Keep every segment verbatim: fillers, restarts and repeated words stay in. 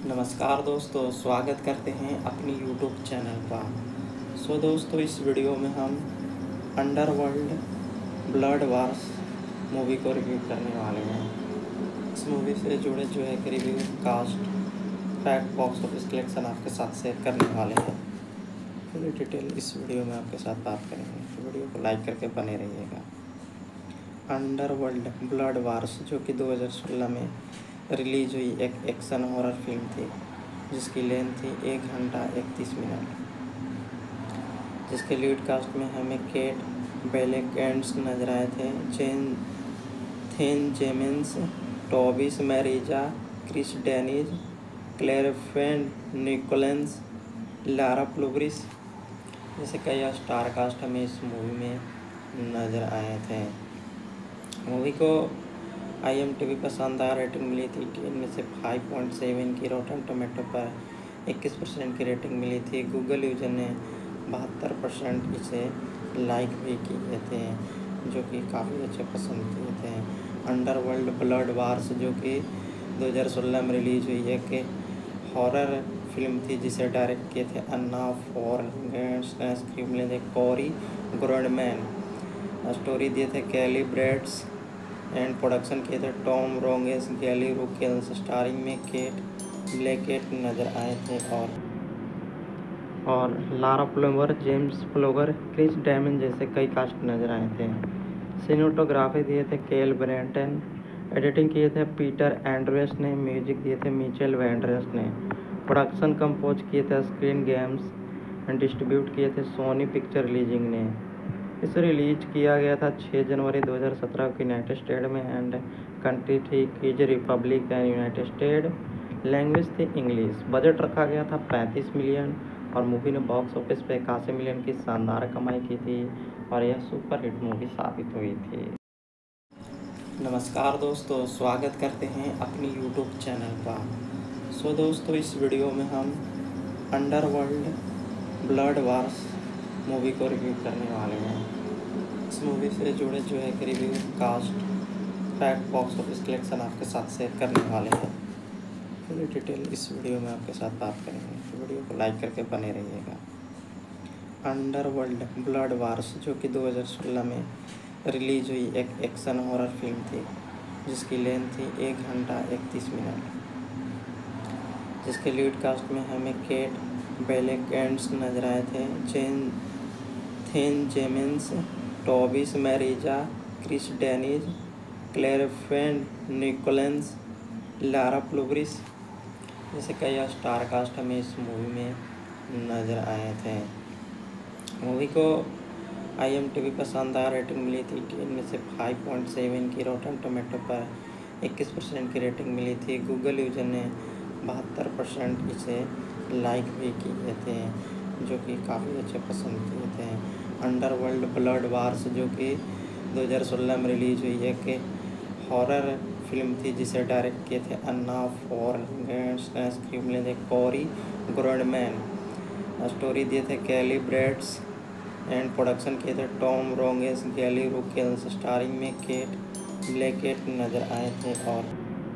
नमस्कार दोस्तों, स्वागत करते हैं अपनी यूट्यूब चैनल पर। सो दोस्तों, इस वीडियो में हम अंडरवर्ल्ड ब्लड वार्स मूवी को रिव्यू करने वाले हैं। इस मूवी से जुड़े जो है कि review, cast, fact, box office collection आपके साथ शेयर करने वाले हैं। पूरी डिटेल इस वीडियो में आपके साथ बात करेंगे, तो वीडियो को लाइक करके बने रहिएगा। अंडरवर्ल्ड ब्लड वार्स जो कि दो हज़ार सोलह में रिलीज हुई एक एक्शन हॉरर फिल्म थी, जिसकी लेंथ थी एक घंटा इकतीस मिनट, जिसके लीड कास्ट में हमें केट बेलेकेंट्स नजर आए थे, जेन थेन जेमिन्स, टॉबिस मैरिजा, क्रिस डेनिज, क्लेर फेंड निकोलेंस, लारा प्लूब्रिस जैसे कई स्टार कास्ट हमें इस मूवी में नज़र आए थे। मूवी को आई एम टी वी पर शानदार रेटिंग मिली थी, टेन में से फाइव पॉइंट सेवन की, रोटन टोमेटो पर इक्कीस परसेंट की रेटिंग मिली थी। गूगल यूजर ने बहत्तर परसेंट इसे लाइक भी किए थे, जो कि काफ़ी अच्छे पसंद किए थे। अंडरवर्ल्ड ब्लड वार्स जो कि दो हज़ार सोलह में रिलीज हुई एक हॉरर फिल्म थी, जिसे डायरेक्ट किए थे अन्ना फॉर्गेट्स, स्क्रीन प्ले थे कोरी ग्रोडमैन, स्टोरी दिए थे कैली ब्रेड्स एंड प्रोडक्शन किए थे टॉम रोंगेस, गैली रुकेल्स, स्टारिंग में केट ब्लैकेट नजर आए थे और और Lara plover, James फ्लोगर, Chris Damon जैसे कई कास्ट नजर आए थे। सिनेमेटोग्राफी दिए थे केल ब्रेंटन, एडिटिंग किए थे पीटर एंड्रेस ने, म्यूजिक दिए थे मिचेल वेंड्रेस ने, प्रोडक्शन कंपोज किए थे स्क्रीन गेम्स एंड डिस्ट्रीब्यूट किए थे सोनी पिक्चर रिलीजिंग ने। इसे रिलीज किया गया था छह जनवरी दो हज़ार सत्रह को यूनाइटेड स्टेट में एंड कंट्री थी keys Republic and United State. Language थी इंग्लिश। बजट रखा गया था पैंतीस मिलियन और मूवी ने बॉक्स ऑफिस पे इक्यासी मिलियन की शानदार कमाई की थी और यह सुपर हिट मूवी साबित हुई थी। नमस्कार दोस्तों, स्वागत करते हैं अपनी यूट्यूब चैनल पर। सो दोस्तों, इस वीडियो में हम अंडरवर्ल्ड ब्लड वार्स मूवी को रिव्यू करने वाले हैं। इस मूवी से जुड़े जो है कि review, cast, fact, box office collection आपके साथ शेयर करने वाले हैं। पूरी डिटेल इस वीडियो में आपके साथ बात करेंगे, तो वीडियो को लाइक करके बने रहिएगा। अंडरवर्ल्ड ब्लड वार्स जो कि दो हज़ार सोलह में रिलीज हुई एक एक्शन हॉरर फिल्म थी, जिसकी लेंथ थी एक घंटा इकतीस मिनट, जिसके लीड कास्ट में हमें केट बेलेकेंट्स नजर आए थे, जेन थेन जेमिन्स, टॉबिस मैरिजा, क्रिस डेनिज, क्लेर फेंड निकोलेंस, लारा प्लूब्रिस जैसे कई स्टार कास्ट हमें इस मूवी में नज़र आए थे। मूवी को आई एम टी वी पर शानदार रेटिंग मिली थी, टेन में से फाइव पॉइंट सेवन की, रोटन टोमेटो पर इक्कीस परसेंट की रेटिंग मिली थी। गूगल यूजर ने बहत्तर परसेंट इसे लाइक भी किए थे, जो कि काफ़ी अच्छे पसंद किए थे। अंडरवर्ल्ड ब्लड वार्स जो कि दो हज़ार सोलह में रिलीज हुई एक हॉरर फिल्म थी, जिसे डायरेक्ट किए थे अन्ना फॉर्गेट्स, स्क्रीन प्ले थे कोरी ग्रोडमैन, स्टोरी दिए थे कैली ब्रेड्स एंड प्रोडक्शन किए थे टॉम रोंगेस, गैली रुकेल्स, स्टारिंग में केट ब्लैकेट नजर आए थे और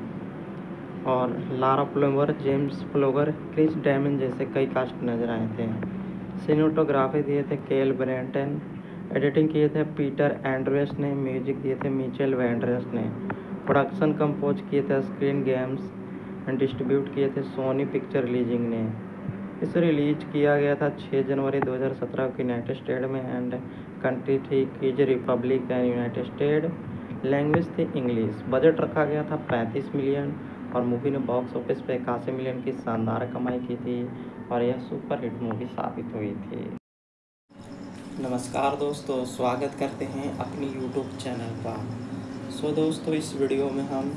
और Lara plover, James फ्लोगर, Chris Damon जैसे कई कास्ट नजर आए थे। सिनेमेटोग्राफी दिए थे केल ब्रेंटन, एडिटिंग किए थे पीटर एंड्रेस ने, म्यूजिक दिए थे मिचेल वेंड्रेस ने, प्रोडक्शन कंपोज किए थे स्क्रीन गेम्स एंड डिस्ट्रीब्यूट किए थे सोनी पिक्चर रिलीजिंग ने। इसे रिलीज किया गया था छह जनवरी दो हज़ार सत्रह को यूनाइटेड स्टेट में एंड कंट्री थी keys Republic and United State. Language थी इंग्लिश। बजट रखा गया था पैंतीस मिलियन और मूवी ने बॉक्स ऑफिस पे इक्यासी मिलियन की शानदार कमाई की थी और यह सुपर हिट मूवी साबित हुई थी। नमस्कार दोस्तों, स्वागत करते हैं अपनी यूट्यूब चैनल पर। सो दोस्तों, इस वीडियो में हम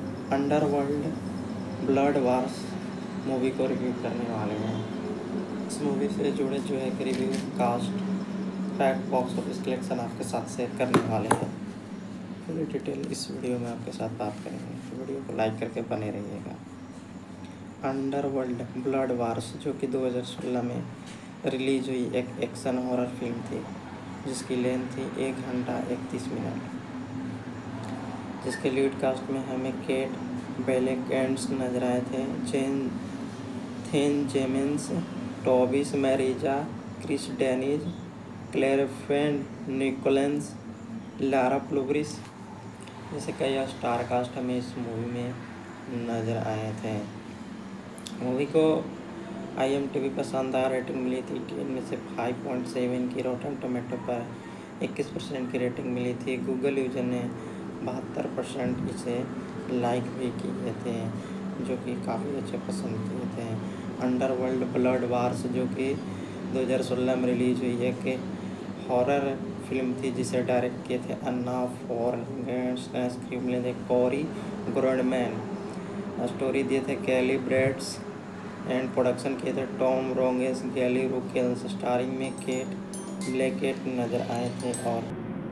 अंडरवर्ल्ड ब्लड वार्स मूवी को रिव्यू करने वाले हैं। इस मूवी से जुड़े जो है कि review, cast, fact, box office collection आपके साथ शेयर करने वाले हैं। पूरी डिटेल इस वीडियो में आपके साथ बात करेंगे, तो वीडियो को लाइक करके बने रहिएगा। अंडरवर्ल्ड ब्लड वार्स जो कि दो हज़ार सोलह में रिलीज हुई एक एक्शन हॉरर फिल्म थी, जिसकी लेंथ थी एक घंटा इकतीस मिनट, जिसके लीड कास्ट में हमें केट बेलेकेंट्स नजर आए थे, जेन थेन जेमिन्स, टॉबिस मैरिजा, क्रिस डेनिज, क्लेर फेंड, निकोलेंस, लारा प्लूब्रिस जैसे कई स्टार कास्ट हमें इस मूवी में नज़र आए थे। मूवी को आई एम टी वी पर शानदार रेटिंग मिली थी। टेन में से फाइव पॉइंट सेवन की, रोटन टोमेटो पर इक्कीस परसेंट की रेटिंग मिली थी। गूगल यूजर ने बहत्तर परसेंट इसे लाइक भी किए थे, जो कि काफ़ी अच्छे पसंद किए थे। अंडरवर्ल्ड ब्लड वार्स, जो कि दो हज़ार सोलह में रिलीज हुई एक हॉरर फिल्म थी, जिसे डायरेक्ट किए थे अन्ना फॉर्गेट्स, स्क्रिप्ट मिले थे कोरी ग्रोडमैन, स्टोरी दिए थे कैली ब्रेड्स एंड प्रोडक्शन किए थे टॉम रोंगेस, गैली रुकेल्स, स्टारिंग में केट ब्लैकेट नज़र आए थे और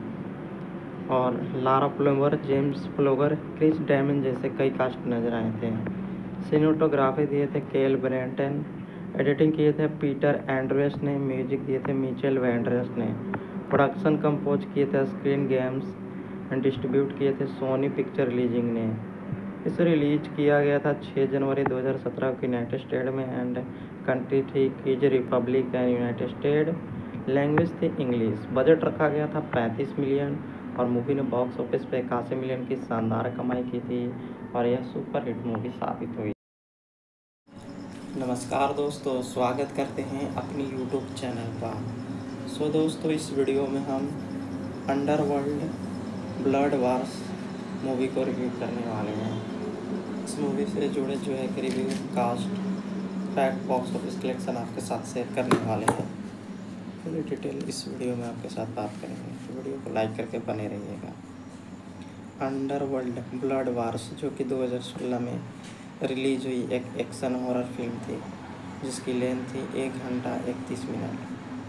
और Lara plover, James फ्लोगर, Chris Damon जैसे कई कास्ट नज़र आए थे। सिनेमेटोग्राफी दिए थे केल ब्रेंटन, एडिटिंग किए थे पीटर एंड्रेस ने, म्यूजिक दिए थे मिचेल वेंड्रेस ने, प्रोडक्शन कंपोज किए थे स्क्रीन गेम्स एंड डिस्ट्रीब्यूट किए थे सोनी पिक्चर रिलीजिंग ने। इसे रिलीज किया गया था छह जनवरी दो हज़ार सत्रह को यूनाइटेड स्टेट में एंड कंट्री थी keys Republic and United State. Language थी इंग्लिश। बजट रखा गया था पैंतीस मिलियन और मूवी ने बॉक्स ऑफिस पे इक्यासी मिलियन की शानदार कमाई की थी और यह सुपर हिट मूवी साबित हुई। नमस्कार दोस्तों, स्वागत करते हैं अपनी यूट्यूब चैनल पर। सो दोस्तों, इस वीडियो में हम अंडरवर्ल्ड ब्लड वार्स मूवी को रिव्यू करने वाले हैं। इस मूवी से जुड़े जो है कि review, cast, fact, box office collection आपके साथ शेयर करने वाले हैं। पूरी डिटेल इस वीडियो में आपके साथ बात करेंगे, तो वीडियो को लाइक करके बने रहिएगा। अंडरवर्ल्ड ब्लड वार्स, जो कि दो हज़ार सोलह में रिलीज हुई एक एक्शन हॉरर फिल्म थी, जिसकी लेंथ थी एक घंटा इकतीस मिनट,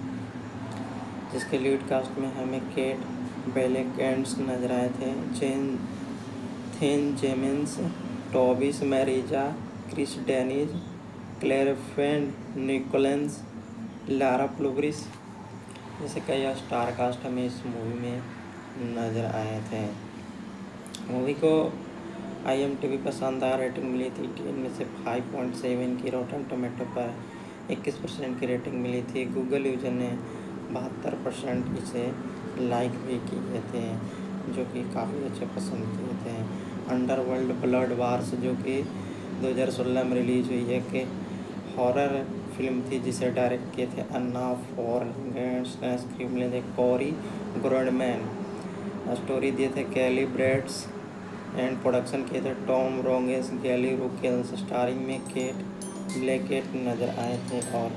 जिसके लीड कास्ट में हमें केट ब्लैकेट नजर आए थे, जेन थेन जेमिन्स, टॉबिस मैरिजा, क्रिस डेनिज, क्लेर फेंड, निकोलेंस, लारा प्लूब्रिस जैसे कई स्टार कास्ट हमें इस मूवी में नज़र आए थे। मूवी को आई एम टी वी पर शानदार रेटिंग मिली थी। टेन में से फाइव पॉइंट सेवन की, रोटन टोमेटो पर इक्कीस परसेंट की रेटिंग मिली थी। गूगल यूजर ने बहत्तर परसेंट इसे लाइक भी किए थे, जो कि काफ़ी अच्छे पसंद किए थे। अंडरवर्ल्ड ब्लड वार्स, जो कि दो हज़ार सोलह में रिलीज हुई एक हॉरर फिल्म थी, जिसे डायरेक्ट किए थे अन्ना फॉर्गेट्स, स्क्रिप्ट मिले थे कोरी ग्रोडमैन, स्टोरी दिए थे कैली ब्रेड्स एंड प्रोडक्शन किए थे टॉम रोंगेस, गैली रुकेल्स, स्टारिंग में केट ब्लैकेट नज़र आए थे और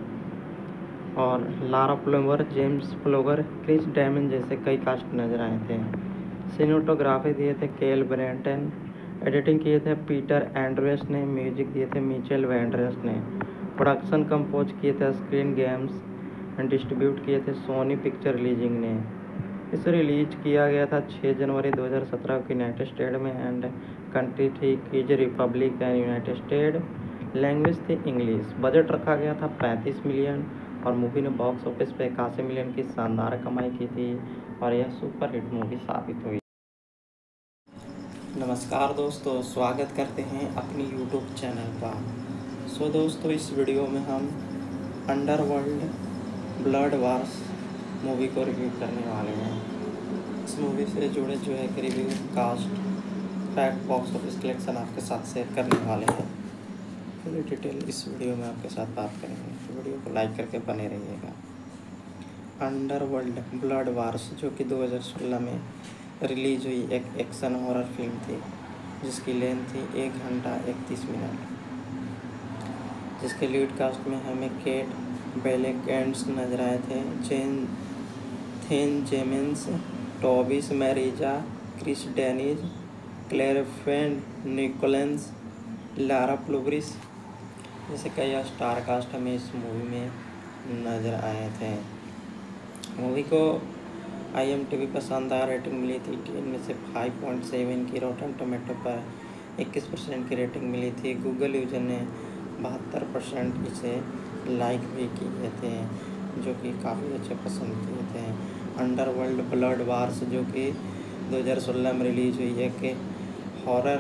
और Lara plover, James फ्लोगर, Chris Damon जैसे कई कास्ट नज़र आए थे। सिनेमेटोग्राफी दिए थे केल ब्रेंटन, एडिटिंग किए थे पीटर एंड्रेस ने, म्यूजिक दिए थे मिचेल वेंड्रेस ने, प्रोडक्शन कंपोज किए थे स्क्रीन गेम्स एंड डिस्ट्रीब्यूट किए थे सोनी पिक्चर रिलीजिंग ने। इसे रिलीज किया गया था छह जनवरी दो हज़ार सत्रह को यूनाइटेड स्टेट में एंड कंट्री थी keys Republic and United State. Language थी इंग्लिश। बजट रखा गया था पैंतीस मिलियन और मूवी ने बॉक्स ऑफिस पे इक्यासी मिलियन की शानदार कमाई की थी और यह सुपर हिट मूवी साबित हुई। नमस्कार दोस्तों, स्वागत करते हैं अपनी यूट्यूब चैनल पर। सो दोस्तों, इस वीडियो में हम अंडरवर्ल्ड ब्लड वार्स मूवी को रिव्यू करने वाले हैं। इस मूवी से जुड़े जो है कि review, cast, fact, box office collection आपके साथ शेयर करने वाले हैं। पूरी डिटेल इस वीडियो में आपके साथ बात करेंगे, तो वीडियो को लाइक करके बने रहिएगा। अंडरवर्ल्ड ब्लड वार्स, जो कि दो हज़ार सोलह में रिलीज हुई एक एक्शन हॉरर फिल्म थी, जिसकी लेंथ थी एक घंटा इकतीस मिनट, जिसके लीड कास्ट में हमें केट ब्लैकेट नजर आए थे, जेन थेन जेमिन्स, टॉबिस मैरिजा, क्रिस डेनिज, क्लेर फेंड, निकोलेंस, लारा प्लूब्रिस जैसे कई स्टार कास्ट हमें इस मूवी में नज़र आए थे। मूवी को आई एम टी वी पर शानदार रेटिंग मिली थी। टेन में से फाइव पॉइंट सेवन की, रोटन टोमेटो पर इक्कीस परसेंट की रेटिंग मिली थी। गूगल यूजर ने बहत्तर परसेंट इसे लाइक भी किए थे, जो कि काफ़ी अच्छे पसंद किए थे। अंडरवर्ल्ड ब्लड वार्स, जो कि दो हज़ार सोलह में रिलीज हुई एक हॉरर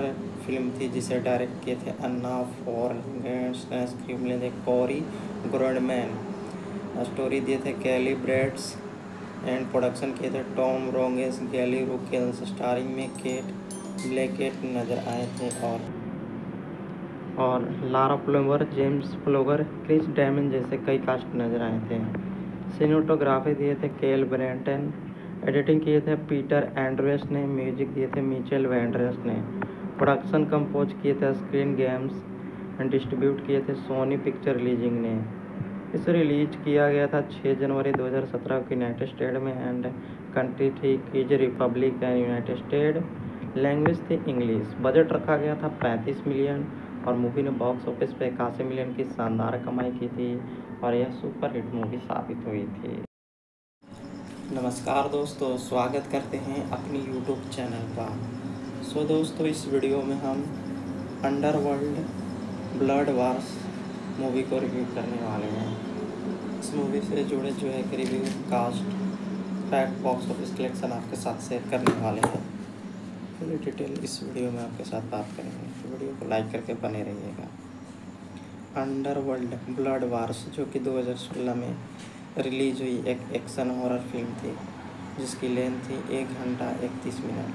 फिल्म थी जिसे डायरेक्ट किए थे अन्ना फॉर्गेट्स, स्क्रीन थे कॉरी ग्रोडमैन, स्टोरी दिए थे कैली ब्रेड्स एंड प्रोडक्शन किए थे टॉम रोंगेस, गैली रुकेल्स, स्टारिंग में केट ब्लैकेट नजर आए थे और और Lara plover, James फ्लोगर, Chris Damon जैसे कई कास्ट नजर आए थे। सिनेमेटोग्राफी दिए थे केल ब्रेंटन, एडिटिंग किए थे पीटर एंड्रेस ने, म्यूजिक दिए थे मिचेल वेंड्रेस ने, प्रोडक्शन कंपोज किए थे स्क्रीन गेम्स एंड डिस्ट्रीब्यूट किए थे सोनी पिक्चर रिलीजिंग ने। इसे रिलीज किया गया था छह जनवरी दो हज़ार सत्रह को यूनाइटेड स्टेट में एंड कंट्री थी keys Republic and United State, language थी इंग्लिश। बजट रखा गया था पैंतीस मिलियन और मूवी ने बॉक्स ऑफिस पे इक्यासी मिलियन की शानदार कमाई की थी और यह सुपर हिट मूवी साबित हुई थी। नमस्कार दोस्तों, स्वागत करते हैं अपनी यूट्यूब चैनल पर। सो दोस्तों, इस वीडियो में हम अंडरवर्ल्ड ब्लड वार्स मूवी को रिव्यू करने वाले हैं। इस मूवी से जुड़े जो है कि review, cast, fact, box office collection आपके साथ शेयर करने वाले हैं। पूरी डिटेल इस वीडियो में आपके साथ बात करेंगे, तो वीडियो को लाइक करके बने रहिएगा। अंडरवर्ल्ड ब्लड वार्स जो कि दो हज़ार सोलह में रिलीज हुई एक एक्शन हॉरर फिल्म थी, जिसकी लेंथ थी एक घंटा इकतीस मिनट,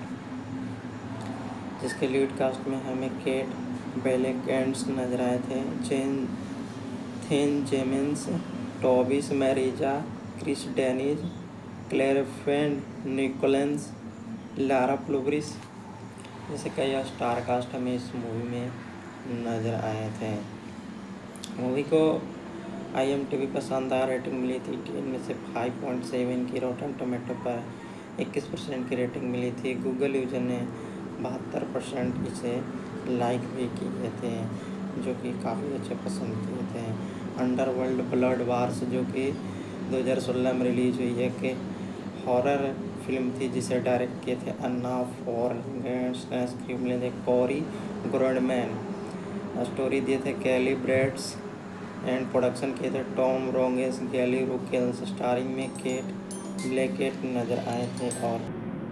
जिसके लीड कास्ट में हमें केट ब्लैंचेट नजर आए थे, जेन थेन जेमिन्स, टॉबिस मैरिजा, क्रिस डेनिज, क्लेर फेंड निकोलेंस, लारा प्लूवरिस जैसे कई स्टार कास्ट हमें इस मूवी में नज़र आए थे। मूवी को आई एम टी वी पर शानदार रेटिंग मिली थी, टेन में से फाइव पॉइंट सेवन की, रोटन टोमेटो पर इक्कीस परसेंट की रेटिंग मिली थी। गूगल यूजर ने बहत्तर परसेंट इसे लाइक भी किए थे, जो कि काफ़ी अच्छे पसंद किए थे। अंडरवर्ल्ड ब्लड वार्स जो कि दो हज़ार सोलह में रिलीज हुई एक हॉरर फिल्म थी, जिसे डायरेक्ट किए थे अन्ना फॉर्गेट्स, स्क्रीन थे कॉरी ग्रोडमैन, स्टोरी दिए थे कैली ब्रेड्स एंड प्रोडक्शन किए थे टॉम रोंगेस, गैली रुकेल्स, स्टारिंग में केट ब्लैकेट नजर आए थे और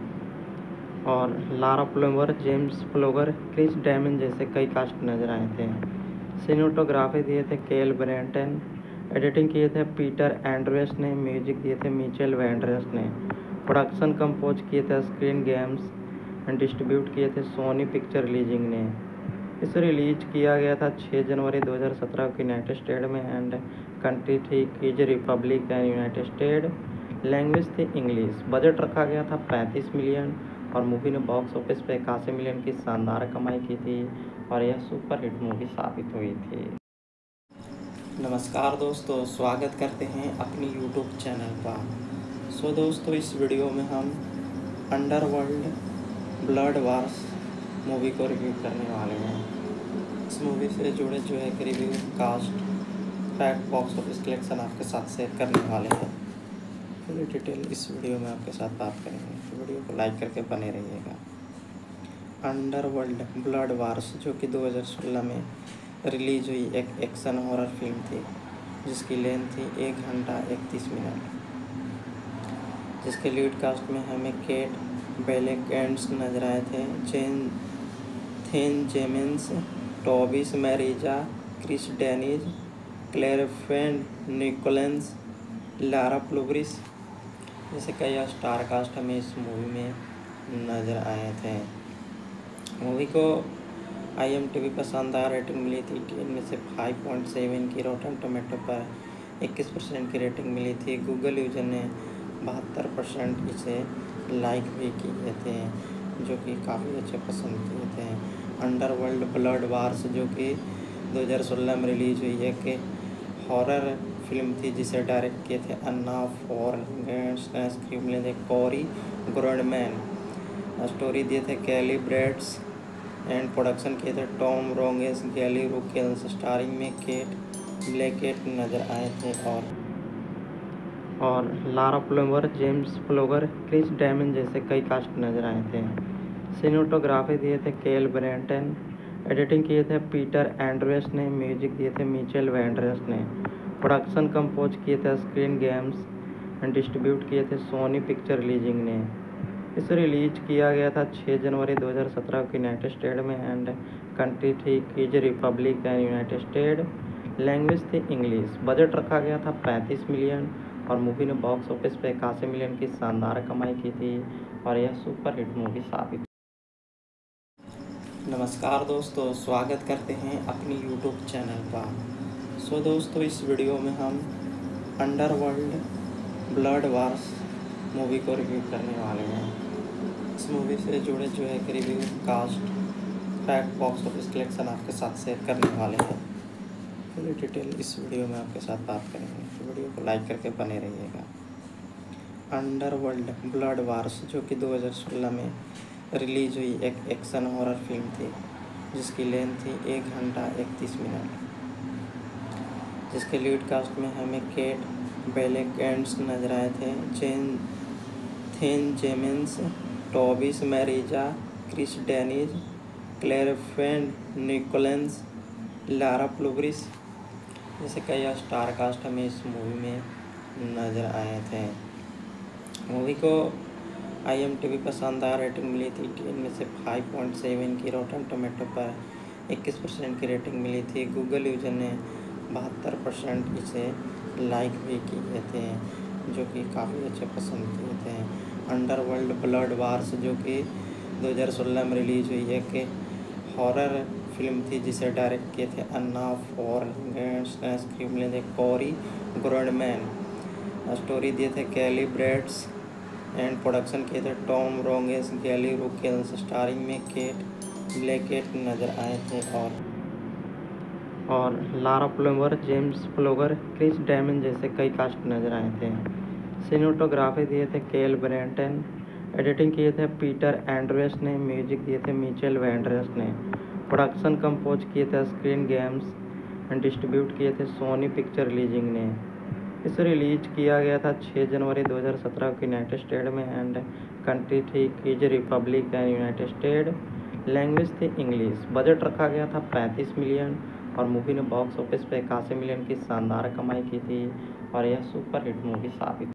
और Lara plover, James फ्लोगर, Chris Damon जैसे कई कास्ट नजर आए थे। सिनेमेटोग्राफी दिए थे केल ब्रेंटन, एडिटिंग किए थे पीटर एंड्रेस ने, म्यूजिक दिए थे मिचेल वेंड्रेस ने, प्रोडक्शन कंपोज किए थे स्क्रीन गेम्स एंड डिस्ट्रीब्यूट किए थे सोनी पिक्चर रिलीजिंग ने। इसे रिलीज किया गया था छह जनवरी दो हज़ार सत्रह को यूनाइटेड स्टेट में एंड कंट्री थी keys Republic and United State, language थी इंग्लिश। बजट रखा गया था पैंतीस मिलियन और मूवी ने बॉक्स ऑफिस पे इक्यासी मिलियन की शानदार कमाई की थी और यह सुपर हिट मूवी साबित हुई थी। नमस्कार दोस्तों, स्वागत करते हैं अपनी यूट्यूब चैनल पर। सो दोस्तों, इस वीडियो में हम अंडरवर्ल्ड ब्लड वार्स मूवी को रिव्यू करने वाले हैं। इस मूवी से जुड़े जो है कि review, cast, fact, box office collection आपके साथ शेयर करने वाले हैं। पूरी डिटेल इस वीडियो में आपके साथ बात करेंगे, तो वीडियो को लाइक करके बने रहिएगा। अंडरवर्ल्ड ब्लड वार्स जो कि दो हज़ार सोलह में रिलीज हुई एक एक्शन हॉरर फिल्म थी, जिसकी लेंथ थी एक घंटा इकतीस मिनट, जिसके लीड कास्ट में हमें केट ब्लैंचेट नजर आए थे, जेन थेन जेमिन्स, टॉबिस मैरिजा, क्रिस डेनिज, क्लेर फेंड निकोलेंस, लारा प्लूवरिस जैसे कई स्टार कास्ट हमें इस मूवी में नज़र आए थे। मूवी को आई एम टी वी पर शानदार रेटिंग मिली थी, टेन में से फाइव पॉइंट सेवन की, रोटन टोमेटो पर इक्कीस परसेंट की रेटिंग मिली थी। गूगल यूजर ने बहत्तर परसेंट इसे लाइक भी किए थे, जो कि काफ़ी अच्छे पसंद किए थे। अंडरवर्ल्ड ब्लड वार्स जो कि दो हज़ार सोलह में रिलीज हुई एक हॉरर फिल्म थी, जिसे डायरेक्ट किए थे अन्ना फॉर्गेट्स, स्क्रीन थे कॉरी ग्रोडमैन, स्टोरी दिए थे कैली ब्रेड्स एंड प्रोडक्शन किए थे टॉम रोंगेस, गैली रुकेल्स, स्टारिंग में केट ब्लैकेट नजर आए थे और और Lara plover, James फ्लोगर, Chris Damon जैसे कई कास्ट नजर आए थे। सिनेमेटोग्राफी दिए थे केल ब्रेंटन, एडिटिंग किए थे पीटर एंड्रेस ने, म्यूजिक दिए थे मिचेल वेंड्रेस ने, प्रोडक्शन कंपोज किए थे स्क्रीन गेम्स एंड डिस्ट्रीब्यूट किए थे सोनी पिक्चर रिलीजिंग ने। इसे रिलीज किया गया था छः जनवरी दो हज़ार सत्रह को यूनाइटेड स्टेट में एंड कंट्री थी keys Republic and United State. Language थी इंग्लिश। बजट रखा गया था पैंतीस मिलियन और मूवी ने बॉक्स ऑफिस पे इक्यासी मिलियन की शानदार कमाई की थी और यह सुपर हिट मूवी साबित। नमस्कार दोस्तों, स्वागत करते हैं अपनी यूट्यूब चैनल पर। सो दोस्तों, इस वीडियो में हम अंडरवर्ल्ड ब्लड वार्स मूवी को रिव्यू करने वाले हैं। इस मूवी से जुड़े जो है कि review, cast, fact, box office collection आपके साथ शेयर करने वाले हैं। पूरी डिटेल इस वीडियो में आपके साथ बात करेंगे, तो वीडियो को लाइक करके बने रहिएगा। अंडरवर्ल्ड ब्लड वार्स जो कि दो हज़ार सोलह में रिलीज हुई एक एक्शन हॉरर फिल्म थी, जिसकी लेंथ थी एक घंटा इकतीस मिनट, जिसके लीड कास्ट में हमें केट बेलेकेंट्स नजर आए थे, जेन थेन जेमिन्स, टॉबिस मैरिजा, क्रिस डेनिज, क्लेर फेंड निकोलेंस, लारा प्लूब्रिस जैसे कई स्टार कास्ट हमें इस मूवी में नज़र आए थे। मूवी को आई एम टी वी पर शानदार रेटिंग मिली थी। टेन में से फाइव पॉइंट सेवन की, रोटन टोमेटो पर इक्कीस परसेंट की रेटिंग मिली थी। गूगल यूजर ने बहत्तर परसेंट इसे लाइक भी किए थे, जो कि काफ़ी अच्छे पसंद किए थे। अंडरवर्ल्ड ब्लड वार्स जो कि दो हज़ार सोलह में रिलीज हुई एक हॉरर फिल्म थी, जिसे डायरेक्ट किए थे अन्ना फॉर्गेट, स्क्रीन प्ले थे कोरी ग्रोडमैन, स्टोरी दिए थे कैली ब्रेड्स एंड प्रोडक्शन किए थे टॉम रोंगेस, गैली रुकेल्स। स्टारिंग में केट ब्लैकेट नज़र आए थे और और Lara plover, James फ्लोगर, Chris Damon जैसे कई कास्ट नजर आए थे। सिनेमेटोग्राफी दिए थे केल ब्रेंटन, एडिटिंग किए थे पीटर एंड्रेस ने, म्यूजिक दिए थे मिचेल वेंड्रेस ने, प्रोडक्शन कंपोज किए थे स्क्रीन गेम्स एंड डिस्ट्रीब्यूट किए थे सोनी पिक्चर रिलीजिंग ने। इसे रिलीज किया गया था छः जनवरी दो हज़ार सत्रह को यूनाइटेड स्टेट में एंड कंट्री थी keys Republic and United State. Language थी इंग्लिश। बजट रखा गया था पैंतीस मिलियन और मूवी ने बॉक्स ऑफिस पे इक्यासी मिलियन की शानदार कमाई की थी और यह सुपर हिट मूवी साबित।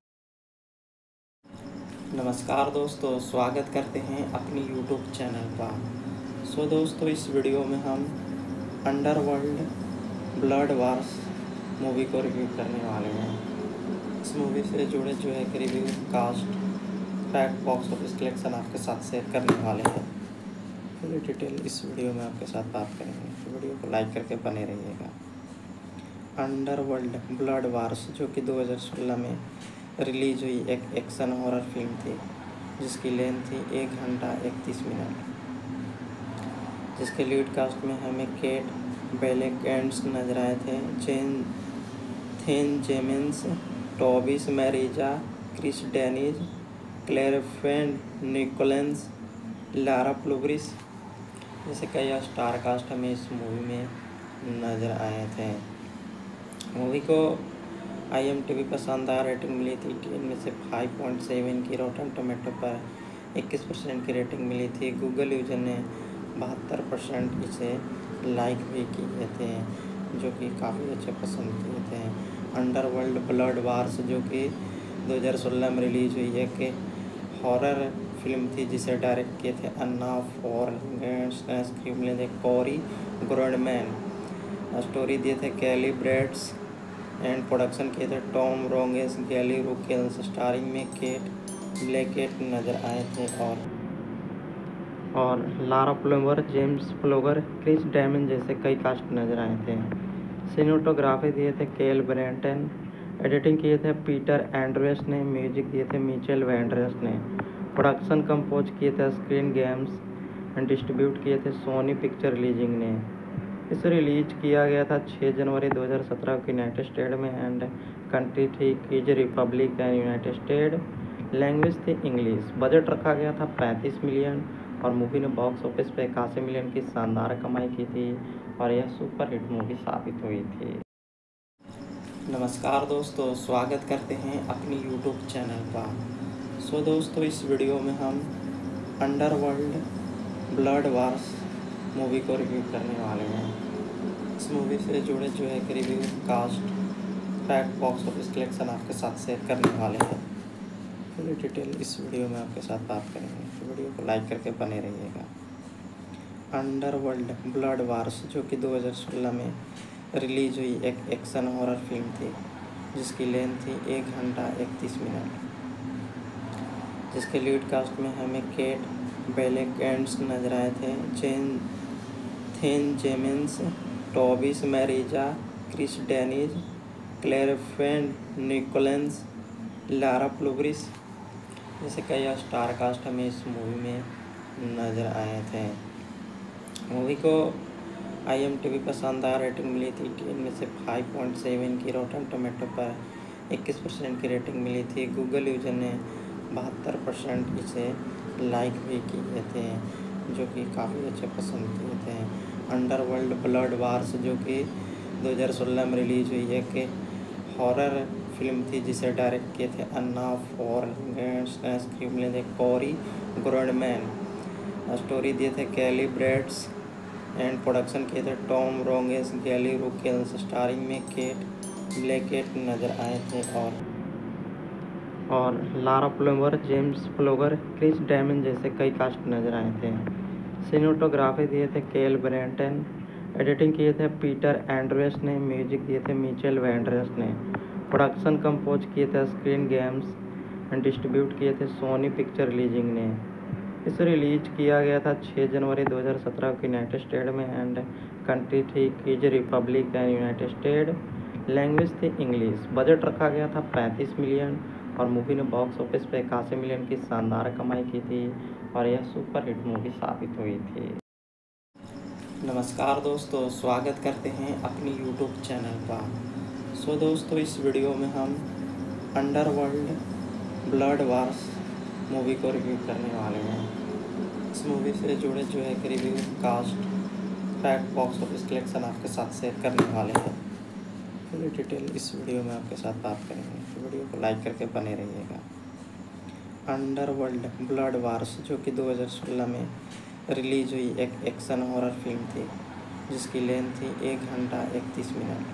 नमस्कार दोस्तों, स्वागत करते हैं अपनी यूट्यूब चैनल पर। सो दोस्तों, इस वीडियो में हम अंडरवर्ल्ड ब्लड वार्स मूवी को रिव्यू करने वाले हैं। इस मूवी से जुड़े जो है कि review, cast, fact, box office collection आपके साथ शेयर करने वाले हैं। पूरी डिटेल इस वीडियो में आपके साथ बात करेंगे, तो वीडियो को लाइक करके बने रहिएगा। अंडरवर्ल्ड ब्लड वार्स जो कि दो हज़ार सोलह में रिलीज हुई एक एक्शन हॉरर फिल्म थी, जिसकी लेंथ थी एक घंटा इकतीस मिनट, जिसके लीड कास्ट में हमें केट बेलेकेंट्स नजर आए थे, जेन थेन जेमिन्स, टॉबिस मैरिजा, क्रिस डेनिज, क्लेर फेंड निकोलेंस, लारा प्लूब्रिस जैसे कई स्टार कास्ट हमें इस मूवी में नज़र आए थे। मूवी को आई एम टी वी पर शानदार रेटिंग मिली थी। टेन में से फाइव पॉइंट सेवन की, रोटन टोमेटो पर इक्कीस परसेंट की रेटिंग मिली थी। गूगल यूजर ने बहत्तर परसेंट इसे लाइक भी किए थे, जो कि काफ़ी अच्छे पसंद किए थे। अंडरवर्ल्ड ब्लड वार्स जो कि दो हज़ार सोलह में रिलीज हुई एक हॉरर फिल्म थी, जिसे डायरेक्ट किए थे अन्ना फॉर्गेट, स्क्रीन प्ले थे कोरी ग्रोडमैन, स्टोरी दिए थे कैली ब्रेड्स एंड प्रोडक्शन किए थे टॉम रोंगेस, गैली रुकेल्स। स्टारिंग में केट ब्लैकेट नज़र आए थे और और Lara plover, James फ्लोगर, Chris Damon जैसे कई कास्ट नजर आए थे। सिनेमेटोग्राफी दिए थे केल ब्रेंटन, एडिटिंग किए थे पीटर एंड्रेस ने, म्यूजिक दिए थे मिचेल वेंड्रेस ने, प्रोडक्शन कंपोज किए थे स्क्रीन गेम्स एंड डिस्ट्रीब्यूट किए थे सोनी पिक्चर रिलीजिंग ने। इसे रिलीज किया गया था छः जनवरी दो हज़ार सत्रह को यूनाइटेड स्टेट में एंड कंट्री थी keys Republic and United State. Language थी इंग्लिश। बजट रखा गया था पैंतीस मिलियन और मूवी ने बॉक्स ऑफिस पे इक्यासी मिलियन की शानदार कमाई की थी और यह सुपर हिट मूवी साबित हुई थी। नमस्कार दोस्तों, स्वागत करते हैं अपनी यूट्यूब चैनल पर। सो दोस्तों, इस वीडियो में हम अंडरवर्ल्ड ब्लड वार्स मूवी को रिव्यू करने वाले हैं। इस मूवी से जुड़े जो है कि review, cast, fact, box office collection आपके साथ शेयर करने वाले हैं। पूरी डिटेल इस वीडियो में आपके साथ बात करेंगे, तो वीडियो को लाइक करके बने रहिएगा। अंडरवर्ल्ड ब्लड वार्स जो कि दो हज़ार सोलह में रिलीज हुई एक एक्शन हॉरर फिल्म थी, जिसकी लेंथ थी एक घंटा इकतीस मिनट, जिसके लीड कास्ट में हमें केट बेलेकेंट्स नजर आए थे, जेन थेन जेमिन्स, टॉबिस मैरिजा, क्रिस डेनिज, क्लेर फेंड निकोलेंस, लारा प्लूग्रिस जैसे कई स्टार कास्ट हमें इस मूवी में नज़र आए थे। मूवी को आई एम टी वी पर शानदार रेटिंग मिली थी, टेन में से फाइव पॉइंट सेवन की, रोटन टोमेटो पर इक्कीस परसेंट की रेटिंग मिली थी। गूगल यूजर ने बहत्तर परसेंट इसे लाइक भी किए थे, जो कि काफ़ी अच्छे पसंद किए थे। अंडरवर्ल्ड ब्लड वार्स जो कि दो हज़ार सोलह में रिलीज हुई एक हॉरर फिल्म थी, जिसे डायरेक्ट किए थे अन्ना फॉर्गेट्स, स्क्रीन थे कोरी ग्रोडमैन, स्टोरी दिए थे कैली ब्रेड्स एंड प्रोडक्शन किए थे टॉम रोंगेस, गैली रुकेल्स, स्टारिंग में केट ब्लैकेट नज़र आए थे और और Lara plover, James प्लोगर, Chris Damon जैसे कई कास्ट नज़र आए थे। सिनेमेटोग्राफी दिए थे केल ब्रेंटन, एडिटिंग किए थे पीटर एंड्रेस ने, म्यूजिक दिए थे मिचेल वेंड्रेस ने, प्रोडक्शन कंपोज किए थे स्क्रीन गेम्स एंड डिस्ट्रीब्यूट किए थे सोनी पिक्चर रिलीजिंग ने। इसे रिलीज किया गया था छह जनवरी दो हज़ार सत्रह को यूनाइटेड स्टेट में एंड कंट्री थी Czech Republic and United State, language थी इंग्लिश। बजट रखा गया था पैंतीस मिलियन और मूवी ने बॉक्स ऑफिस पे इक्यासी मिलियन की शानदार कमाई की थी और यह सुपर हिट मूवी साबित हुई थी। नमस्कार दोस्तों, स्वागत करते हैं अपनी यूट्यूब चैनल पर। सो दोस्तों, इस वीडियो में हम अंडरवर्ल्ड ब्लड वार्स मूवी को रिव्यू करने वाले हैं। इस मूवी से जुड़े जो है कि review, cast, fact, box office collection आपके साथ शेयर करने वाले हैं। पूरी डिटेल इस वीडियो में आपके साथ बात करेंगे, तो वीडियो को लाइक करके बने रहिएगा। अंडरवर्ल्ड ब्लड वार्स जो कि दो हज़ार सोलह में रिलीज हुई एक एक्शन हॉरर फिल्म थी, जिसकी लेंथ थी एक घंटा इकतीस मिनट,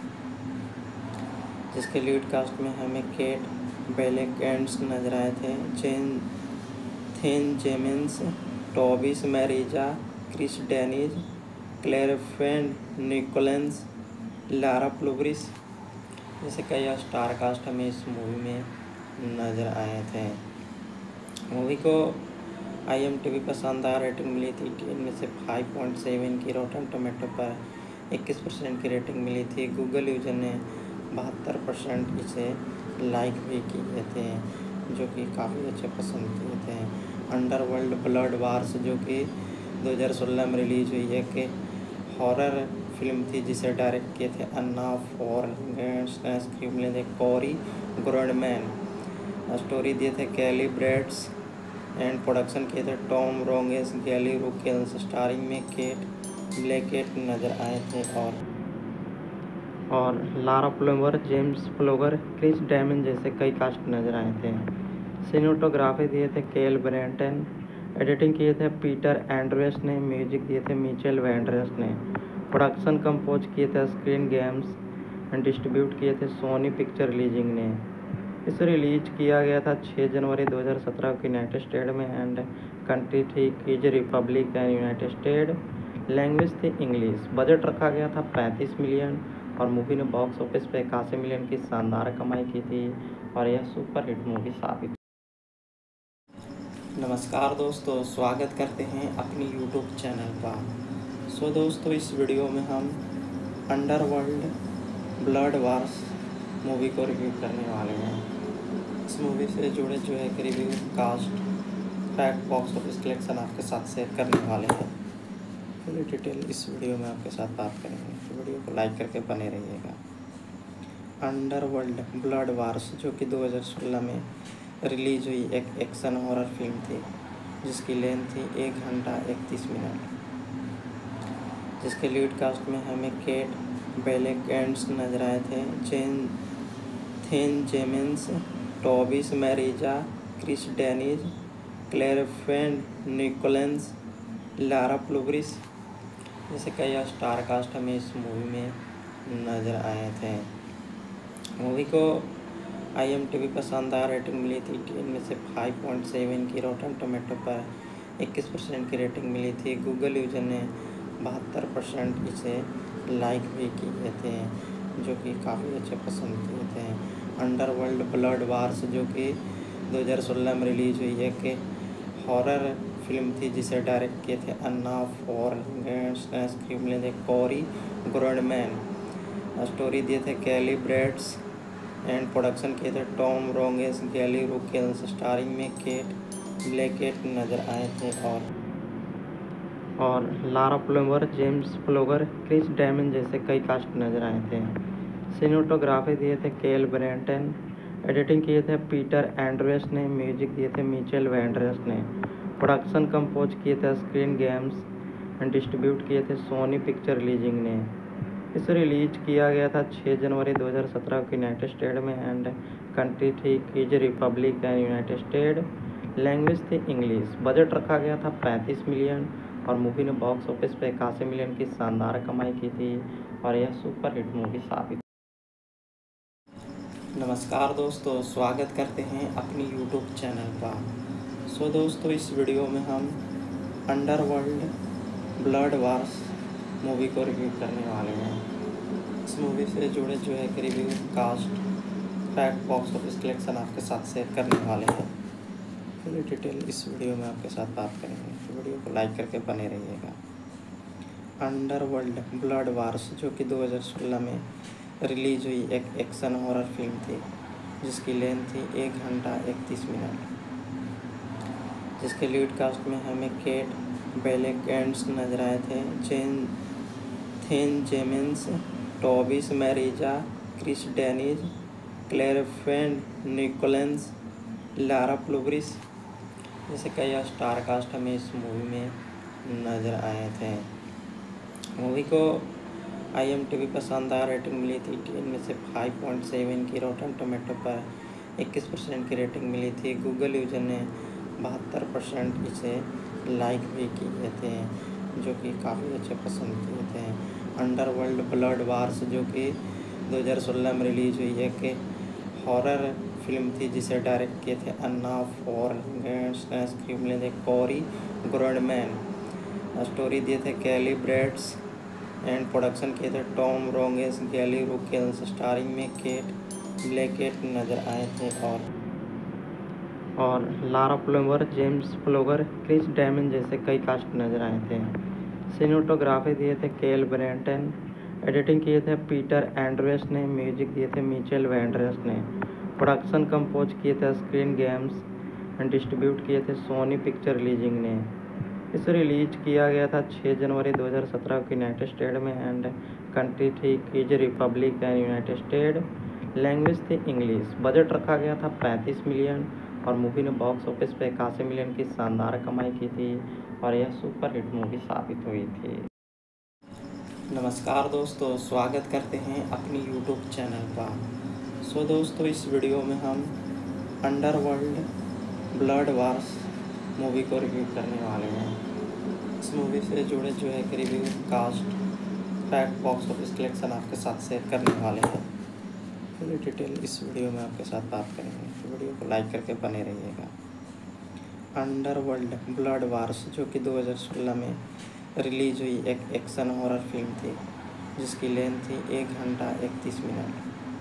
जिसके लीड कास्ट में हमें केट बेलेकेंट्स नजर आए थे, जेन थेन जेमिन्स, टॉबिस मैरिजा, क्रिस डेनिज, क्लेर फेंड निकोलेंस, लारा प्लूग्रिस जैसे कई स्टार कास्ट हमें इस मूवी में नज़र आए थे। मूवी को आई एम टी वी पर शानदार रेटिंग मिली थी, टेन में से फाइव पॉइंट सेवन की, रोटन टोमेटो पर इक्कीस परसेंट की रेटिंग मिली थी। गूगल यूजर ने बहत्तर परसेंट इसे लाइक भी किए थे, जो कि काफ़ी अच्छे पसंद किए थे। अंडरवर्ल्ड ब्लड वार्स जो कि दो हज़ार सोलह में रिलीज हुई एक हॉरर फिल्म थी, जिसे डायरेक्ट किए थे अन्ना फॉर्गेट्स, स्क्रीन थे कोरी ग्रोडमैन, स्टोरी दिए थे कैली ब्रेड्स एंड प्रोडक्शन किए थे टॉम रोंगेस, गैली रुकेल्स, स्टारिंग में केट ब्लैकेट नज़र आए थे और और Lara plover, James प्लोगर, Chris Damon जैसे कई कास्ट नज़र आए थे। सिनेमेटोग्राफी दिए थे केल ब्रेंटन, एडिटिंग किए थे पीटर एंड्रेस ने, म्यूजिक दिए थे मिचेल वेंड्रेस ने, प्रोडक्शन कंपोज किए थे स्क्रीन गेम्स एंड डिस्ट्रीब्यूट किए थे सोनी पिक्चर रिलीजिंग ने। इसे रिलीज किया गया था छह जनवरी दो हज़ार सत्रह को यूनाइटेड स्टेट में एंड कंट्री थी Czech Republic and United State, language थी इंग्लिश। बजट रखा गया था पैंतीस मिलियन और मूवी ने बॉक्स ऑफिस पे इक्यासी मिलियन की शानदार कमाई की थी और यह सुपर हिट मूवी साबित। नमस्कार दोस्तों, स्वागत करते हैं अपनी यूट्यूब चैनल पर। सो दोस्तों, इस वीडियो में हम अंडरवर्ल्ड ब्लड वार्स मूवी को रिव्यू करने वाले हैं। इस मूवी से जुड़े जो है कि review, cast, fact, box office collection आपके साथ शेयर करने वाले हैं। पूरी डिटेल इस वीडियो में आपके साथ बात करेंगे, तो वीडियो को लाइक करके बने रहिएगा। अंडरवर्ल्ड ब्लड वार्स जो कि दो हज़ार सोलह में रिलीज हुई एक एक्शन हॉरर फिल्म थी, जिसकी लेंथ थी एक घंटा इकतीस मिनट, जिसके लीड कास्ट में हमें केट बेलेकेंट्स नजर आए थे, जेन थेन जेमिन्स, टॉबिस मैरिजा, क्रिस डेनिज, क्लेर फेंड निकोलेंस, लारा प्लूग्रिस जैसे कई स्टार कास्ट हमें इस मूवी में नज़र आए थे। मूवी को आई एम टी वी पर शानदार रेटिंग मिली थी, इनमें से फाइव पॉइंट सेवन की रोटन टोमेटो पर इक्कीस परसेंट की रेटिंग मिली थी। गूगल यूजर ने बहत्तर परसेंट इसे लाइक भी किए थे, जो कि काफ़ी अच्छे पसंद किए थे। अंडरवर्ल्ड ब्लड वार्स, जो कि दो हज़ार सोलह में रिलीज हुई है, कि हॉरर फिल्म थी जिसे डायरेक्ट किए थे अन्ना फॉर्गेट्स, स्क्रीन प्ले थे कोरी ग्रोडमैन, स्टोरी दिए थे कैली ब्रेड्स एंड प्रोडक्शन किए थे टॉम रोंगेस, गैली रुकेल्स, स्टारिंग में केट ब्लैकेट नजर आए थे और और Lara plover, James प्लोगर, Chris Damon जैसे कई कास्ट नजर आए थे। सिनेमेटोग्राफी दिए थे केल ब्रेंटन, एडिटिंग किए थे पीटर एंड्रेस ने, म्यूजिक दिए थे मिचेल वेंड्रेस ने, प्रोडक्शन कंपोज किए थे स्क्रीन गेम्स एंड डिस्ट्रीब्यूट किए थे सोनी पिक्चर रिलीजिंग ने। इसे रिलीज किया गया था छह जनवरी दो हज़ार सत्रह को यूनाइटेड स्टेट में एंड कंट्री थी keys Republic and United State, language थी इंग्लिश। बजट रखा गया था पैंतीस मिलियन और मूवी ने बॉक्स ऑफिस पे इक्यासी मिलियन की शानदार कमाई की थी और यह सुपर हिट मूवी साबित। नमस्कार दोस्तों, स्वागत करते हैं अपनी यूट्यूब चैनल पर। सो दोस्तों, इस वीडियो में हम अंडरवर्ल्ड ब्लड वार्स मूवी को रिव्यू करने वाले हैं। इस मूवी से जुड़े जो है कि review, cast, fact, box office collection आपके साथ शेयर करने वाले हैं। पूरी डिटेल इस वीडियो में आपके साथ बात करेंगे, तो वीडियो को लाइक करके बने रहिएगा। अंडरवर्ल्ड ब्लड वार्स, जो कि दो हज़ार सोलह में रिलीज हुई एक एक्शन हॉरर फिल्म थी, जिसकी लेंथ थी एक घंटा इकतीस मिनट, जिसके लीड कास्ट में हमें केट ब्लैंचेट नजर आए थे, जेन थेन जेमिन्स, टॉबिस मैरिजा, क्रिस डेनिज, क्लेर फेंड निकोलस, लारा प्लूवरिस जैसे कई स्टार कास्ट हमें इस मूवी में नज़र आए थे। मूवी को आई एम टी वी पर शानदार रेटिंग मिली थी, इनमें से फाइव पॉइंट सेवन की रोटन टोमेटो पर इक्कीस परसेंट की रेटिंग मिली थी। गूगल यूजर ने बहत्तर परसेंट इसे लाइक भी किए थे, जो कि काफ़ी अच्छे पसंद किए थे। अंडरवर्ल्ड ब्लड वार्स, जो कि दो हज़ार सोलह में रिलीज हुई है, कि हॉरर फिल्म थी जिसे डायरेक्ट किए थे अन्ना फॉर्गेट्स, स्क्रीन प्ले थे कोरी ग्रोडमैन, स्टोरी दिए थे कैली ब्रेड्स एंड प्रोडक्शन किए थे टॉम रोंगेस, गैली रुकेल्स, स्टारिंग में केट ब्लैकेट नजर आए थे और और Lara plover, James प्लोगर, Chris Damon जैसे कई कास्ट नजर आए थे। सिनेमेटोग्राफी दिए थे केल ब्रेंटन, एडिटिंग किए थे पीटर एंड्रेस ने, म्यूजिक दिए थे मिचेल वेंड्रेस ने, प्रोडक्शन कंपोज किए थे स्क्रीन गेम्स एंड डिस्ट्रीब्यूट किए थे सोनी पिक्चर रिलीजिंग ने। इसे रिलीज किया गया था छह जनवरी दो हज़ार सत्रह को यूनाइटेड स्टेट में एंड कंट्री थी keys Republic and United State, language थी इंग्लिश। बजट रखा गया था पैंतीस मिलियन और मूवी ने बॉक्स ऑफिस पे इक्यासी मिलियन की शानदार कमाई की थी और यह सुपर हिट मूवी साबित हुई थी। नमस्कार दोस्तों, स्वागत करते हैं अपनी यूट्यूब चैनल पर। सो दोस्तों, इस वीडियो में हम अंडरवर्ल्ड ब्लड वार्स मूवी को रिव्यू करने वाले हैं। इस मूवी से जुड़े जो है कि review, cast, fact, box office collection आपके साथ शेयर करने वाले हैं। पूरी डिटेल इस वीडियो में आपके साथ बात करेंगे, तो वीडियो को लाइक करके बने रहिएगा। अंडरवर्ल्ड ब्लड वार्स, जो कि दो हज़ार सोलह में रिलीज हुई एक एक्शन हॉरर फिल्म थी, जिसकी लेंथ थी एक घंटा इकतीस मिनट,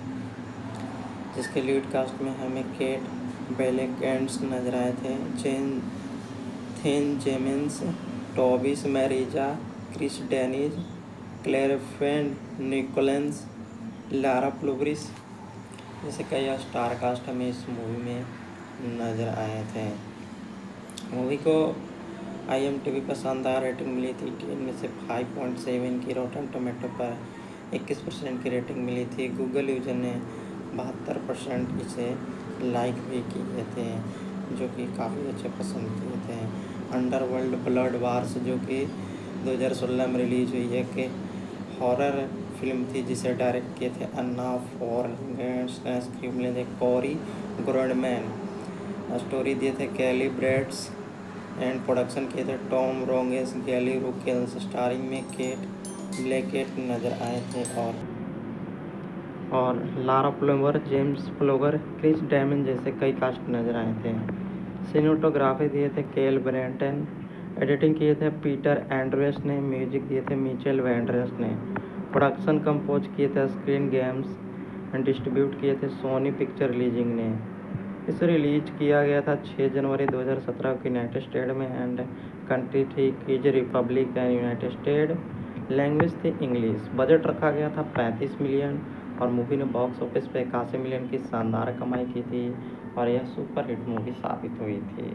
जिसके लीड कास्ट में हमें केट ब्लैंचेट नजर आए थे, जेन थेन जेमिन्स, टॉबिस मैरिजा, क्रिस डेनिज, क्लेर फेंड निकोलस, लारा प्लूवरिस जैसे कई स्टार कास्ट हमें इस मूवी में नज़र आए थे। मूवी को आई एम टी वी पर शानदार रेटिंग मिली थी, इनमें से फाइव पॉइंट सेवन की रोटन टोमेटो पर इक्कीस परसेंट की रेटिंग मिली थी। गूगल यूजर ने बहत्तर परसेंट इसे लाइक भी किए थे, जो कि काफ़ी अच्छे पसंद किए थे। अंडरवर्ल्ड ब्लड वार्स, जो कि दो हज़ार सोलह में रिलीज हुई है, कि हॉरर फिल्म थी जिसे डायरेक्ट किए थे अन्ना फॉर्गेट्स, स्क्रीन प्ले थे कोरी ग्रोडमैन, स्टोरी दिए थे कैली ब्रेड्स एंड प्रोडक्शन किए थे टॉम रोंगेस, गैली रुकेल्स, स्टारिंग में केट ब्लैंचेट नजर आए थे और और Lara Pulver, James फ्लोगर, Chris Damon जैसे कई कास्ट नजर आए थे। सिनेमेटोग्राफी दिए थे केल ब्रेंटन, एडिटिंग किए थे पीटर एंड्रेस ने, म्यूजिक दिए थे मिचेल वेंड्रेस ने, प्रोडक्शन कंपोज किए थे स्क्रीन गेम्स एंड डिस्ट्रीब्यूट किए थे सोनी पिक्चर रिलीजिंग ने। इसे रिलीज किया गया था छह जनवरी दो हज़ार सत्रह को यूनाइटेड स्टेट में एंड कंट्री थी Czech Republic and United State. Language थी इंग्लिश। बजट रखा गया था पैंतीस मिलियन और मूवी ने बॉक्स ऑफिस पे इक्यासी मिलियन की शानदार कमाई की थी और यह सुपर हिट मूवी साबित हुई थी।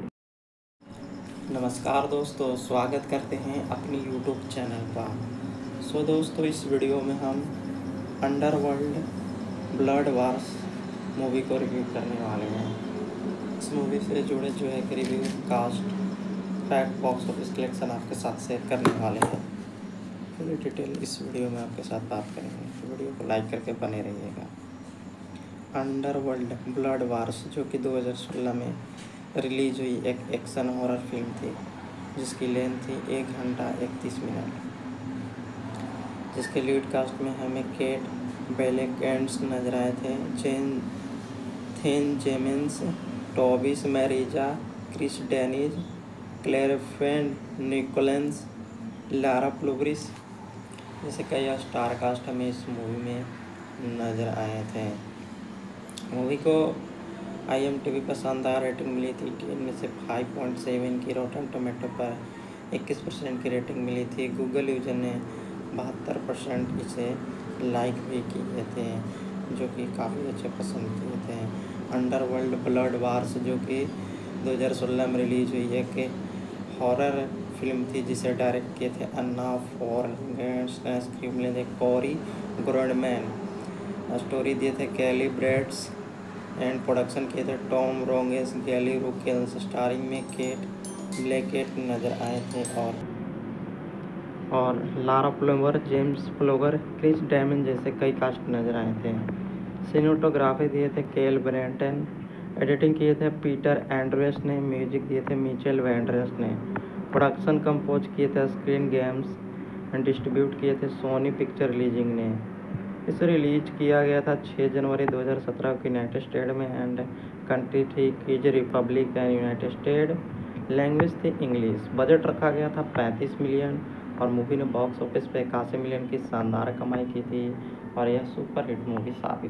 नमस्कार दोस्तों, स्वागत करते हैं अपनी यूट्यूब चैनल पर। सो दोस्तों, इस वीडियो में हम अंडरवर्ल्ड ब्लड वार्स मूवी को रिव्यू करने वाले हैं। इस मूवी से जुड़े जो है कि review, cast, fact, box office collection आपके साथ शेयर करने वाले हैं। पूरी डिटेल इस वीडियो में आपके साथ बात करेंगे, तो वीडियो को लाइक करके बने रहिएगा। अंडरवर्ल्ड ब्लड वार्स जो कि दो हज़ार सोलह में रिलीज हुई एक एक्शन हॉरर फिल्म थी, जिसकी लेंथ थी एक घंटा इकतीस मिनट, जिसके लीड कास्ट में हमें केट बेलेकेंट्स नजर आए थे, जेन थेन जेमिन्स, टॉबिस मैरिजा, क्रिस डेनिज, क्लेर फेंड निकोलेंस, लारा फ्लोवरिस जैसे कई स्टार कास्ट हमें इस मूवी में नज़र आए थे। मूवी को आई एम टी वी पर शानदार रेटिंग मिली थी। टेन में से फाइव पॉइंट सेवन की, रोटन टोमेटो पर इक्कीस परसेंट की रेटिंग मिली थी। गूगल यूजर ने बहत्तर परसेंट इसे लाइक भी किए थे, जो कि काफ़ी अच्छे पसंद किए थे। अंडरवर्ल्ड ब्लड वार्स जो कि दो हज़ार सोलह में रिलीज हुई एक हॉरर फिल्म थी, जिसे डायरेक्ट किए थे अन्ना फॉर्गेट्स, स्क्रीन प्ले थे कोरी ग्रोडमैन, स्टोरी दिए थे कैली ब्रेड्स एंड प्रोडक्शन किए थे टॉम रोंगेस, गैली रुकेल्स। स्टारिंग में केट ब्लैकेट नजर आए थे और और Lara Pulver, James फ्लोगर, Chris Damon जैसे कई कास्ट नजर आए थे। सिनेमेटोग्राफी दिए थे केल ब्रेंटन, एडिटिंग किए थे पीटर एंड्रेस ने, म्यूजिक दिए थे मिचेल वेंड्रेस ने, प्रोडक्शन कंपोज किए थे स्क्रीन गेम्स एंड डिस्ट्रीब्यूट किए थे सोनी पिक्चर रिलीजिंग ने। इसे रिलीज किया गया था छह जनवरी दो हज़ार सत्रह को यूनाइटेड स्टेट में एंड कंट्री थी Czech Republic and United State. Language थी इंग्लिश। बजट रखा गया था पैंतीस मिलियन और मूवी ने बॉक्स ऑफिस पे इक्यासी मिलियन की शानदार कमाई की थी और यह सुपर हिट मूवी साबित।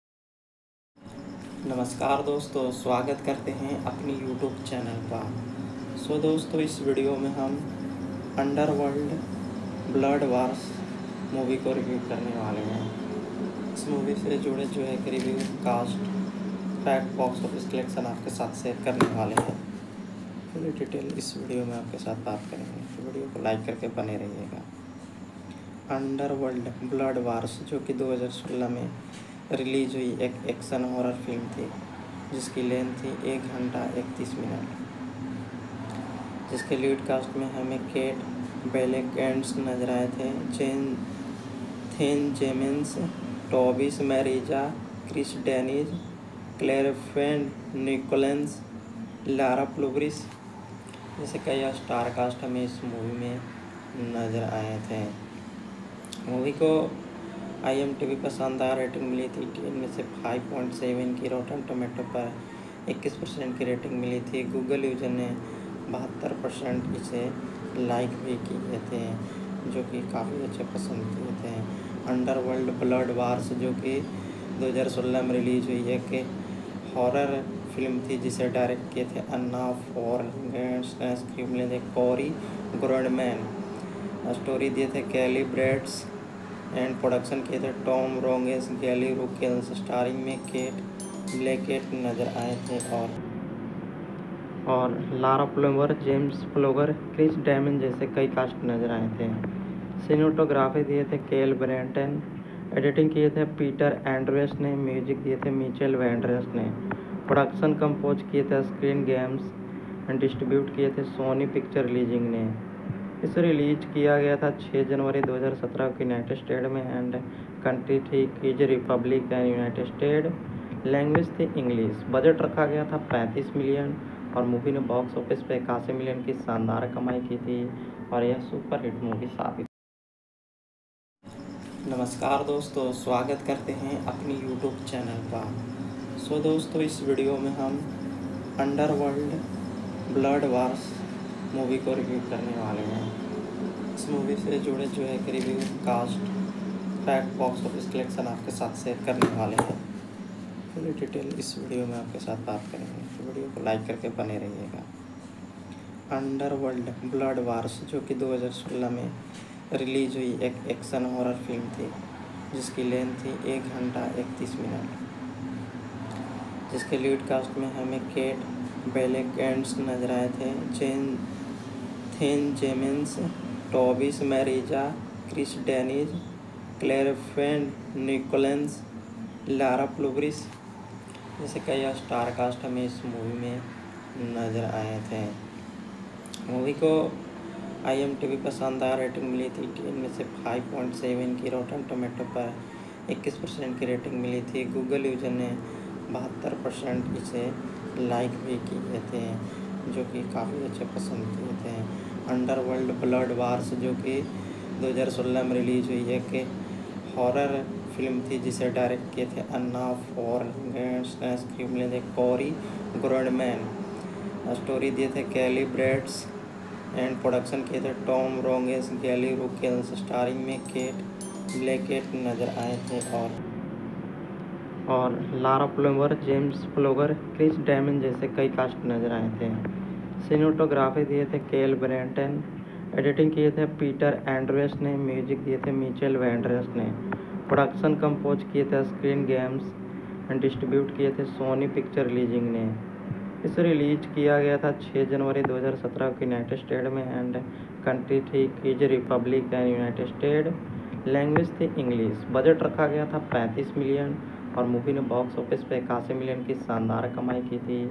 नमस्कार दोस्तों, स्वागत करते हैं अपनी यूट्यूब चैनल पर। सो दोस्तों, इस वीडियो में हम अंडरवर्ल्ड ब्लड वार्स मूवी को रिव्यू करने वाले हैं। इस मूवी से जुड़े जो है कि review, cast, fact, box office collection आपके साथ शेयर करने वाले हैं। पूरी डिटेल इस वीडियो में आपके साथ बात करेंगे, तो वीडियो को लाइक करके बने रहिएगा। अंडरवर्ल्ड ब्लड वार्स जो कि दो हज़ार सोलह में रिलीज हुई एक एक्शन हॉरर फिल्म थी, जिसकी लेंथ थी एक घंटा इकतीस मिनट, जिसके लीड कास्ट में हमें केट बेलेकेंट्स नजर आए थे, जेन थेन जेमिन्स, टॉबिस मैरिजा, क्रिस डेनिज, क्लेर फेंड निकोलेंस, लारा फ्लोवरिस जैसे कई स्टार कास्ट हमें इस मूवी में नज़र आए थे। मूवी को आई एम टी वी पर शानदार रेटिंग मिली थी। टेन में से फाइव पॉइंट सेवन की, रोटन टोमेटो पर इक्कीस परसेंट की रेटिंग मिली थी। गूगल यूजर ने बहत्तर परसेंट इसे लाइक भी किए थे, जो कि काफ़ी अच्छे पसंद किए थे। अंडरवर्ल्ड ब्लड वार्स जो कि दो हज़ार सोलह में रिलीज हुई एक हॉरर फिल्म थी, जिसे डायरेक्ट किए थे अन्ना फॉर्गेट्स, स्क्रीन प्ले थे कोरी ग्रोडमैन, स्टोरी दिए थे कैली ब्रेड्स एंड प्रोडक्शन किए थे टॉम रोंगेस, गैली रुकेल्स। स्टारिंग में केट ब्लैकेट नजर आए थे और और Lara Pulver, James फ्लोगर, Chris Damon जैसे कई कास्ट नजर आए थे। सिनेमेटोग्राफी दिए थे केल ब्रेंटन, एडिटिंग किए थे पीटर एंड्रेस ने, म्यूजिक दिए थे मिचेल वेंड्रेस ने, प्रोडक्शन कंपोज किए थे स्क्रीन गेम्स एंड डिस्ट्रीब्यूट किए थे सोनी पिक्चर रिलीजिंग ने। इसे रिलीज किया गया था छह जनवरी दो हज़ार सत्रह को यूनाइटेड स्टेट में एंड कंट्री थी Czech Republic and United State. Language थी इंग्लिश। बजट रखा गया था पैंतीस मिलियन और मूवी ने बॉक्स ऑफिस पे इक्यासी मिलियन की शानदार कमाई की थी और यह सुपर हिट मूवी साबित। नमस्कार दोस्तों, स्वागत करते हैं अपनी यूट्यूब चैनल पर। सो दोस्तों, इस वीडियो में हम अंडरवर्ल्ड ब्लड वार्स मूवी को रिव्यू करने वाले हैं। इस मूवी से जुड़े जो है कि review, cast, fact, box office collection आपके साथ शेयर करने वाले हैं। पूरी डिटेल इस वीडियो में आपके साथ बात करेंगे, तो वीडियो को लाइक करके बने रहिएगा। अंडरवर्ल्ड ब्लड वार्स जो कि दो हज़ार सोलह में रिलीज हुई एक एक्शन हॉरर फिल्म थी, जिसकी लेंथ थी एक घंटा इकतीस मिनट, जिसके लीड कास्ट में हमें केट बेलेगेंट्स नजर आए थे, जेन थेन जेमिन्स, टॉबिस मैरिजा, क्रिस डेनिज, क्लेर फेंड निकोलेंस, लारा प्लूब्रिस जैसे कई स्टार कास्ट हमें इस मूवी में नज़र आए थे। मूवी को आई एम टी वी पर शानदार रेटिंग मिली थी। टेन में से फाइव पॉइंट सेवन की, रॉटन टोमेटो पर इक्कीस परसेंट की रेटिंग मिली थी। गूगल यूजर ने बहत्तर परसेंट इसे लाइक भी किए थे, जो कि काफ़ी अच्छे पसंद किए थे। अंडरवर्ल्ड ब्लड वार्स जो कि दो हज़ार सोलह में रिलीज हुई एक हॉरर फिल्म थी, जिसे डायरेक्ट किए थे अन्ना फॉर्गेट्स, स्क्रीन थे कोरी ग्रोडमैन, स्टोरी दिए थे कैली ब्रेड्स एंड प्रोडक्शन किए थे टॉम रोंगेस, गैली रुकेल्स। स्टारिंग में केट ब्लैकेट नज़र आए थे और और Lara plover, James प्लोगर, Chris Damon जैसे कई कास्ट नज़र आए थे। सिनेमेटोग्राफी दिए थे केल ब्रेंटन, एडिटिंग किए थे पीटर एंड्रेस ने, म्यूजिक दिए थे मिचेल वेंड्रेस ने, प्रोडक्शन कंपोज किए थे स्क्रीन गेम्स एंड डिस्ट्रीब्यूट किए थे सोनी पिक्चर रिलीजिंग ने। इसे रिलीज किया गया था छह जनवरी दो हज़ार सत्रह को यूनाइटेड स्टेट में, एंड कंट्री थी Czech Republic and United State. Language थी इंग्लिश। बजट रखा गया था पैंतीस मिलियन और मूवी ने बॉक्स ऑफिस पे इक्यासी मिलियन की शानदार कमाई की थी।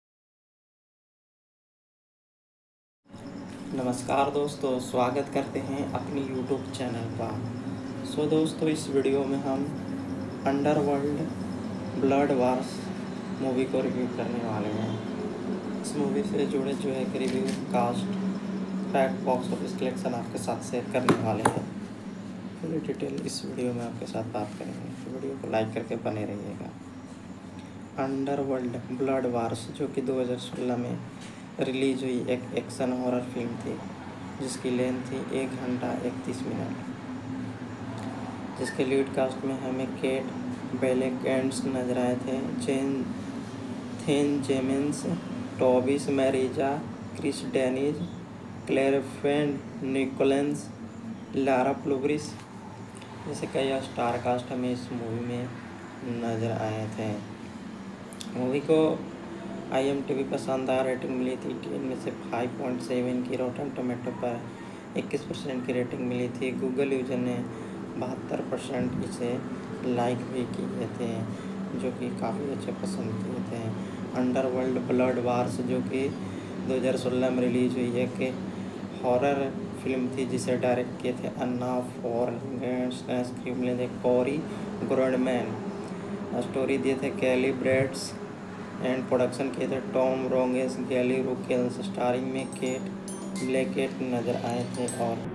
नमस्कार दोस्तों, स्वागत करते हैं अपनी यूट्यूब चैनल पर। सो दोस्तों, इस वीडियो में हम अंडरवर्ल्ड ब्लड वार्स मूवी को रिव्यू करने वाले हैं। इस मूवी से जुड़े जो है कि review, cast, fact, box office collection आपके साथ शेयर करने वाले हैं। पूरी डिटेल इस वीडियो में आपके साथ बात करेंगे, तो वीडियो को लाइक करके बने रहिएगा। अंडरवर्ल्ड ब्लड वार्स जो कि दो हज़ार सोलह में रिलीज हुई एक एक्शन हॉरर फिल्म थी, जिसकी लेंथ थी एक घंटा इकतीस मिनट, जिसके लीड कास्ट में हमें केट बेलेगेंट्स नजर आए थे, जेन थेन जेमिन्स, टॉबिस मैरिजा, क्रिस डेनिज, क्लेर फेंड निकोलेंस, लारा प्लूब्रिस जैसे कई स्टार कास्ट हमें इस मूवी में नज़र आए थे। मूवी को आई एम टी वी पर शानदार रेटिंग मिली थी। टेन में से फाइव पॉइंट सेवन की, रॉटन टोमेटो पर इक्कीस परसेंट की रेटिंग मिली थी। गूगल यूजर ने बहत्तर परसेंट इसे लाइक भी किए थे, जो कि काफ़ी अच्छे पसंद किए थे। अंडरवर्ल्ड ब्लड वार्स जो कि दो हज़ार सोलह में रिलीज हुई एक हॉरर फिल्म थी, जिसे डायरेक्ट किए थे अन्ना फॉर्गेट्स, स्क्रीन थे कोरी ग्रोडमैन, स्टोरी दिए थे कैली ब्रेड्स एंड प्रोडक्शन किए थे टॉम रोंगेस, गैली रुकेल्स। स्टारिंग में केट ब्लैकेट नज़र आए थे और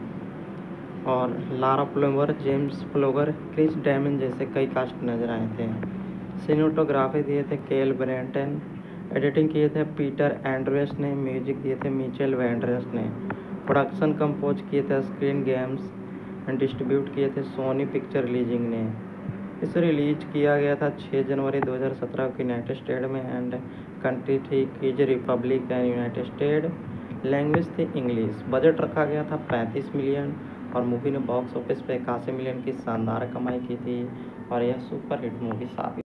और Lara plover, James प्लोगर, Chris Damon जैसे कई कास्ट नज़र आए थे। सिनेमेटोग्राफी दिए थे केल ब्रेंटन, एडिटिंग किए थे पीटर एंड्रेस ने, म्यूजिक दिए थे मिचेल वेंड्रेस ने, प्रोडक्शन कंपोज किए थे स्क्रीन गेम्स एंड डिस्ट्रीब्यूट किए थे सोनी पिक्चर रिलीजिंग ने। इसे रिलीज किया गया था छह जनवरी दो हज़ार सत्रह को यूनाइटेड स्टेट में, एंड कंट्री थी Czech Republic and United State. Language थी इंग्लिश। बजट रखा गया था पैंतीस मिलियन और मूवी ने बॉक्स ऑफिस पे इक्यासी मिलियन की शानदार कमाई की थी और यह सुपर हिट मूवी साबित।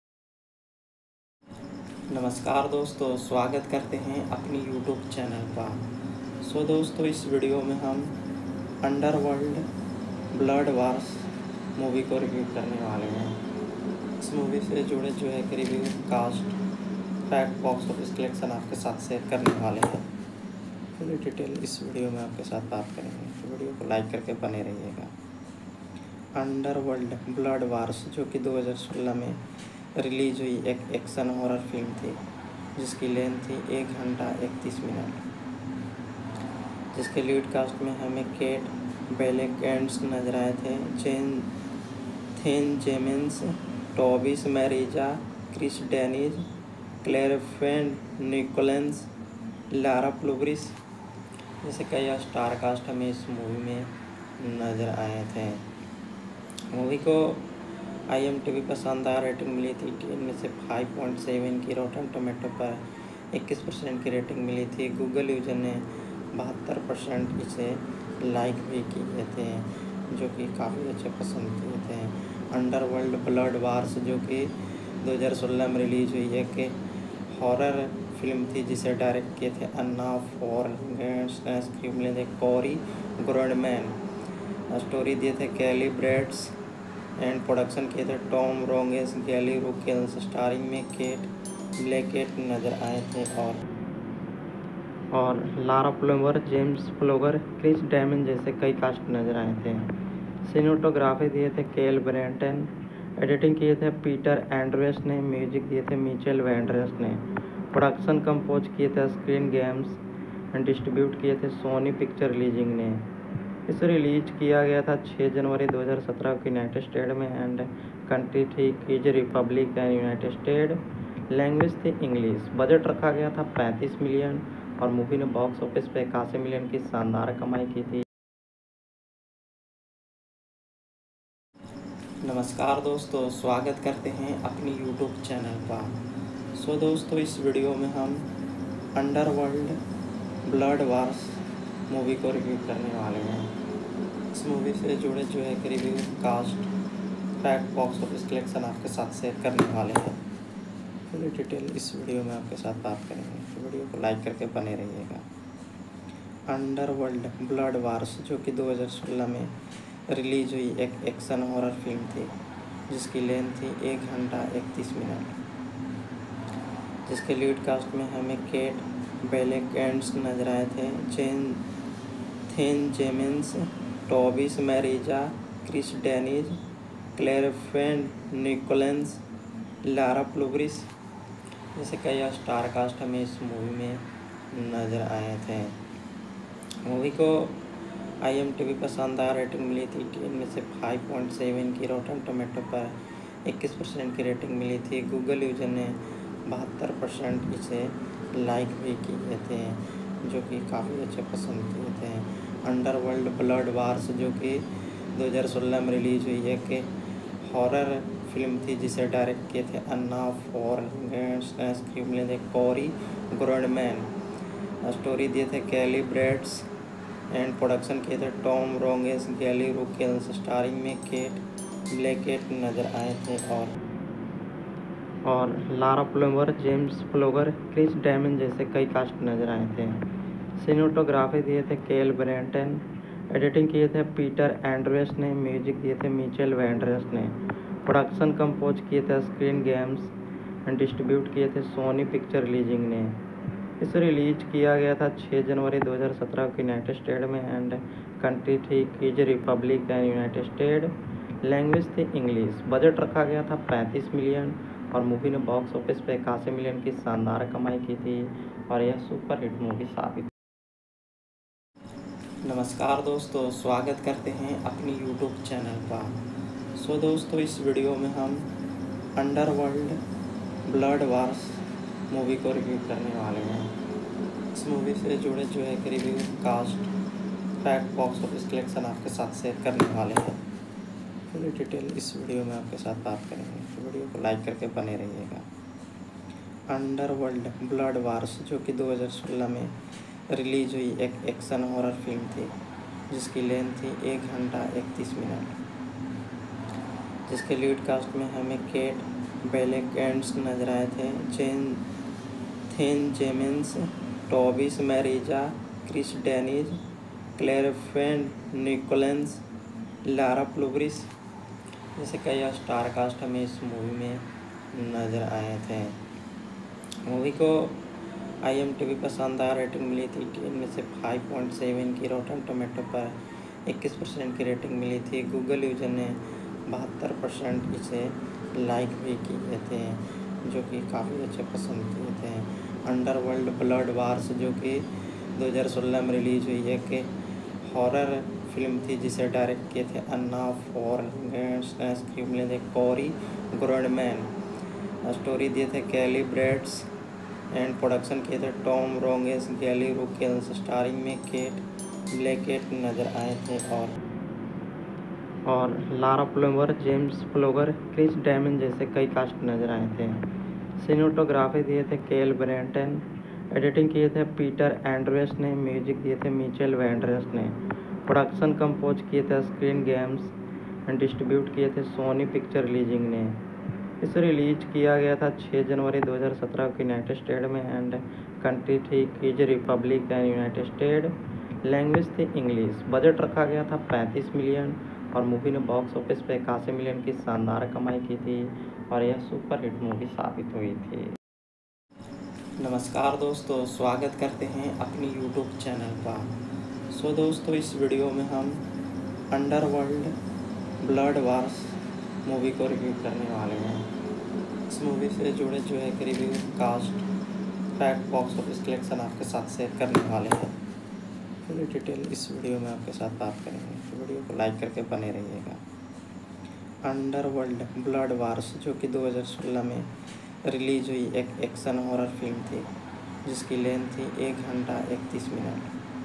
नमस्कार दोस्तों, स्वागत करते हैं अपनी यूट्यूब चैनल पर। सो दोस्तों, इस वीडियो में हम अंडरवर्ल्ड ब्लड वार्स मूवी को रिव्यू करने वाले हैं। इस मूवी से जुड़े जो है कि review, cast, fact, box office collection आपके साथ शेयर करने वाले हैं। पूरी डिटेल इस वीडियो में आपके साथ बात करेंगे, तो वीडियो को लाइक करके बने रहिएगा। अंडरवर्ल्ड ब्लड वार्स जो कि दो हज़ार सोलह में रिलीज हुई एक एक्शन हॉरर फिल्म थी, जिसकी लेंथ थी एक घंटा इकतीस मिनट, जिसके लीड कास्ट में हमें केट बेलेगेंट्स नजर आए थे, जेन थेन जेमिन्स, टॉबिस मैरिजा, क्रिस डेनिज, क्लेर फेंड निकोलेंस, लारा प्लूब्रिस जैसे कई स्टार कास्ट हमें इस मूवी में नज़र आए थे। मूवी को आई एम टी वी पर शानदार रेटिंग मिली थी। टेन में से फाइव पॉइंट सेवन की, रोटन टोमेटो पर इक्कीस परसेंट की रेटिंग मिली थी। गूगल यूजर ने बहत्तर परसेंट इसे लाइक भी किए थे, जो कि काफ़ी अच्छे पसंद किए थे। अंडरवर्ल्ड ब्लड वार्स जो कि दो हज़ार सोलह में रिलीज हुई है कि हॉरर फिल्म थी, जिसे डायरेक्ट किए थे अन्ना फॉर्गेट्स, स्क्रीन प्ले थे कोरी ग्रोडमैन, स्टोरी दिए थे कैली ब्रेड्स एंड प्रोडक्शन किए थे टॉम रोंगेस, गैली रुकेल्स, स्टारिंग में केट ब्लैकेट नज़र आए थे और और Lara plover, James फ्लोगर, Chris Damon जैसे कई कास्ट नज़र आए थे। सिनेमेटोग्राफी दिए थे केल ब्रेंटन, एडिटिंग किए थे पीटर एंड्रेस ने, म्यूजिक दिए थे मिचेल वेंड्रेस ने, प्रोडक्शन कंपोज किए थे स्क्रीन गेम्स एंड डिस्ट्रीब्यूट किए थे सोनी पिक्चर रिलीजिंग ने। इसे रिलीज किया गया था छह जनवरी दो हज़ार सत्रह को यूनाइटेड स्टेट में एंड कंट्री थी keys Republic and United State. Language थी इंग्लिश। बजट रखा गया था पैंतीस मिलियन और मूवी ने बॉक्स ऑफिस पे इक्यासी मिलियन की शानदार कमाई की थी। नमस्कार दोस्तों, स्वागत करते हैं अपनी यूट्यूब चैनल पर। सो दोस्तों, इस वीडियो में हम अंडरवर्ल्ड ब्लड वार्स मूवी को रिव्यू करने वाले हैं। इस मूवी से जुड़े जो है कि review, cast, fact, box office collection आपके साथ शेयर करने वाले हैं। पूरी डिटेल इस वीडियो में आपके साथ बात करेंगे, तो वीडियो को लाइक करके बने रहिएगा। अंडरवर्ल्ड ब्लड वार्स जो कि दो हज़ार सोलह में रिलीज हुई एक एक्शन हॉरर फिल्म थी, जिसकी लेंथ थी एक घंटा इकतीस मिनट, जिसके लीड कास्ट में हमें केट ब्लैकेट नजर आए थे, चेन थेन जेमिन्स, टॉबिस मैरिजा, क्रिस डेनिज, क्लेर फेंड निकोलेंस, लारा प्लूब्रिस जैसे कई स्टार कास्ट हमें इस मूवी में नज़र आए थे। मूवी को आई एम टी वी पर शानदार रेटिंग मिली थी। टेन में से फाइव पॉइंट सेवन की, रोटन टोमेटो पर इक्कीस परसेंट की रेटिंग मिली थी। गूगल यूजर ने बहत्तर परसेंट इसे लाइक भी किए थे, जो कि काफ़ी अच्छे पसंद किए थे। अंडरवर्ल्ड ब्लड वार्स जो कि दो हज़ार सोलह में रिलीज हुई है कि हॉरर फिल्म थी, जिसे डायरेक्ट किए थे अन्ना फॉर्गेट्स, स्क्रीन प्ले थे कोरी ग्रोडमैन, स्टोरी दिए थे कैली ब्रेड्स एंड प्रोडक्शन किए थे टॉम रोंगेस, गैली रुकेल्स, स्टारिंग में केट ब्लैकेट नज़र आए थे और और Lara plover, James फ्लोगर, Chris Damon जैसे कई कास्ट नज़र आए थे। सिनेमेटोग्राफी दिए थे केल ब्रेंटन, एडिटिंग किए थे पीटर एंड्रेस ने, म्यूजिक दिए थे मिचेल वेंड्रेस ने, प्रोडक्शन कंपोज किए थे स्क्रीन गेम्स एंड डिस्ट्रीब्यूट किए थे सोनी पिक्चर रिलीजिंग ने। इसे रिलीज किया गया था छह जनवरी दो हज़ार सत्रह को यूनाइटेड स्टेट में एंड कंट्री थी keys Republic and United State. Language थी इंग्लिश। बजट रखा गया था पैंतीस मिलियन और मूवी ने बॉक्स ऑफिस पे इक्यासी मिलियन की शानदार कमाई की थी और यह सुपर हिट मूवी साबित। नमस्कार दोस्तों, स्वागत करते हैं अपनी यूट्यूब चैनल पर। सो दोस्तों, इस वीडियो में हम अंडरवर्ल्ड ब्लड वार्स मूवी को रिव्यू करने वाले हैं। इस मूवी से जुड़े जो है कि review, cast, fact, box office collection आपके साथ शेयर करने वाले हैं। पूरी डिटेल इस वीडियो में आपके साथ बात करेंगे, तो वीडियो को लाइक करके बने रहिएगा। अंडरवर्ल्ड ब्लड वार्स जो कि दो हज़ार सोलह में रिलीज हुई एक एक्शन हॉरर फिल्म थी, जिसकी लेंथ थी एक घंटा इकतीस मिनट, जिसके लीड कास्ट में हमें केट ब्लैकेट नजर आए थे, चेन थेन जेमिन्स, टॉबिस मैरिजा, क्रिस डेनिज, क्लेर फेंड निकोलेंस, लारा प्लूब्रिस जैसे कई स्टार कास्ट हमें इस मूवी में नज़र आए थे। मूवी को आई एम टी वी पर शानदार रेटिंग मिली थी। टेन में से फाइव पॉइंट सेवन की, रोटन टोमेटो पर इक्कीस परसेंट की रेटिंग मिली थी। गूगल यूजर ने बहत्तर परसेंट इसे लाइक भी किए थे, जो कि काफ़ी अच्छे पसंद किए थे। अंडरवर्ल्ड ब्लड वार्स जो कि दो हज़ार सोलह में रिलीज हुई है कि हॉरर फिल्म थी जिसे डायरेक्ट किए थे अन्ना फॉर्गेट्स, स्क्रीन प्ले थे कोरी ग्रोडमैन, स्टोरी दिए थे कैली ब्रेड्स एंड प्रोडक्शन किए थे टॉम रोंगेस, गैली रुकेल्स, स्टारिंग में केट ब्लैकेट नजर आए थे और और Lara plover, James फ्लोगर, Chris Damon जैसे कई कास्ट नजर आए थे। सिनेमेटोग्राफी दिए थे केल ब्रेंटन, एडिटिंग किए थे पीटर एंड्रेस ने, म्यूजिक दिए थे मिचेल वेंड्रेस ने, प्रोडक्शन कंपोज किए थे स्क्रीन गेम्स एंड डिस्ट्रीब्यूट किए थे सोनी पिक्चर रिलीजिंग ने। इसे रिलीज किया गया था छह जनवरी दो हज़ार सत्रह को यूनाइटेड स्टेट में एंड कंट्री थी Czech Republic and United State, language थी इंग्लिश। बजट रखा गया था पैंतीस मिलियन और मूवी ने बॉक्स ऑफिस पे इक्यासी मिलियन की शानदार कमाई की थी और यह सुपर हिट मूवी साबित हुई थी। नमस्कार दोस्तों, स्वागत करते हैं अपनी यूट्यूब चैनल पर। सो दोस्तों, इस वीडियो में हम अंडरवर्ल्ड ब्लड वार्स मूवी को रिव्यू करने वाले हैं। इस मूवी से जुड़े जो है कि review, cast, fact, box office collection आपके साथ शेयर करने वाले हैं। पूरी डिटेल इस वीडियो में आपके साथ बात करेंगे, तो वीडियो को लाइक करके बने रहिएगा। अंडरवर्ल्ड ब्लड वार्स जो कि दो हज़ार सोलह में रिलीज हुई एक एक्शन हॉरर फिल्म थी जिसकी लेंथ थी एक घंटा इकतीस मिनट,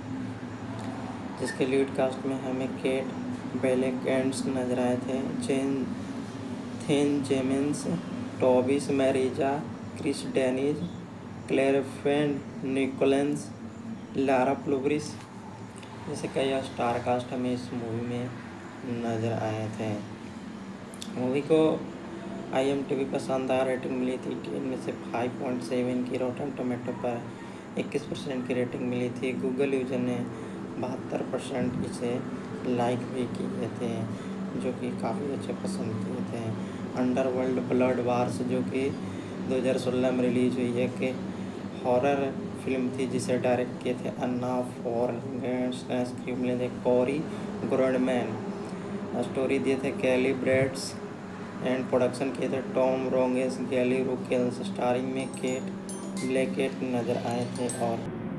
जिसके लीड कास्ट में हमें केट बेलेकेंट्स नजर आए थे, जेन थेन जेमिन्स, टॉबिस मैरिजा, क्रिस डेनिज, क्लेरफेंड निकोलेंस, लारा प्लूब्रिस जैसे कई स्टार कास्ट हमें इस मूवी में नज़र आए थे। मूवी को आई एम टी वी पर शानदार रेटिंग मिली थी, टेन में से फाइव पॉइंट सेवन की, रोटन टोमेटो पर इक्कीस परसेंट की रेटिंग मिली थी। गूगल यूजर ने बहत्तर परसेंट इसे लाइक भी किए थे, जो कि काफ़ी अच्छे पसंद किए थे। अंडरवर्ल्ड ब्लड वार्स जो कि दो हज़ार सोलह में रिलीज हुई है कि हॉरर फिल्म थी जिसे डायरेक्ट किए थे अन्ना फॉर्गेट्स, स्क्रीन प्ले थे कोरी ग्रोडमैन, स्टोरी दिए थे कैली ब्रेड्स एंड प्रोडक्शन किए थे टॉम रोंगेस, गैली रुकेल्स, स्टारिंग में केट ब्लैकेट नजर आए थे और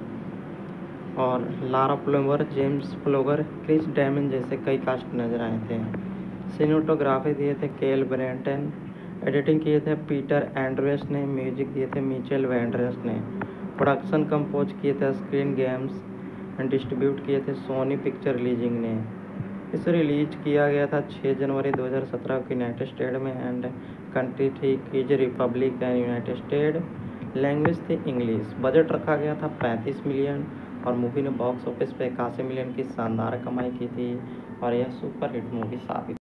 और Lara plover, James फ्लोगर, Chris Damon जैसे कई कास्ट नजर आए थे। सिनेमेटोग्राफी दिए थे केल ब्रेंटन, एडिटिंग किए थे पीटर एंड्रेस ने, म्यूजिक दिए थे मिचेल वेंड्रेस ने, प्रोडक्शन कंपोज किए थे स्क्रीन गेम्स एंड डिस्ट्रीब्यूट किए थे सोनी पिक्चर रिलीजिंग ने। इसे रिलीज किया गया था छह जनवरी दो हज़ार सत्रह को यूनाइटेड स्टेट में एंड कंट्री थी Czech Republic and United State, language थी इंग्लिश। बजट रखा गया था पैंतीस मिलियन और मूवी ने बॉक्स ऑफिस पे इक्यासी मिलियन की शानदार कमाई की थी और यह सुपर हिट मूवी साबित।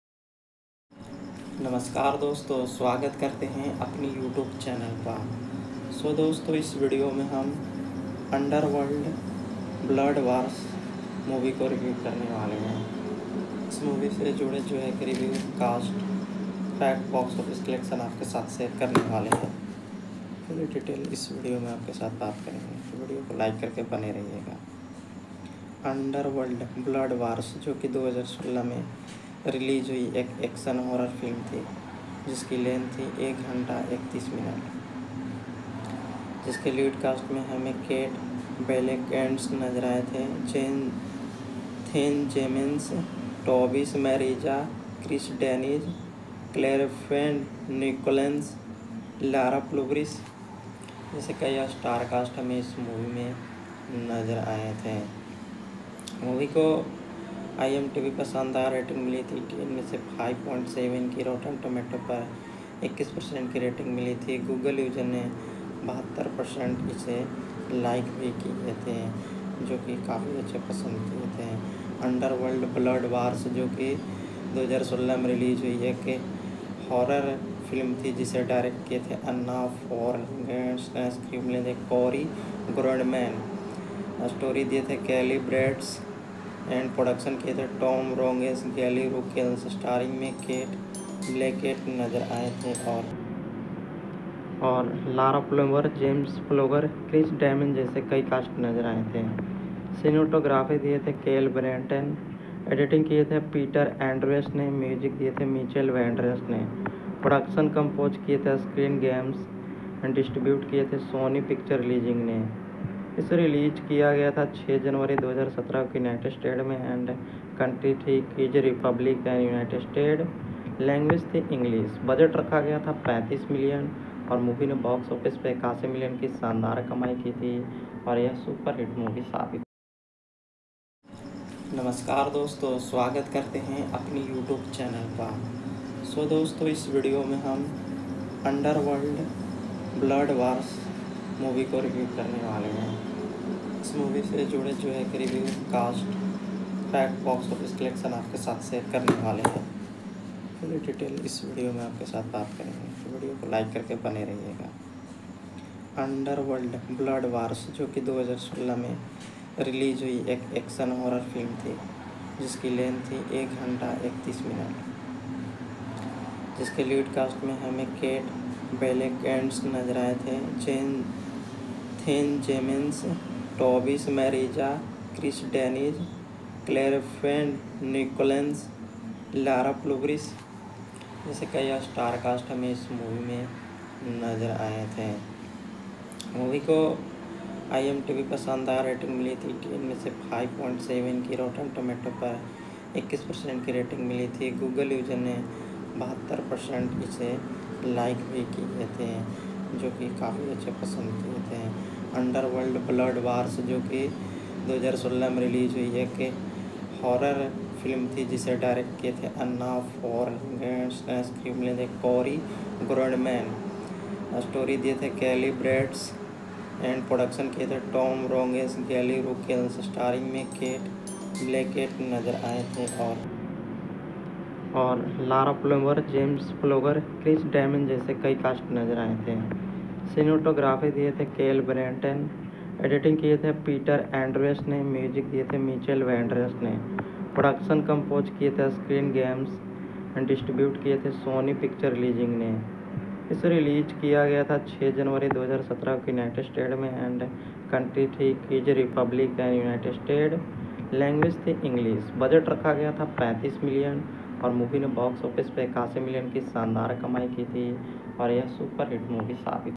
नमस्कार दोस्तों, स्वागत करते हैं अपनी यूट्यूब चैनल पर। सो दोस्तों, इस वीडियो में हम अंडरवर्ल्ड ब्लड वार्स मूवी को रिव्यू करने वाले हैं। इस मूवी से जुड़े जो है कि review, cast, fact, box office collection आपके साथ शेयर करने वाले हैं। पूरी डिटेल इस वीडियो में आपके साथ बात करेंगे, तो वीडियो को लाइक करके बने रहिएगा। अंडरवर्ल्ड ब्लड वार्स जो कि दो हज़ार सोलह में रिलीज हुई एक एक्शन हॉरर फिल्म थी जिसकी लेंथ थी एक घंटा इकतीस मिनट, जिसके लीड कास्ट में हमें केट बेलेकेंट्स नजर आए थे, जेन थेन जेमिन्स, टॉबिस मैरिजा, क्रिस डेनिज, क्लेरफेंड निकोलेंस, लारा प्लूब्रिस जैसे कई स्टार कास्ट हमें इस मूवी में नज़र आए थे। मूवी को आई एम टी वी पर शानदार रेटिंग मिली थी, टेन में से फाइव पॉइंट सेवन की, रोटन टोमेटो पर इक्कीस परसेंट की रेटिंग मिली थी। गूगल यूजर ने बहत्तर परसेंट इसे लाइक भी किए थे, जो कि काफ़ी अच्छे पसंद किए थे। अंडरवर्ल्ड ब्लड वार्स जो कि दो हज़ार सोलह में रिलीज हुई है कि हॉरर फिल्म थी जिसे डायरेक्ट किए थे अन्ना फॉर्गेट्स, स्क्रीन प्ले थे कोरी ग्रोडमैन, स्टोरी दिए थे कैली ब्रेड्स एंड प्रोडक्शन किए थे टॉम रोंगेस, गैली रुकेल्स, स्टारिंग में केट ब्लैकेट नजर आए थे और और Lara plover, James फ्लोगर, Chris Damon जैसे कई कास्ट नजर आए थे। सिनेमेटोग्राफी दिए थे केल ब्रेंटन, एडिटिंग किए थे पीटर एंड्रेस ने, म्यूजिक दिए थे मिचेल वेंड्रेस ने, प्रोडक्शन कंपोज किए थे स्क्रीन गेम्स एंड डिस्ट्रीब्यूट किए थे सोनी पिक्चर रिलीजिंग ने। इसे रिलीज किया गया था छः जनवरी दो हज़ार सत्रह को यूनाइटेड स्टेट में एंड कंट्री थी keys Republic and United State. Language थी इंग्लिश। बजट रखा गया था पैंतीस मिलियन और मूवी ने बॉक्स ऑफिस पे इक्यासी मिलियन की शानदार कमाई की थी और यह सुपर हिट मूवी साबित। नमस्कार दोस्तों, स्वागत करते हैं अपनी यूट्यूब चैनल पर। सो दोस्तों, इस वीडियो में हम अंडरवर्ल्ड ब्लड वार्स मूवी को रिव्यू करने वाले हैं। इस मूवी से जुड़े जो है कि review, cast, fact, box office collection आपके साथ शेयर करने वाले हैं। पूरी डिटेल इस वीडियो में आपके साथ बात करेंगे, तो वीडियो को लाइक करके बने रहिएगा। अंडरवर्ल्ड ब्लड वार्स जो कि दो हज़ार सोलह में रिलीज हुई एक एक्शन हॉरर फिल्म थी, जिसकी लेंथ थी एक घंटा इकतीस मिनट, जिसके लीड कास्ट में हमें केट बेलेकेंट्स नजर आए थे, चेन थेन जेमिन्स, टॉबिस मैरिजा, क्रिस डेनिज, क्लेरफेंड निकोलेंस, लारा प्लूग्रिस जैसे कई स्टार कास्ट हमें इस मूवी में नज़र आए थे। मूवी को आई एम टी वी पर शानदार रेटिंग मिली थी। टेन में से फाइव पॉइंट सेवन की, रोटन टोमेटो पर इक्कीस परसेंट की रेटिंग मिली थी। गूगल यूजर ने बहत्तर परसेंट इसे लाइक भी किए थे, जो कि काफ़ी अच्छे पसंद किए थे। अंडरवर्ल्ड ब्लड वार्स जो कि दो हज़ार सोलह में रिलीज हुई एक हॉरर फिल्म थी, जिसे डायरेक्ट किए थे अन्ना फॉर्गेट्स, स्क्रीन थे कोरी ग्रोडमैन, स्टोरी दिए थे कैली ब्रेड्स एंड प्रोडक्शन किए थे टॉम रोंगेस, गैली रुकेल्स। स्टारिंग में केट ब्लैकेट नजर आए थे और और Lara plover, James फ्लोगर, Chris Damon जैसे कई कास्ट नजर आए थे। सिनेमेटोग्राफी दिए थे केल ब्रेंटन, एडिटिंग किए थे पीटर एंड्रेस ने, म्यूजिक दिए थे मिचेल वेंड्रेस ने, प्रोडक्शन कंपोज किए थे स्क्रीन गेम्स एंड डिस्ट्रीब्यूट किए थे सोनी पिक्चर रिलीजिंग ने। इसे रिलीज किया गया था छः जनवरी दो हज़ार सत्रह को यूनाइटेड स्टेट में एंड कंट्री थी keys Republic and United State. Language थी इंग्लिश। बजट रखा गया था पैंतीस मिलियन और मूवी ने बॉक्स ऑफिस पे इक्यासी मिलियन की शानदार कमाई की थी और यह सुपर हिट मूवी साबित।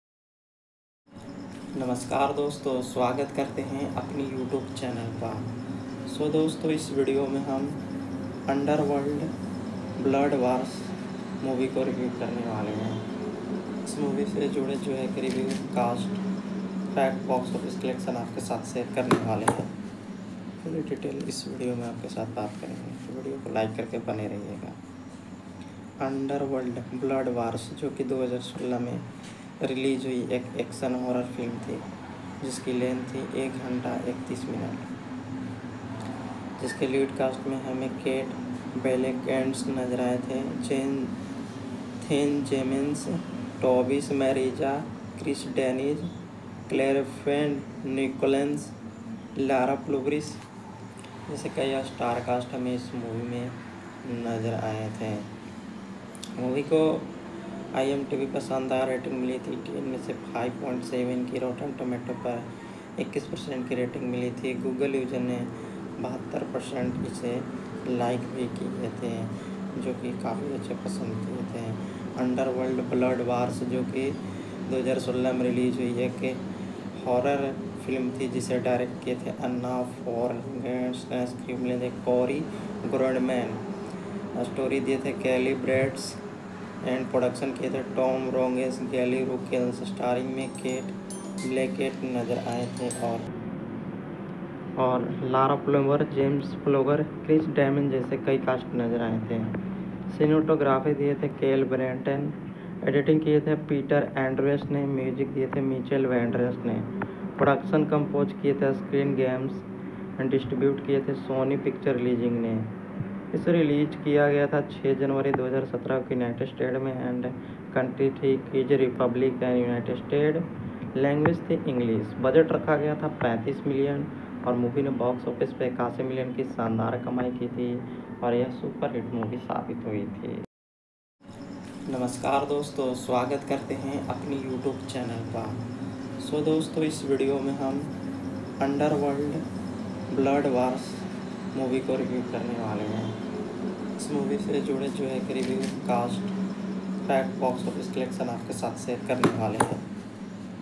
नमस्कार दोस्तों, स्वागत करते हैं अपनी यूट्यूब चैनल पर। सो दोस्तों, इस वीडियो में हम अंडरवर्ल्ड ब्लड वार्स मूवी को रिव्यू करने वाले हैं। इस मूवी से जुड़े जो है कि review, cast, fact, box office collection आपके साथ शेयर करने वाले हैं। पूरी डिटेल इस वीडियो में आपके साथ बात करेंगे, तो वीडियो को लाइक करके बने रहिएगा। अंडरवर्ल्ड ब्लड वार्स जो कि दो हज़ार सोलह में रिलीज हुई एक एक्शन हॉरर फिल्म थी, जिसकी लेंथ थी एक घंटा इकतीस मिनट, जिसके लीड कास्ट में हमें केट बेलेकेंट्स नजर आए थे, चेन थेन जेमिन्स, टॉबिस मैरिजा, क्रिस डेनिज, क्लेरफेंड निकोलेंस, लारा प्लूग्रिस जैसे कई स्टार कास्ट हमें इस मूवी में नज़र आए थे। मूवी को आई एम टी वी पर शानदार रेटिंग मिली थी। टेन में से फाइव पॉइंट सेवन की, रोटन टोमेटो पर इक्कीस परसेंट की रेटिंग मिली थी। गूगल यूजर ने बहत्तर परसेंट इसे लाइक भी किए थे, जो कि काफ़ी अच्छे पसंद किए थे। अंडरवर्ल्ड ब्लड वार्स जो कि दो हज़ार सोलह में रिलीज हुई एक हॉरर फिल्म थी, जिसे डायरेक्ट किए थे अन्ना फॉर्गेट्स, स्क्रीन थे कोरी ग्रोडमैन, स्टोरी दिए थे कैली ब्रेड्स एंड प्रोडक्शन किए थे टॉम रोंगेस, गैली रुकेल्स। स्टारिंग में केट ब्लैकेट नजर आए थे और और Lara plover, James फ्लोगर, Chris Damon जैसे कई कास्ट नजर आए थे। सिनेमेटोग्राफी दिए थे केल ब्रेंटन, एडिटिंग किए थे पीटर एंड्रेस ने, म्यूजिक दिए थे मिचेल वेंड्रेस ने, प्रोडक्शन कंपोज किए थे स्क्रीन गेम्स एंड डिस्ट्रीब्यूट किए थे सोनी पिक्चर रिलीजिंग ने। इसे रिलीज किया गया था छः जनवरी दो हज़ार सत्रह को यूनाइटेड स्टेट में एंड कंट्री थी keys Republic and United State. Language थी इंग्लिश। बजट रखा गया था पैंतीस मिलियन और मूवी ने बॉक्स ऑफिस पे इक्यासी मिलियन की शानदार कमाई की थी और यह सुपर हिट मूवी साबित हुई थी। नमस्कार दोस्तों, स्वागत करते हैं अपनी यूट्यूब चैनल पर। सो दोस्तों, इस वीडियो में हम अंडरवर्ल्ड ब्लड वार्स मूवी को रिव्यू करने वाले हैं। इस मूवी से जुड़े जो है कि review, cast, fact, box office collection आपके साथ शेयर करने वाले हैं।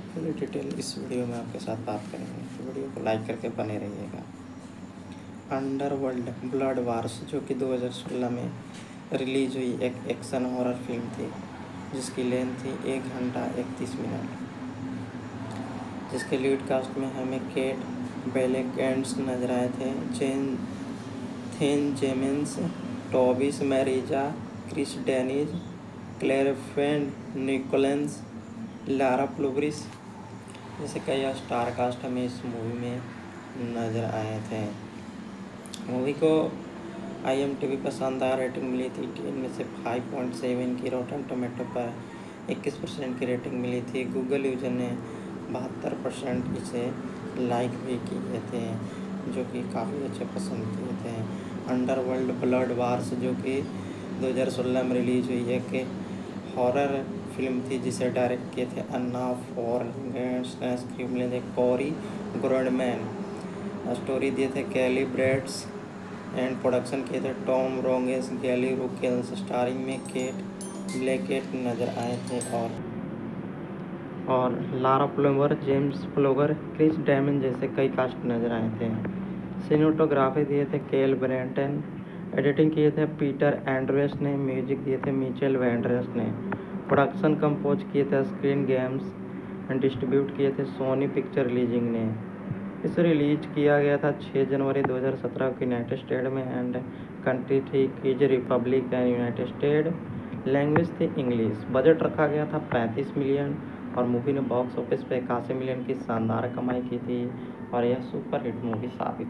पूरी डिटेल इस वीडियो में आपके साथ बात करेंगे, तो वीडियो को लाइक करके बने रहिएगा। अंडरवर्ल्ड ब्लड वार्स, जो कि दो हज़ार सोलह में रिलीज हुई एक एक्शन हॉरर फिल्म थी, जिसकी लेंथ थी एक घंटा इकतीस मिनट, जिसके लीड कास्ट में हमें केट बेलेकेंट्स नजर आए थे, जेन थेन जेमिन्स, टॉबिस मैरिजा, क्रिस डेनिज, क्लेर फेंड निकोलेंस, लारा प्लूब्रिस जैसे कई स्टार कास्ट हमें इस मूवी में नज़र आए थे। मूवी को आई एम टी वी पर शानदार रेटिंग मिली थी, इनमें से फाइव पॉइंट सेवन की रोटन टोमेटो पर इक्कीस परसेंट की रेटिंग मिली थी। गूगल यूजर ने बहत्तर परसेंट इसे लाइक भी किए थे, जो कि काफ़ी अच्छे पसंद किए थे। अंडरवर्ल्ड ब्लड वार्स, जो कि दो हज़ार सोलह में रिलीज हुई एक हॉरर फिल्म थी, जिसे डायरेक्ट किए थे अन्ना फॉर्गेट, स्क्रीन प्ले थे कोरी ग्रोडमैन, स्टोरी दिए थे कैली ब्रेड्स एंड प्रोडक्शन किए थे टॉम रोंगेस, गैली रुकेल्स, स्टारिंग में केट ब्लैकेट नजर आए थे और और Lara plover, James प्लोगर, Chris Damon जैसे कई कास्ट नजर आए थे। सिनेमेटोग्राफी दिए थे केल ब्रेंटन, एडिटिंग किए थे पीटर एंड्रेस ने, म्यूजिक दिए थे मिचेल वेंड्रेस ने, प्रोडक्शन कंपोज किए थे स्क्रीन गेम्स एंड डिस्ट्रीब्यूट किए थे सोनी पिक्चर रिलीजिंग ने। इसे रिलीज किया गया था छह जनवरी दो हज़ार सत्रह को यूनाइटेड स्टेट में एंड कंट्री थी keys Republic and United State, language थी इंग्लिश। बजट रखा गया था पैंतीस मिलियन और मूवी ने बॉक्स ऑफिस पे इक्यासी मिलियन की शानदार कमाई की थी और यह सुपर हिट मूवी साबित।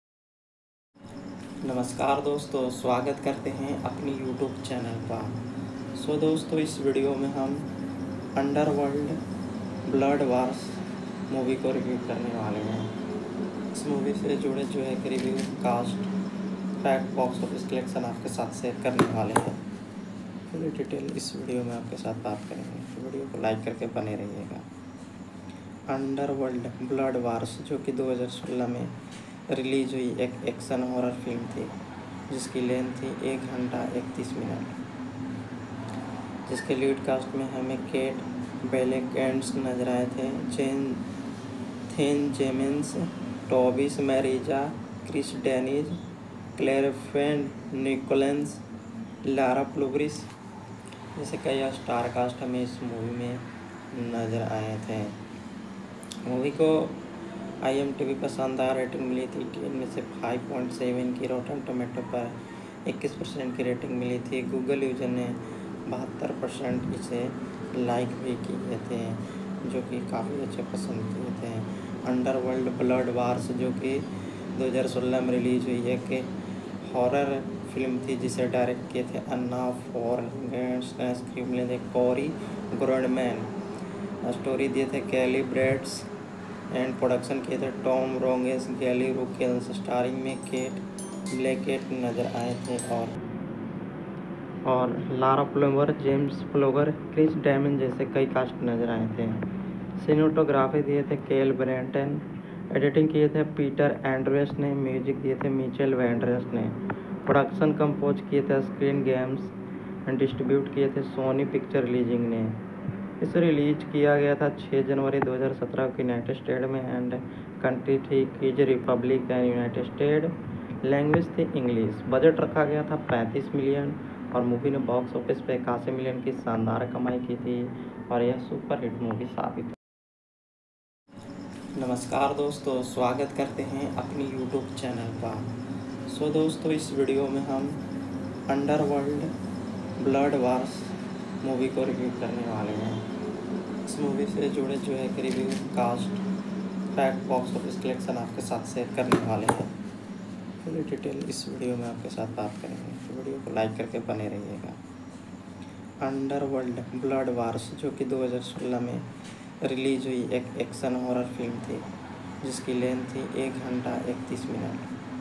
नमस्कार दोस्तों, स्वागत करते हैं अपनी यूट्यूब चैनल पर। सो दोस्तों, इस वीडियो में हम अंडरवर्ल्ड ब्लड वार्स मूवी को रिव्यू करने वाले हैं। इस मूवी से जुड़े जो है कि review, cast, fact, box office collection आपके साथ शेयर करने वाले हैं। पूरी डिटेल इस वीडियो में आपके साथ बात करेंगे, तो वीडियो को लाइक करके बने रहिएगा। अंडरवर्ल्ड ब्लड वार्स, जो कि दो हज़ार सोलह में रिलीज हुई एक एक्शन हॉरर फिल्म थी, जिसकी लेंथ थी एक घंटा इकतीस मिनट, जिसके लीड कास्ट में हमें केट बेलेकेंट्स नजर आए थे, जेन थेन जेमिन्स, टॉबिस मैरिजा, क्रिस डेनिज, क्लेर फेंड निकोलेंस, लारा प्लूब्रिस जैसे कई स्टार कास्ट हमें इस मूवी में नज़र आए थे। मूवी को आई एम टी वी पर शानदार रेटिंग मिली थी, इनमें से फाइव पॉइंट सेवन की रोटन टोमेटो पर इक्कीस परसेंट की रेटिंग मिली थी। गूगल यूजर ने बहत्तर परसेंट इसे लाइक भी किए थे, जो कि काफ़ी अच्छे पसंद किए थे। अंडरवर्ल्ड ब्लड वार्स, जो कि दो हज़ार सोलह में रिलीज हुई एक हॉरर फिल्म थी, जिसे डायरेक्ट किए थे अन्ना फॉर्गेट, स्क्रीन प्ले थे कोरी ग्रोडमैन, स्टोरी दिए थे कैली ब्रेड्स एंड प्रोडक्शन किए थे टॉम रोंगेस, गैली रुकेल्स, स्टारिंग में केट ब्लैकेट नजर आए थे और और Lara plover, James प्लोगर, Chris Damon जैसे कई कास्ट नजर आए थे। सिनेमेटोग्राफी दिए थे केल ब्रेंटन, एडिटिंग किए थे पीटर एंड्रेस ने, म्यूजिक दिए थे मिचेल वेंड्रेस ने, प्रोडक्शन कंपोज किए थे स्क्रीन गेम्स एंड डिस्ट्रीब्यूट किए थे सोनी पिक्चर रिलीजिंग ने। इसे रिलीज किया गया था छह जनवरी दो हज़ार सत्रह को यूनाइटेड स्टेट में एंड कंट्री थी keys Republic and United State, language थी इंग्लिश। बजट रखा गया था पैंतीस मिलियन और मूवी ने बॉक्स ऑफिस पे इक्यासी मिलियन की शानदार कमाई की थी और यह सुपर हिट मूवी साबित। नमस्कार दोस्तों, स्वागत करते हैं अपनी यूट्यूब चैनल पर। सो दोस्तों, इस वीडियो में हम अंडरवर्ल्ड ब्लड वार्स मूवी को रिव्यू करने वाले हैं। इस मूवी से जुड़े जो है कि review, cast, fact, box office collection आपके साथ शेयर करने वाले हैं। पूरी डिटेल इस वीडियो में आपके साथ बात करेंगे, तो वीडियो को लाइक करके बने रहिएगा। अंडरवर्ल्ड ब्लड वार्स, जो कि दो हज़ार सोलह में रिलीज हुई एक एक्शन हॉरर फिल्म थी, जिसकी लेंथ थी एक घंटा इकतीस मिनट,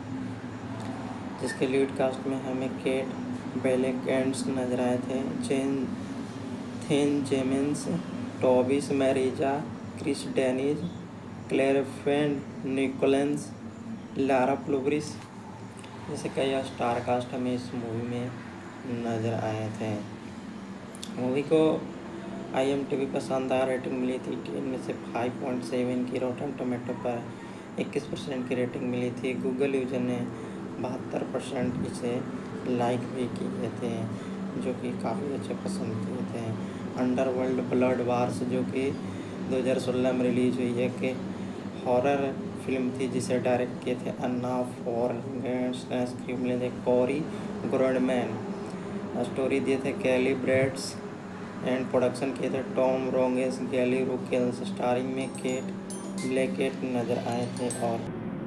जिसके लीड कास्ट में हमें केट बेलेकेंट्स नजर आए थे, जेन थेन जेमिन्स, टॉबिस मैरिजा, क्रिस डेनिज, क्लेर फेंड निकोलेंस, लारा प्लूब्रिस जैसे कई स्टार कास्ट हमें इस मूवी में नज़र आए थे। मूवी को आई एम टी वी पर शानदार रेटिंग मिली थी, टेन में से फाइव पॉइंट सेवन की। रोटन टोमेटो पर इक्कीस परसेंट की रेटिंग मिली थी। गूगल यूजर ने बहत्तर परसेंट इसे लाइक भी किए थे, जो कि काफ़ी अच्छे पसंद किए थे। अंडरवर्ल्ड ब्लड वार्स, जो कि दो हज़ार सोलह में रिलीज हुई है, कि हॉरर फिल्म थी जिसे डायरेक्ट किए थे अन्ना फॉर्गेट्स, स्क्रीन प्ले थे कोरी ग्रोडमैन, स्टोरी दिए थे कैली ब्रेड्स एंड प्रोडक्शन किए थे टॉम रोंगेस, गैली रुकेल्स, स्टारिंग में केट ब्लैकेट नजर आए थे और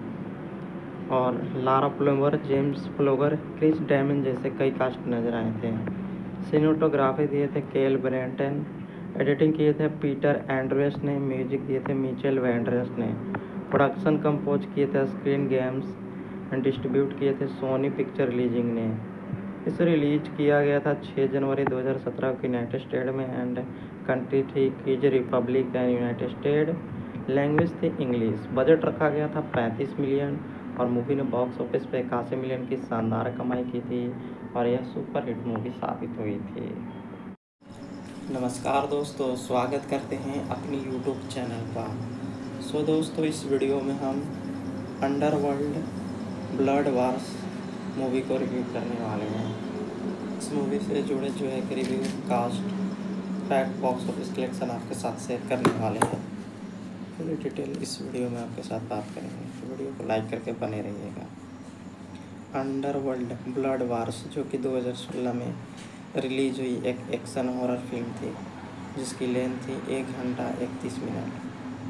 और Lara plover, James प्लोगर, Chris Damon जैसे कई कास्ट नजर आए थे। सिनेमेटोग्राफी दिए थे केल ब्रेंटन, एडिटिंग किए थे पीटर एंड्रेस ने, म्यूजिक दिए थे मिचेल वेंड्रेस ने, प्रोडक्शन कंपोज किए थे स्क्रीन गेम्स एंड डिस्ट्रीब्यूट किए थे सोनी पिक्चर रिलीजिंग ने। इसे रिलीज किया गया था छह जनवरी दो हज़ार सत्रह को यूनाइटेड स्टेट में एंड कंट्री थी keys Republic and United State. Language थी इंग्लिश। बजट रखा गया था पैंतीस मिलियन और मूवी ने बॉक्स ऑफिस पे इक्यासी मिलियन की शानदार कमाई की थी और यह सुपर हिट मूवी साबित हुई थी। नमस्कार दोस्तों, स्वागत करते हैं अपनी यूट्यूब चैनल पर। सो दोस्तों, इस वीडियो में हम अंडरवर्ल्ड ब्लड वार्स मूवी को रिव्यू करने वाले हैं। इस मूवी से जुड़े जो है review, cast, fact, box office collection आपके साथ शेयर करने वाले हैं। पूरी डिटेल इस वीडियो में आपके साथ बात करेंगे, तो वीडियो को लाइक करके बने रहिएगा। अंडरवर्ल्ड ब्लड वार्स, जो कि दो हज़ार सोलह में रिलीज हुई एक एक्शन हॉरर फिल्म थी, जिसकी लेंथ थी एक घंटा इकतीस मिनट,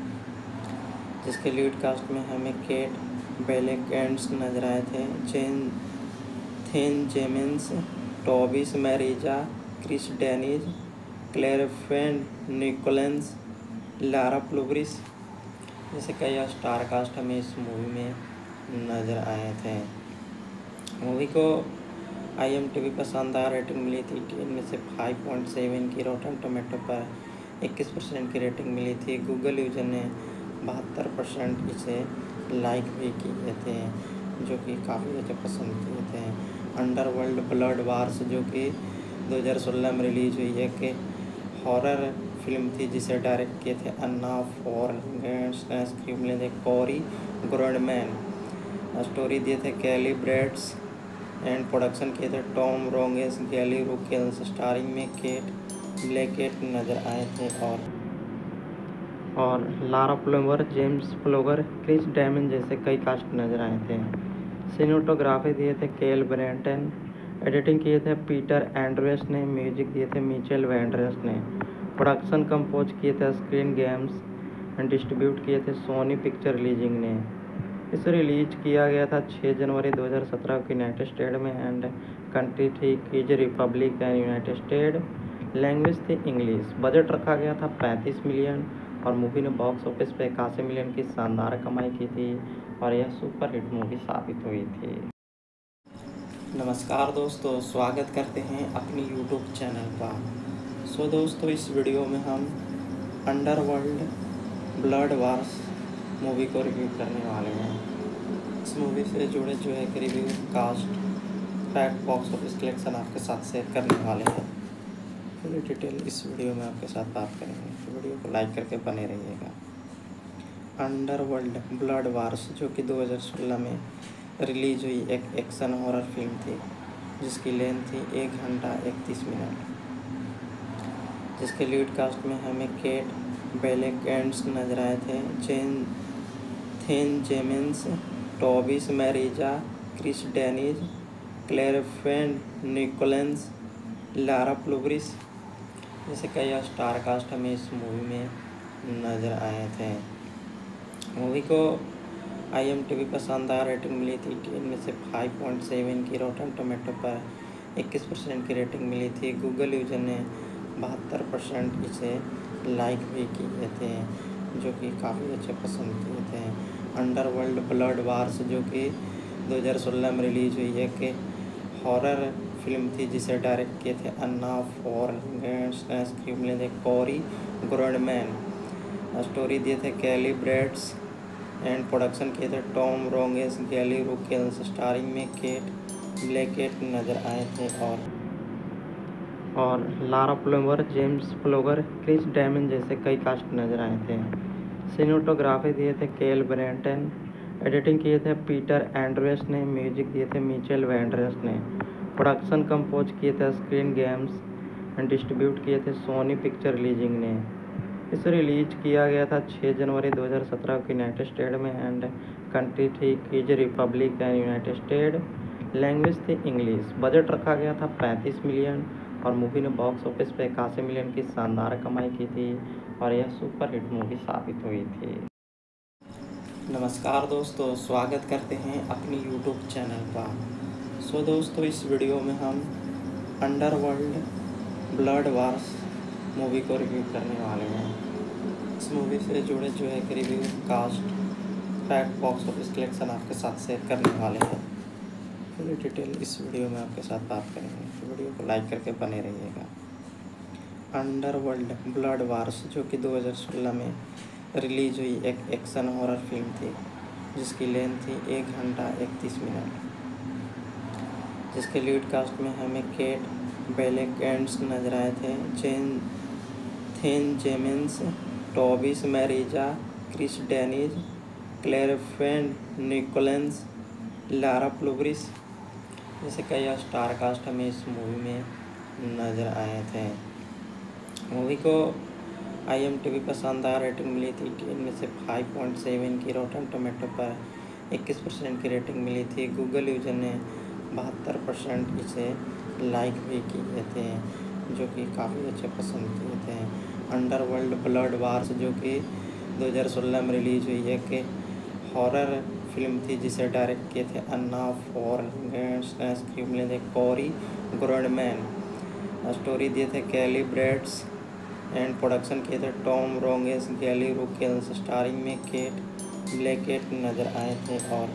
जिसके लीड कास्ट में हमें केट ब्लैंकेट नजर आए थे, जेन थेन जेमिन्स, टॉबिस मैरिजा, क्रिस डेनिज, क्लेरफेंड निकोलेंस, लारा प्लूब्रिस जैसे कई स्टार कास्ट हमें इस मूवी में नज़र आए थे। मूवी को आई एम टी वी पर शानदार रेटिंग मिली थी, टेन में से फाइव पॉइंट सेवन की। रोटन टोमेटो पर इक्कीस परसेंट की रेटिंग मिली थी। गूगल यूजर ने बहत्तर परसेंट इसे लाइक भी किए थे, जो कि काफ़ी अच्छे पसंद किए थे। अंडरवर्ल्ड ब्लड वार्स, जो कि दो हज़ार सोलह में रिलीज हुई है, कि हॉरर फिल्म थी जिसे डायरेक्ट किए थे अन्ना फॉर्गेट्स, स्क्रीन प्ले थे कोरी ग्रोडमैन, स्टोरी दिए थे कैली ब्रेड्स एंड प्रोडक्शन किए थे टॉम रोंगेस, गैली रुकेल्स, स्टारिंग में केट ब्लैकेट नजर आए थे और और Lara plover, James प्लोगर, Chris Damon जैसे कई कास्ट नजर आए थे। सिनेमेटोग्राफी दिए थे केल ब्रेंटन, एडिटिंग किए थे पीटर एंड्रेस ने, म्यूजिक दिए थे मिचेल वेंड्रेस ने, प्रोडक्शन कंपोज किए थे स्क्रीन गेम्स एंड डिस्ट्रीब्यूट किए थे सोनी पिक्चर रिलीजिंग ने। इसे रिलीज किया गया था छह जनवरी दो हज़ार सत्रह को यूनाइटेड स्टेट में एंड कंट्री थी keys Republic and United State. Language थी इंग्लिश। बजट रखा गया था पैंतीस मिलियन और मूवी ने बॉक्स ऑफिस पे इक्यासी मिलियन की शानदार कमाई की थी और यह सुपर हिट मूवी साबित हुई थी। नमस्कार दोस्तों, स्वागत करते हैं अपनी यूट्यूब चैनल पर। सो दोस्तों, इस वीडियो में हम अंडरवर्ल्ड ब्लड वार्स मूवी को रिव्यू करने वाले हैं। इस मूवी से जुड़े जो है review, cast, fact, box office collection आपके साथ शेयर करने वाले हैं। पूरी डिटेल इस वीडियो में आपके साथ बात करेंगे, तो वीडियो को लाइक करके बने रहिएगा। अंडरवर्ल्ड ब्लड वार्स, जो कि दो हज़ार सोलह में रिलीज हुई एक एक्शन हॉरर फिल्म थी, जिसकी लेंथ थी एक घंटा इकतीस मिनट, जिसके लीड कास्ट में हमें केट ब्लैंकेट नजर आए थे, जेन थेन जेमिन्स, टॉबिस मैरिजा, क्रिस डेनिज, क्लेरफेंड निकोलेंस, लारा प्लूब्रिस जैसे कई स्टार कास्ट हमें इस मूवी में नज़र आए थे। मूवी को आई एम टी वी पर शानदार रेटिंग मिली थी, टेन में से फाइव पॉइंट सेवन की। रोटन टोमेटो पर इक्कीस परसेंट की रेटिंग मिली थी। गूगल यूजर ने बहत्तर परसेंट इसे लाइक भी किए थे, जो कि काफ़ी अच्छे पसंद किए थे। अंडरवर्ल्ड ब्लड वार्स, जो कि दो हज़ार सोलह में रिलीज हुई है, कि हॉरर फिल्म थी जिसे डायरेक्ट किए थे अन्ना फॉर्गेट्स, स्क्रीन प्ले थे कोरी ग्रोडमैन, स्टोरी दिए थे कैली ब्रेड्स एंड प्रोडक्शन किए थे टॉम रोंगेस, गैली रुकेल्स, स्टारिंग में केट ब्लैकेट नजर आए थे और और Lara Plummer, James फ्लोगर, Chris Damon जैसे कई कास्ट नजर आए थे। सिनेमेटोग्राफी दिए थे केल ब्रेंटन, एडिटिंग किए थे पीटर एंड्रेस ने, म्यूजिक दिए थे मिचेल वेंड्रेस ने, प्रोडक्शन कंपोज किए थे स्क्रीन गेम्स एंड डिस्ट्रीब्यूट किए थे सोनी पिक्चर रिलीजिंग ने। इसे रिलीज किया गया था छह जनवरी दो हज़ार सत्रह को यूनाइटेड स्टेट में एंड कंट्री थी keys Republic and United State. Language थी इंग्लिश। बजट रखा गया था पैंतीस मिलियन और मूवी ने बॉक्स ऑफिस पे इक्यासी मिलियन की शानदार कमाई की थी और यह सुपर हिट मूवी साबित हुई थी। नमस्कार दोस्तों, स्वागत करते हैं अपनी यूट्यूब चैनल पर। सो दोस्तों, इस वीडियो में हम अंडरवर्ल्ड ब्लड वार्स मूवी को रिव्यू करने वाले हैं। इस मूवी से जुड़े जो है review, cast, fact, box office collection आपके साथ शेयर करने वाले हैं। पूरी डिटेल इस वीडियो में आपके साथ बात करेंगे, तो वीडियो को लाइक करके बने रहिएगा। अंडरवर्ल्ड ब्लड वार्स जो कि दो हज़ार सोलह में रिलीज हुई एक एक्शन हॉरर फिल्म थी, जिसकी लेंथ थी एक घंटा इकतीस मिनट, जिसके लीड कास्ट में हमें केट बेलेकेंट्स नजर आए थे, जेन थेन जेमिन्स, टॉबिस मैरिजा, क्रिस डेनिज, क्लेरफेंड निकोलेंस, लारा प्लूब्रिस जैसे कई स्टार कास्ट हमें इस मूवी में नज़र आए थे। मूवी को आई एम टी वी पर शानदार रेटिंग मिली थी। टेन में से फाइव पॉइंट सेवन की, रोटन टोमेटो पर इक्कीस परसेंट की रेटिंग मिली थी। गूगल यूजर ने बहत्तर परसेंट इसे लाइक भी किए थे, जो कि काफ़ी अच्छे पसंद किए थे। अंडरवर्ल्ड ब्लड वार्स जो कि दो हज़ार सोलह में रिलीज हुई एक हॉरर फिल्म थी, जिसे डायरेक्ट किए थे अन्ना फॉर्गेट्स, स्क्रीन प्ले थे कोरी ग्रोडमैन, स्टोरी दिए थे कैली ब्रेड्स एंड प्रोडक्शन किए थे टॉम रोंगेस, गैली रुकेल्स, स्टारिंग में केट ब्लैकेट नजर आए थे और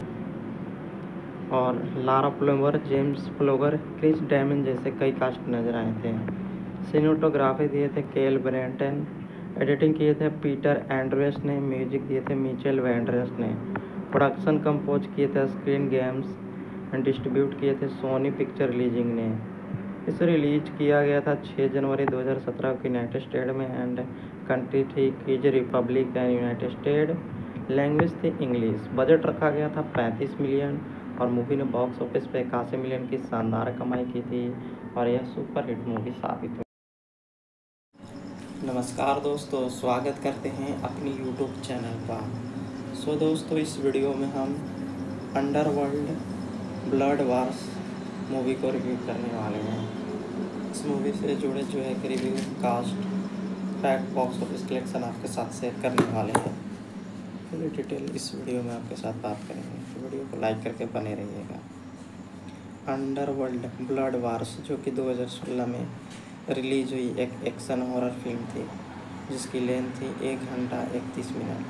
और Lara Plummer, James फ्लोगर, Chris Damon जैसे कई कास्ट नजर आए थे। सिनेमेटोग्राफी दिए थे केल ब्रेंटन, एडिटिंग किए थे पीटर एंड्रेस ने, म्यूजिक दिए थे मिचेल वेंड्रेस ने, प्रोडक्शन कंपोज किए थे स्क्रीन गेम्स एंड डिस्ट्रीब्यूट किए थे सोनी पिक्चर रिलीजिंग ने। इसे रिलीज किया गया था छह जनवरी दो हज़ार सत्रह को यूनाइटेड स्टेट में एंड कंट्री थी keys Republic and United State. Language थी इंग्लिश। बजट रखा गया था पैंतीस मिलियन और मूवी ने बॉक्स ऑफिस पे इक्यासी मिलियन की शानदार कमाई की थी और यह सुपर हिट मूवी साबित हुई। नमस्कार दोस्तों, स्वागत करते हैं अपनी यूट्यूब चैनल पर। सो दोस्तों, इस वीडियो में हम अंडरवर्ल्ड ब्लड वार्स मूवी को रिव्यू करने वाले हैं। इस मूवी से जुड़े जो है review, cast, fact, box office collection आपके साथ शेयर करने वाले हैं। पूरी डिटेल इस वीडियो में आपके साथ बात करेंगे, तो वीडियो को लाइक करके बने रहिएगा। अंडरवर्ल्ड ब्लड वार्स जो कि दो हज़ार सोलह में रिलीज हुई एक एक्शन हॉरर फिल्म थी, जिसकी लेंथ थी एक घंटा इकतीस मिनट,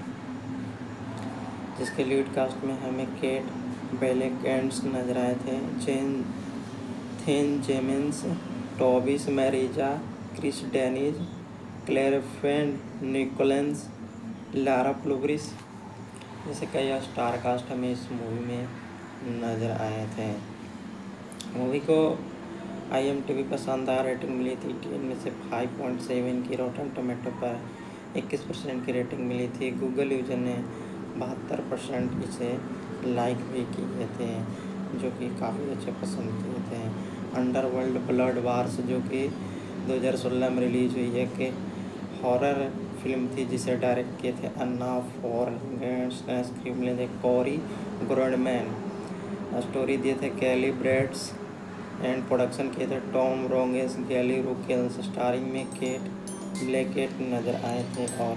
जिसके लीड कास्ट में हमें केट बेलेकेंट्स नजर आए थे, जेन थेन जेमिन्स, टॉबिस मैरिजा, क्रिस डेनिज, क्लेरफेंड निकोलेंस, लारा प्लूब्रिस जैसे कई स्टार कास्ट हमें इस मूवी में नज़र आए थे। मूवी को आई एम टी वी पर शानदार रेटिंग मिली थी। टेन में से फाइव पॉइंट सेवन की, रोटन टोमेटो पर इक्कीस परसेंट की रेटिंग मिली थी। गूगल यूजर ने बहत्तर परसेंट इसे लाइक भी किए थे, जो कि काफ़ी अच्छे पसंद किए थे। अंडरवर्ल्ड ब्लड वार्स जो कि दो हज़ार सोलह में रिलीज हुई एक हॉरर फिल्म थी, जिसे डायरेक्ट किए थे अन्ना फॉर्गेट्स, स्क्रीन प्ले थे कोरी ग्रोडमैन, स्टोरी दिए थे कैली ब्रेड्स एंड प्रोडक्शन किए थे टॉम रोंगेस, गैली रुकेल्स, स्टारिंग में केट ब्लैकेट नजर आए थे और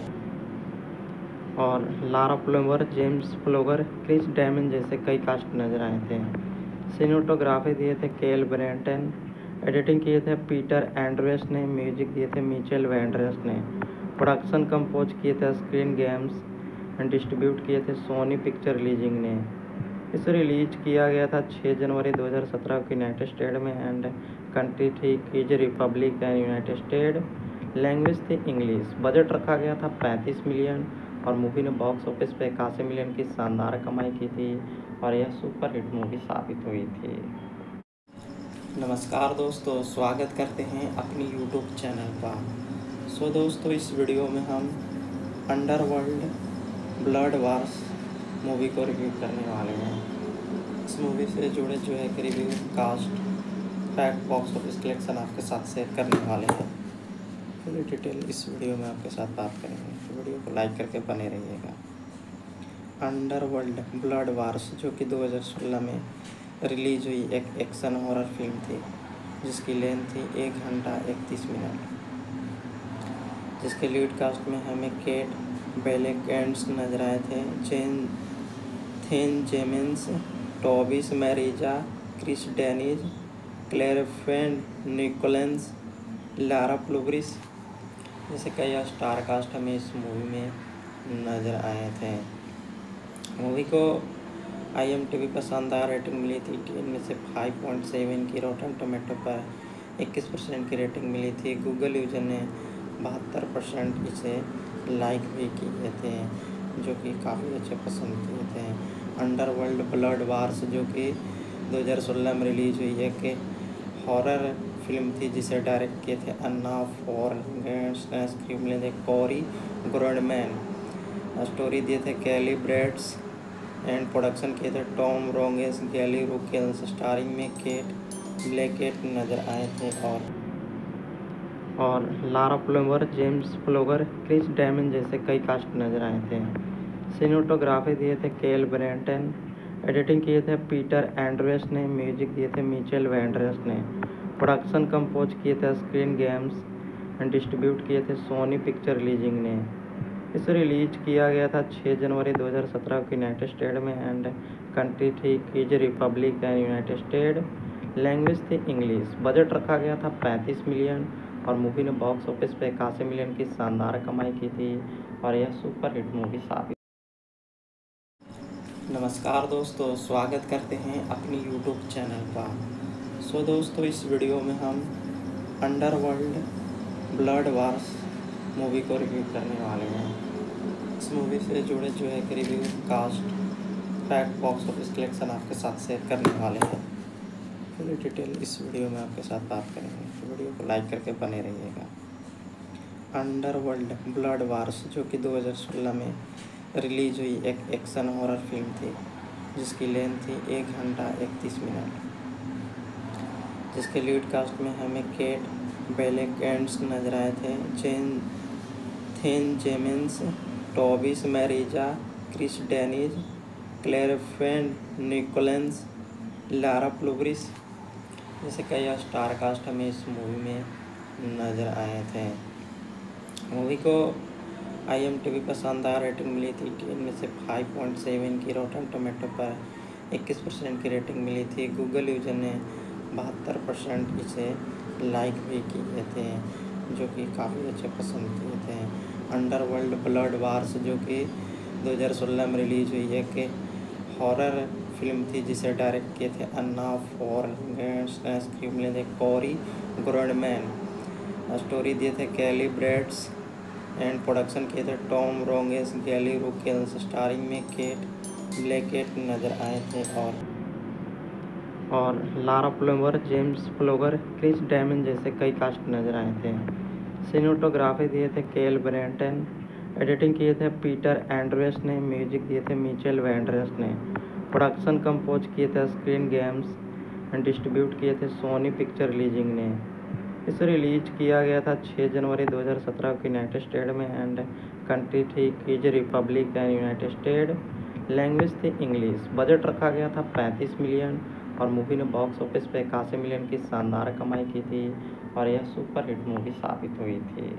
और Lara Plummer, James फ्लोगर, Chris Damon जैसे कई कास्ट नजर आए थे। सिनेमेटोग्राफी दिए थे केल ब्रेंटन, एडिटिंग किए थे पीटर एंड्रेस ने, म्यूजिक दिए थे मिचेल वेंड्रेस ने, प्रोडक्शन कंपोज किए थे स्क्रीन गेम्स एंड डिस्ट्रीब्यूट किए थे सोनी पिक्चर रिलीजिंग ने। इसे रिलीज किया गया था छह जनवरी दो हज़ार सत्रह को यूनाइटेड स्टेट में एंड कंट्री थी keys Republic and United State. Language थी इंग्लिश। बजट रखा गया था पैंतीस मिलियन और मूवी ने बॉक्स ऑफिस पे इक्यासी मिलियन की शानदार कमाई की थी और यह सुपर हिट मूवी साबित हुई थी। नमस्कार दोस्तों, स्वागत करते हैं अपनी यूट्यूब चैनल पर। सो दोस्तों, इस वीडियो में हम अंडरवर्ल्ड ब्लड वार्स मूवी को रिव्यू करने वाले हैं। इस मूवी से जुड़े जो है review, cast, fact, box office collection आपके साथ शेयर करने वाले हैं। पूरी डिटेल इस वीडियो में आपके साथ बात करेंगे, तो वीडियो को लाइक करके बने रहिएगा। अंडरवर्ल्ड ब्लड वार्स जो कि दो हज़ार सोलह में रिलीज हुई एक एक्शन हॉरर फिल्म थी, जिसकी लेंथ थी एक घंटा इकतीस मिनट, जिसके लीड कास्ट में हमें केट बेलेकेंट्स नजर आए थे, जेन थेन जेमिन्स, टॉबिस मैरिजा, क्रिस डेनिज, क्लेर फेन निकोलेंस, लारा प्लूब्रिस जैसे कई स्टार कास्ट हमें इस मूवी में नज़र आए थे। मूवी को आई एम टी वी पर शानदार रेटिंग मिली थी। टेन में से फाइव पॉइंट सेवन की, रोटन टोमेटो पर इक्कीस परसेंट की रेटिंग मिली थी। गूगल यूजर ने बहत्तर परसेंट इसे लाइक भी किए थे, जो कि काफ़ी अच्छे पसंद किए थे। अंडरवर्ल्ड ब्लड वार्स जो कि दो हज़ार सोलह में रिलीज हुई एक हॉरर फिल्म थी, जिसे डायरेक्ट किए थे अन्ना फॉर्गेट्स, स्क्रीन थे कोरी ग्रोडमैन, स्टोरी दिए थे कैली ब्रेड्स एंड प्रोडक्शन किए थे टॉम रोंगेस, गैली रुकेल्स, स्टारिंग में केट ब्लैकेट नजर आए थे और और Lara plover, James फ्लोगर, Chris Damon जैसे कई कास्ट नजर आए थे। सिनेमेटोग्राफी दिए थे केल ब्रेंटन, एडिटिंग किए थे पीटर एंड्रेस ने, म्यूजिक दिए थे मिचेल वेंड्रेस ने, प्रोडक्शन कंपोज किए थे स्क्रीन गेम्स एंड डिस्ट्रीब्यूट किए थे सोनी पिक्चर रिलीजिंग ने। इसे रिलीज किया गया था छह जनवरी दो हज़ार सत्रह को यूनाइटेड स्टेट में एंड कंट्री थी keys Republic and United State. Language थी इंग्लिश। बजट रखा गया था पैंतीस मिलियन और मूवी ने बॉक्स ऑफिस पे इक्यासी मिलियन की शानदार कमाई की थी और यह सुपर हिट मूवी साबित। नमस्कार दोस्तों, स्वागत करते हैं अपनी यूट्यूब चैनल पर। सो दोस्तों, इस वीडियो में हम अंडरवर्ल्ड ब्लड वार्स मूवी को रिव्यू करने वाले हैं। इस मूवी से जुड़े जो है review, cast, fact, box office collection आपके साथ शेयर करने वाले हैं। पूरी डिटेल इस वीडियो में आपके साथ बात करेंगे, तो वीडियो को लाइक करके बने रहिएगा। अंडरवर्ल्ड ब्लड वार्स जो कि दो हज़ार सोलह में रिलीज हुई एक एक्शन हॉरर फिल्म थी, जिसकी लेंथ थी एक घंटा इकतीस मिनट, जिसके लीड कास्ट में हमें केट बेलेकेंट्स नजर आए थे, जेन थेन जेमिन्स, टॉबिस मैरिजा, क्रिस डेनिज, क्लेर फेन निकोलेंस, लारा प्लूब्रिस जैसे कई स्टार कास्ट हमें इस मूवी में नज़र आए थे। मूवी को आई एम टी वी पर शानदार रेटिंग मिली थी। टेन में से फाइव पॉइंट सेवन की, रोटन टोमेटो पर इक्कीस परसेंट की रेटिंग मिली थी। गूगल यूजर ने बहत्तर परसेंट इसे लाइक भी किए थे, जो कि काफ़ी अच्छे पसंद किए थे। अंडरवर्ल्ड ब्लड वार्स जो कि दो हज़ार सोलह में रिलीज हुई एक हॉरर फिल्म थी, जिसे डायरेक्ट किए थे अन्ना फॉर्गेट्स, स्क्रीन थे कोरी ग्रोडमैन, स्टोरी दिए थे कैली ब्रेड्स एंड प्रोडक्शन किए थे टॉम रोंगेस, गैली रुकेल्स, स्टारिंग में केट ब्लैकेट नजर आए थे और और Lara plover, James फ्लोगर, Chris Damon जैसे कई कास्ट नजर आए थे। सिनेमेटोग्राफी दिए थे केल ब्रेंटन, एडिटिंग किए थे पीटर एंड्रेस ने, म्यूजिक दिए थे मिचेल वेंड्रेस ने, प्रोडक्शन कंपोज किए थे स्क्रीन गेम्स एंड डिस्ट्रीब्यूट किए थे सोनी पिक्चर रिलीजिंग ने। इसे रिलीज किया गया था छह जनवरी दो हज़ार सत्रह को यूनाइटेड स्टेट में एंड कंट्री थी keys Republic and United State. Language थी इंग्लिश। बजट रखा गया था पैंतीस मिलियन और मूवी ने बॉक्स ऑफिस पे इक्यासी मिलियन की शानदार कमाई की थी और यह सुपर हिट मूवी साबित हुई थी।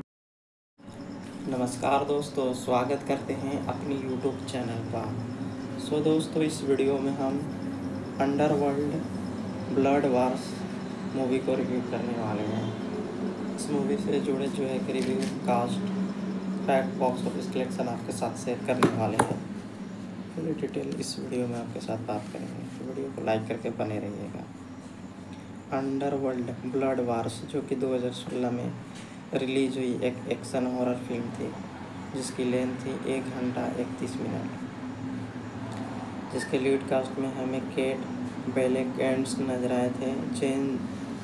नमस्कार दोस्तों, स्वागत करते हैं अपनी यूट्यूब चैनल पर। सो दोस्तों, इस वीडियो में हम अंडरवर्ल्ड ब्लड वार्स मूवी को रिव्यू करने वाले हैं। इस मूवी से जुड़े जो है review, cast, fact, box office collection आपके साथ शेयर करने वाले हैं। पूरी डिटेल इस वीडियो में आपके साथ बात करेंगे, तो वीडियो को लाइक करके बने रहिएगा। अंडरवर्ल्ड ब्लड वार्स जो कि दो हज़ार सोलह में रिलीज हुई एक एक्शन हॉरर फिल्म थी, जिसकी लेंथ थी एक घंटा इकतीस मिनट, जिसके लीड कास्ट में हमें केट बेलेकेंट्स नजर आए थे, जेन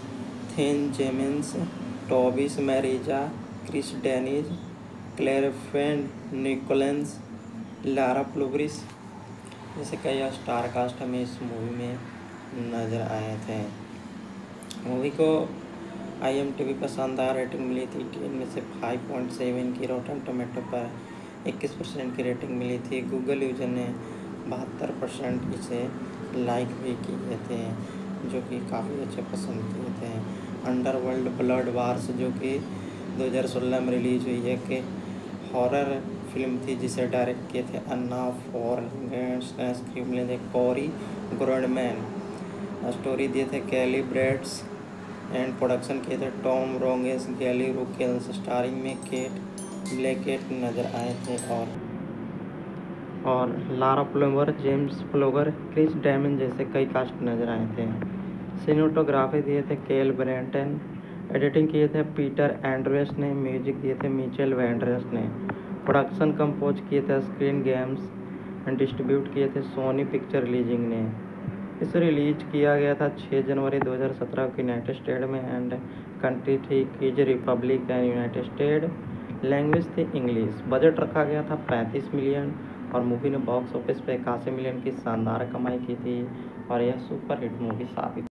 थेन जेमिन्स, टॉबिस मैरिजा, क्रिस डेनिज, क्लेर फेंड, निकोलेंस, लारा प्लूब्रिस जैसे कई स्टार कास्ट हमें इस मूवी में नज़र आए थे। मूवी को आई एम टी वी पर शानदार रेटिंग मिली थी। टेन में से फाइव पॉइंट सेवन की, रोटन टोमेटो पर इक्कीस परसेंट की रेटिंग मिली थी। गूगल यूजर ने बहत्तर परसेंट इसे लाइक भी किए थे, जो कि काफ़ी अच्छे पसंद किए थे। अंडरवर्ल्ड ब्लड वार्स जो कि दो हज़ार सोलह में रिलीज हुई है कि हॉरर फिल्म थी, जिसे डायरेक्ट किए थे अन्ना फॉर्गेट्स, स्क्रीन थे कोरी ग्रोडमैन, स्टोरी दिए थे कैली ब्रेड्स एंड प्रोडक्शन किए थे टॉम रोंगेस, गैली रुकेल्स, स्टारिंग में केट ब्लैकेट नज़र आए थे और और Lara plover, James प्लोगर, Chris Damon जैसे कई कास्ट नज़र आए थे। सिनेमेटोग्राफी दिए थे केल ब्रेंटन, एडिटिंग किए थे पीटर एंड्रेस ने, म्यूजिक दिए थे मिचेल वेंड्रेस ने, प्रोडक्शन कंपोज किए थे स्क्रीन गेम्स एंड डिस्ट्रीब्यूट किए थे सोनी पिक्चर रिलीजिंग ने। इसे रिलीज किया गया था छह जनवरी दो हज़ार सत्रह को यूनाइटेड स्टेट में एंड कंट्री थी keys Republic and United State, language थी इंग्लिश। बजट रखा गया था पैंतीस मिलियन और मूवी ने बॉक्स ऑफिस पे इक्यासी मिलियन की शानदार कमाई की थी और यह सुपर हिट मूवी साबित।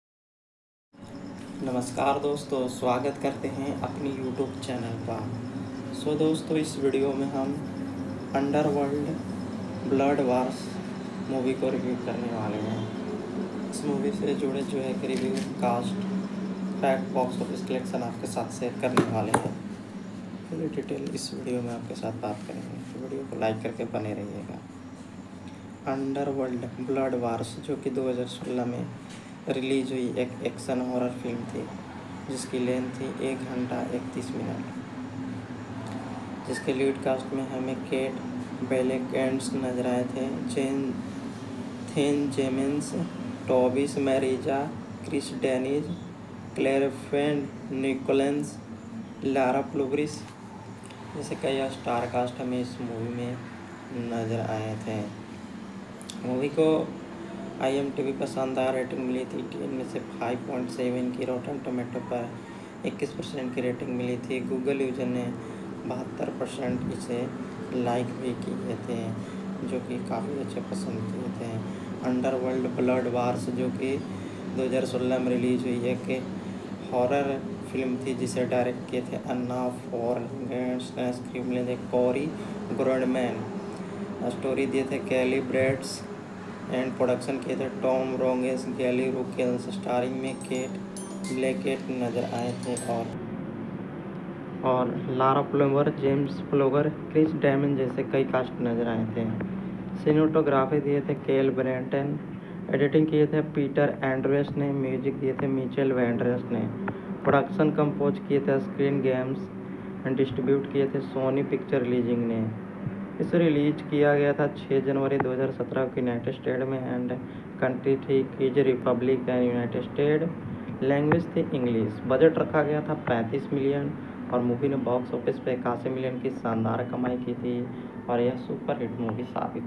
नमस्कार दोस्तों, स्वागत करते हैं अपनी यूट्यूब चैनल पर। सो दोस्तों, इस वीडियो में हम अंडरवर्ल्ड ब्लड वार्स मूवी को रिव्यू करने वाले हैं। इस मूवी से जुड़े जो है कि review, cast, fact, box office collection आपके साथ शेयर करने वाले हैं। पूरी डिटेल इस वीडियो में आपके साथ बात करेंगे, तो वीडियो को लाइक करके बने रहिएगा। अंडरवर्ल्ड ब्लड वार्स जो कि दो हज़ार सोलह में रिलीज हुई एक एक्शन हॉरर फिल्म थी, जिसकी लेंथ थी एक घंटा इकतीस मिनट, जिसके लीड कास्ट में हमें केट ब्लैकेट नजर आए थे, जेन थेन जेमिन्स, टॉबिस मैरिजा, क्रिस डेनिज, क्लेर फेंड, निकोलेंस, लारा प्लूब्रिस जैसे कई स्टार कास्ट हमें इस मूवी में नज़र आए थे। मूवी को आई एम टी वी पर शानदार रेटिंग मिली थी। टेन में से फाइव पॉइंट सेवन की, रोटन टोमेटो पर इक्कीस परसेंट की रेटिंग मिली थी। गूगल यूजर ने बहत्तर परसेंट इसे लाइक भी किए थे, जो कि काफ़ी अच्छे पसंद किए थे। अंडरवर्ल्ड ब्लड वार्स जो कि दो हज़ार सोलह में रिलीज हुई है कि हॉरर फिल्म थी, जिसे डायरेक्ट किए थे अन्ना फॉर्गेट्स, स्क्रीन थे कोरी ग्रोडमैन, स्टोरी दिए थे कैली ब्रेड्स एंड प्रोडक्शन किए थे टॉम रोंगेस, गैली रुकेल्स, स्टारिंग में केट ब्लैकेट नज़र आए थे और और Lara plover, James प्लोगर, Chris Damon जैसे कई कास्ट नज़र आए थे। सिनेमेटोग्राफी दिए थे केल ब्रेंटन, एडिटिंग किए थे पीटर एंड्रेस ने, म्यूजिक दिए थे मिचेल वेंड्रेस ने, प्रोडक्शन कंपोज किए थे स्क्रीन गेम्स एंड डिस्ट्रीब्यूट किए थे सोनी पिक्चर रिलीजिंग ने। इसे रिलीज किया गया था छह जनवरी दो हज़ार सत्रह को यूनाइटेड स्टेट में एंड कंट्री थी keys Republic and United State, language थी इंग्लिश। बजट रखा गया था पैंतीस मिलियन और मूवी ने बॉक्स ऑफिस पे इक्यासी मिलियन की शानदार कमाई की थी और यह सुपर हिट मूवी साबित।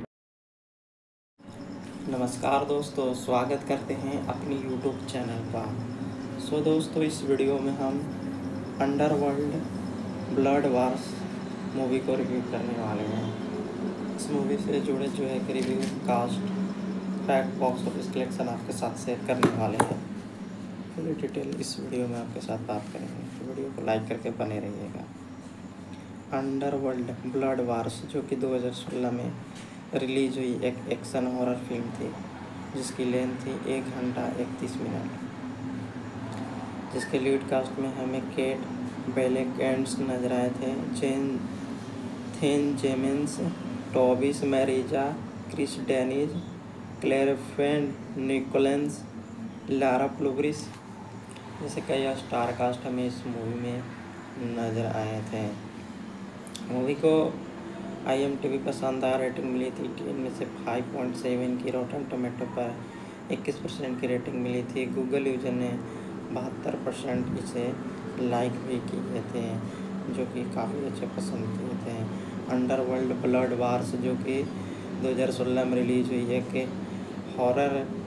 नमस्कार दोस्तों, स्वागत करते हैं अपनी यूट्यूब चैनल पर। सो दोस्तों, इस वीडियो में हम अंडरवर्ल्ड ब्लड वार्स मूवी को रिव्यू करने वाले हैं। इस मूवी से जुड़े जो है कि review, cast, fact, box office collection आपके साथ शेयर करने वाले हैं। पूरी डिटेल इस वीडियो में आपके साथ बात करेंगे, तो वीडियो को लाइक करके बने रहिएगा। अंडरवर्ल्ड ब्लड वार्स जो कि दो हज़ार सोलह में रिलीज हुई एक एक्शन हॉरर फिल्म थी, जिसकी लेंथ थी एक घंटा इकतीस मिनट, जिसके लीड कास्ट में हमें केट ब्लैकेट नजर आए थे, जेन थेन जेमिन्स, टॉबिस मैरिजा, क्रिस डेनिज, क्लेर फेंड, निकोलेंस, लारा प्लूब्रिस जैसे कई स्टार कास्ट हमें इस मूवी में नज़र आए थे। मूवी को आई एम टी वी पर शानदार रेटिंग मिली थी। टेन में से फाइव पॉइंट सेवन की, रोटन टोमेटो पर इक्कीस परसेंट की रेटिंग मिली थी। गूगल यूजर ने बहत्तर परसेंट इसे लाइक भी किए थे, जो कि काफ़ी अच्छे पसंद किए थे। अंडरवर्ल्ड ब्लड वार्स जो कि दो हज़ार सोलह में रिलीज हुई है कि हॉरर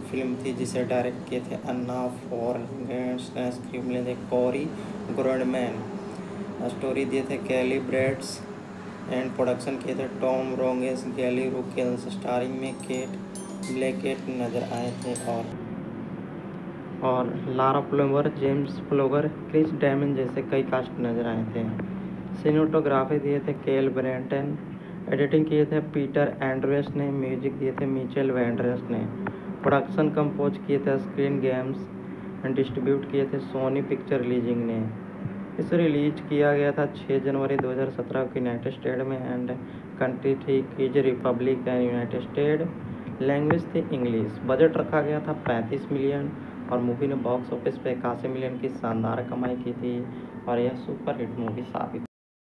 फिल्म थी जिसे डायरेक्ट किए थे अन्ना फॉर्गेट्स, स्क्रीन प्ले थे कोरी ग्रोडमैन, स्टोरी दिए थे कैली ब्रेड्स एंड प्रोडक्शन किए थे टॉम रोंगेस, गैली रुकेल्स, स्टारिंग में केट ब्लैकेट नजर आए थे और और Lara plover, James फ्लोगर, Chris Damon जैसे कई कास्ट नजर आए थे। सिनेमेटोग्राफी दिए थे केल ब्रेंटन, एडिटिंग किए थे पीटर एंड्रेस ने, म्यूजिक दिए थे मिचेल वेंड्रेस ने, प्रोडक्शन कंपोज किए थे स्क्रीन गेम्स एंड डिस्ट्रीब्यूट किए थे सोनी पिक्चर रिलीजिंग ने। इसे रिलीज किया गया था छह जनवरी दो हज़ार सत्रह को यूनाइटेड स्टेट में एंड कंट्री थी keys Republic and United State, language थी इंग्लिश। बजट रखा गया था पैंतीस मिलियन और मूवी ने बॉक्स ऑफिस पे इक्यासी मिलियन की शानदार कमाई की थी और यह सुपर हिट मूवी साबित।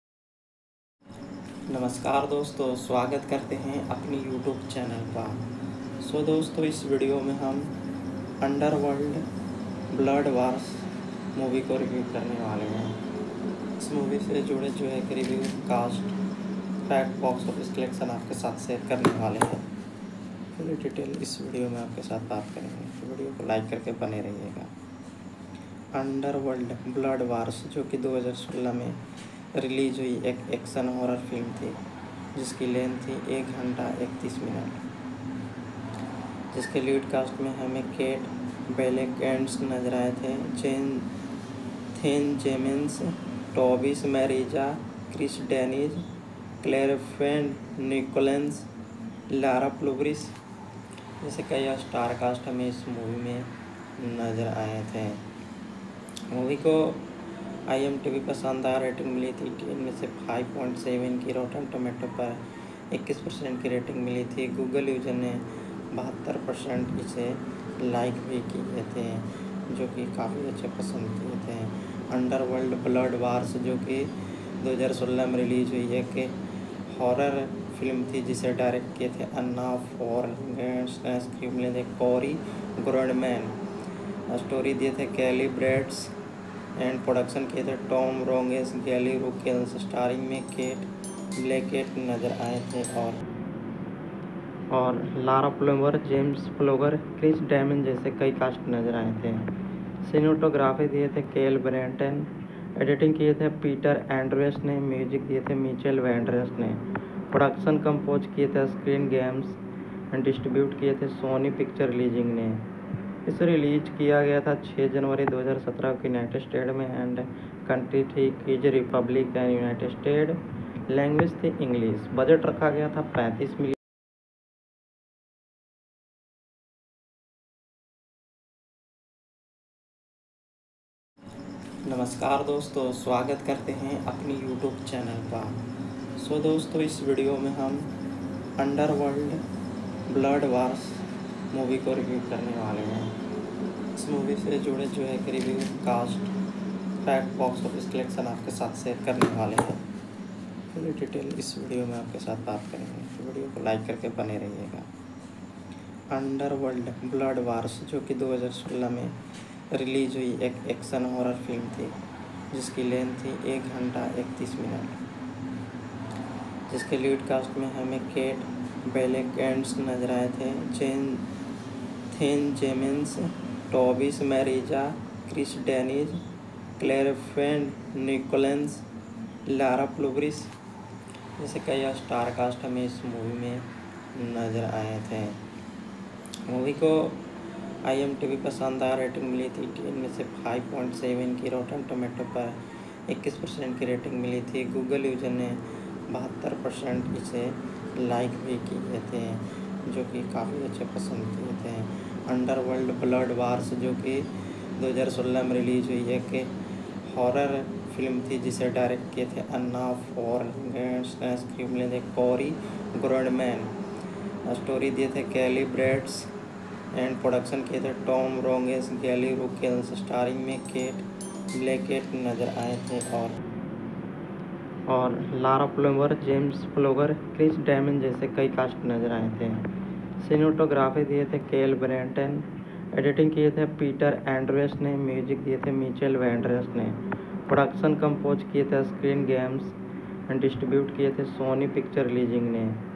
नमस्कार दोस्तों, स्वागत करते हैं अपनी यूट्यूब चैनल पर। सो दोस्तों, इस वीडियो में हम अंडरवर्ल्ड ब्लड वार्स मूवी को रिव्यू करने वाले हैं। इस मूवी से जुड़े जो है कि review, cast, fact, box office collection आपके साथ शेयर करने वाले हैं। पूरी डिटेल इस वीडियो में आपके साथ बात करेंगे, तो वीडियो को लाइक करके बने रहिएगा। अंडरवर्ल्ड ब्लड वार्स जो कि दो हज़ार सोलह में रिलीज हुई एक एक्शन हॉरर फिल्म थी जिसकी लेंथ थी एक घंटा इकतीस मिनट, जिसके लीड कास्ट में हमें केट बेलेकेंट्स नजर आए थे, जेन थेन जेमिन्स, टॉबिस मैरिजा, क्रिस डेनिज, क्लेरफेंड निकोलेंस, लारा प्लूब्रिस जैसे कई स्टार कास्ट हमें इस मूवी में नज़र आए थे। मूवी को आई एम टी वी पर शानदार रेटिंग मिली थी, टेन में से फाइव पॉइंट सेवन की, रोटन टोमेटो पर इक्कीस परसेंट की रेटिंग मिली थी। गूगल यूजर ने बहत्तर परसेंट इसे लाइक भी किए थे, जो कि काफ़ी अच्छे पसंद किए थे। अंडरवर्ल्ड ब्लड वार्स जो कि दो हज़ार सोलह में रिलीज हुई है कि हॉरर फिल्म थी जिसे डायरेक्ट किए थे अन्ना फॉर्गेट्स, स्क्रीन प्ले थे कोरी ग्रोडमैन, स्टोरी दिए थे कैली ब्रेड्स एंड प्रोडक्शन किए थे टॉम रोंगेस, गैली रुकेल्स, स्टारिंग में केट ब्लैकेट नजर आए थे और और Lara plover, James फ्लोगर, Chris Damon जैसे कई कास्ट नजर आए थे। सिनेमेटोग्राफी दिए थे केल ब्रेंटन, एडिटिंग किए थे पीटर एंड्रेस ने, म्यूजिक दिए थे मिचेल वेंड्रेस ने, प्रोडक्शन कंपोज किए थे स्क्रीन गेम्स एंड डिस्ट्रीब्यूट किए थे सोनी पिक्चर रिलीजिंग ने। इसे रिलीज किया गया था छह जनवरी दो हज़ार सत्रह को यूनाइटेड स्टेट में एंड कंट्री थी keys Republic and United State, language थी इंग्लिश। बजट रखा गया था पैंतीस मिलियन। नमस्कार दोस्तों, स्वागत करते हैं अपनी यूट्यूब चैनल पर। सो दोस्तों, इस वीडियो में हम अंडरवर्ल्ड ब्लड वार्स मूवी को रिव्यू करने वाले हैं। इस मूवी से जुड़े जो है कि review, cast, fact, box office collection आपके साथ शेयर करने वाले हैं। पूरी डिटेल इस वीडियो में आपके साथ बात करेंगे, तो वीडियो को लाइक करके बने रहिएगा। अंडरवर्ल्ड ब्लड वार्स जो कि दो हज़ार सोलह में रिलीज हुई एक एक्शन हॉरर फिल्म थी जिसकी लेंथ थी एक घंटा इकतीस मिनट, जिसके लीड कास्ट में हमें केट बेलेकेंट्स नजर आए थे, जेन थेन जेमिन्स, टॉबिस मैरिजा, क्रिस डेनिज, क्लेरफेंड निकोलेंस, लारा प्लूब्रिस जैसे कई स्टार कास्ट हमें इस मूवी में नज़र आए थे। मूवी को आई एम टी वी पर शानदार रेटिंग मिली थी, टेन में से फाइव पॉइंट सेवन की, रोटन टोमेटो पर इक्कीस परसेंट की रेटिंग मिली थी। गूगल यूजर ने बहत्तर परसेंट इसे लाइक भी किए थे, जो कि काफ़ी अच्छे पसंद किए थे। अंडरवर्ल्ड ब्लड वार्स जो कि दो हज़ार सोलह में रिलीज हुई है कि हॉरर फिल्म थी जिसे डायरेक्ट किए थे अन्ना फॉर्गेट्स, स्क्रीन प्ले थे कोरी ग्रोडमैन, स्टोरी दिए थे कैली ब्रेड्स एंड प्रोडक्शन किए थे टॉम रोंगेस, गैली रुकेल्स, स्टारिंग में केट ब्लैकेट नजर आए थे और और Lara plover, James फ्लोगर, Chris Damon जैसे कई कास्ट नजर आए थे। सिनेमेटोग्राफी दिए थे केल ब्रेंटन, एडिटिंग किए थे पीटर एंड्रेस ने, म्यूजिक दिए थे मिचेल वेंड्रेस ने, प्रोडक्शन कंपोज किए थे स्क्रीन गेम्स एंड डिस्ट्रीब्यूट किए थे सोनी पिक्चर रिलीजिंग ने।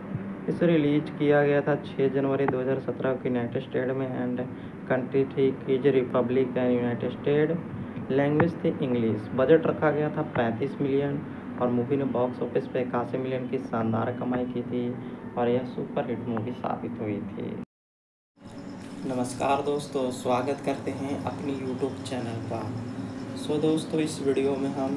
इसे रिलीज किया गया था छह जनवरी दो हज़ार सत्रह को यूनाइटेड स्टेट में एंड कंट्री थी keys Republic and United State. Language थी इंग्लिश। बजट रखा गया था पैंतीस मिलियन और मूवी ने बॉक्स ऑफिस पे इक्यासी मिलियन की शानदार कमाई की थी और यह सुपर हिट मूवी साबित हुई थी। नमस्कार दोस्तों, स्वागत करते हैं अपनी यूट्यूब चैनल पर। सो दोस्तों, इस वीडियो में हम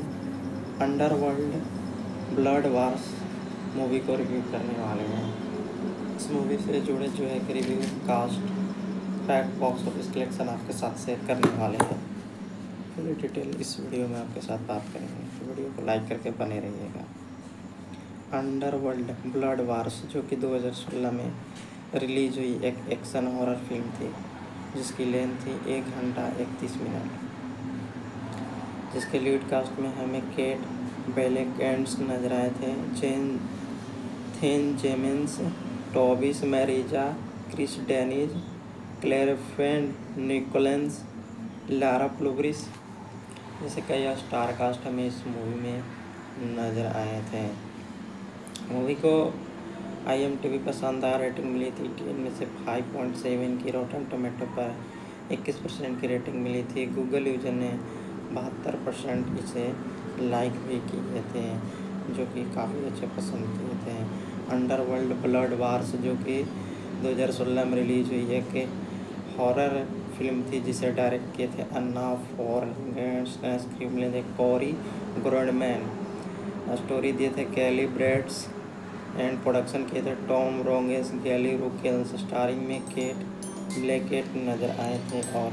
अंडरवर्ल्ड ब्लड वार्स मूवी को रिव्यू करने वाले हैं। इस मूवी से जुड़े जो है कि review, cast, fact, box office collection आपके साथ शेयर करने वाले हैं। पूरी डिटेल इस वीडियो में आपके साथ बात करेंगे, तो वीडियो को लाइक करके बने रहिएगा। अंडरवर्ल्ड ब्लड वार्स जो कि दो हज़ार सोलह में रिलीज हुई एक एक्शन हॉरर फिल्म थी, जिसकी लेंथ थी एक घंटा इकतीस मिनट, जिसके लीड कास्ट में हमें केट बेलेकेंट्स नजर आए थे, जेन थेन जेमिन्स, टॉबिस मैरिजा, क्रिस डेनिज, क्लेर फेंड निकोलेंस, लारा प्लूब्रिस जैसे कई स्टार कास्ट हमें इस मूवी में नज़र आए थे। मूवी को आई एम टी वी पर शानदार रेटिंग मिली थी। टेन में से फाइव पॉइंट सेवन की, रोटन टोमेटो पर इक्कीस परसेंट की रेटिंग मिली थी। गूगल यूजर ने बहत्तर परसेंट इसे लाइक भी किए थे, जो कि काफ़ी अच्छे पसंद किए थे। अंडरवर्ल्ड ब्लड वार्स जो कि दो हज़ार सोलह में रिलीज हुई एक हॉरर फिल्म थी, जिसे डायरेक्ट किए थे अन्ना फॉर्गेट्स, स्क्रिप्ट में थे कोरी ग्रोडमैन, स्टोरी दिए थे कैली ब्रेड्स एंड प्रोडक्शन किए थे टॉम रोंगेस, गैली रुकेल्स। स्टारिंग में केट ब्लैकेट नजर आए थे और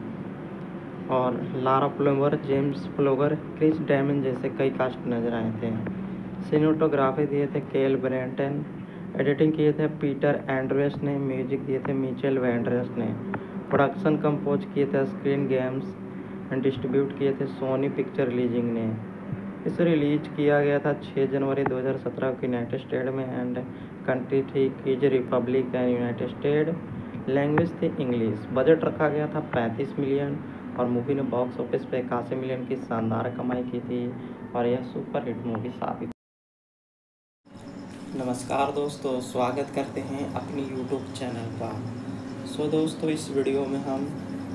और Lara plover, James फ्लोगर, Chris Damon जैसे कई कास्ट नजर आए थे। सिनेमेटोग्राफी दिए थे केल ब्रेंटन, एडिटिंग किए थे पीटर एंड्रेस ने, म्यूजिक दिए थे मिचेल वेंड्रेस ने, प्रोडक्शन कंपोज किए थे स्क्रीन गेम्स एंड डिस्ट्रीब्यूट किए थे सोनी पिक्चर रिलीजिंग ने। इसे रिलीज किया गया था छह जनवरी दो हज़ार सत्रह को यूनाइटेड स्टेट में एंड कंट्री थी keys Republic and United State. Language थी इंग्लिश। बजट रखा गया था पैंतीस मिलियन और मूवी ने बॉक्स ऑफिस पे इक्यासी मिलियन की शानदार कमाई की थी और यह सुपर हिट मूवी साबित। नमस्कार दोस्तों, स्वागत करते हैं अपनी यूट्यूब चैनल पर। सो दोस्तों, इस वीडियो में हम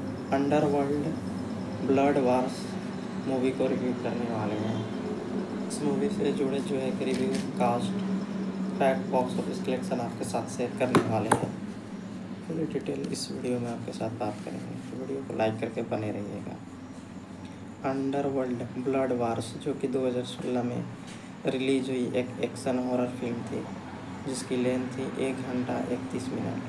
अंडरवर्ल्ड ब्लड वार्स मूवी को रिव्यू करने वाले हैं। इस मूवी से जुड़े जो है कि review, cast, fact, box office collection आपके साथ शेयर करने वाले हैं। पूरी डिटेल इस वीडियो में आपके साथ बात करेंगे, तो वीडियो को लाइक करके बने रहिएगा। अंडरवर्ल्ड ब्लड वार्स जो कि दो हज़ार सोलह में रिलीज हुई एक एक्शन हॉरर फिल्म थी, जिसकी लेंथ थी एक घंटा इकतीस मिनट,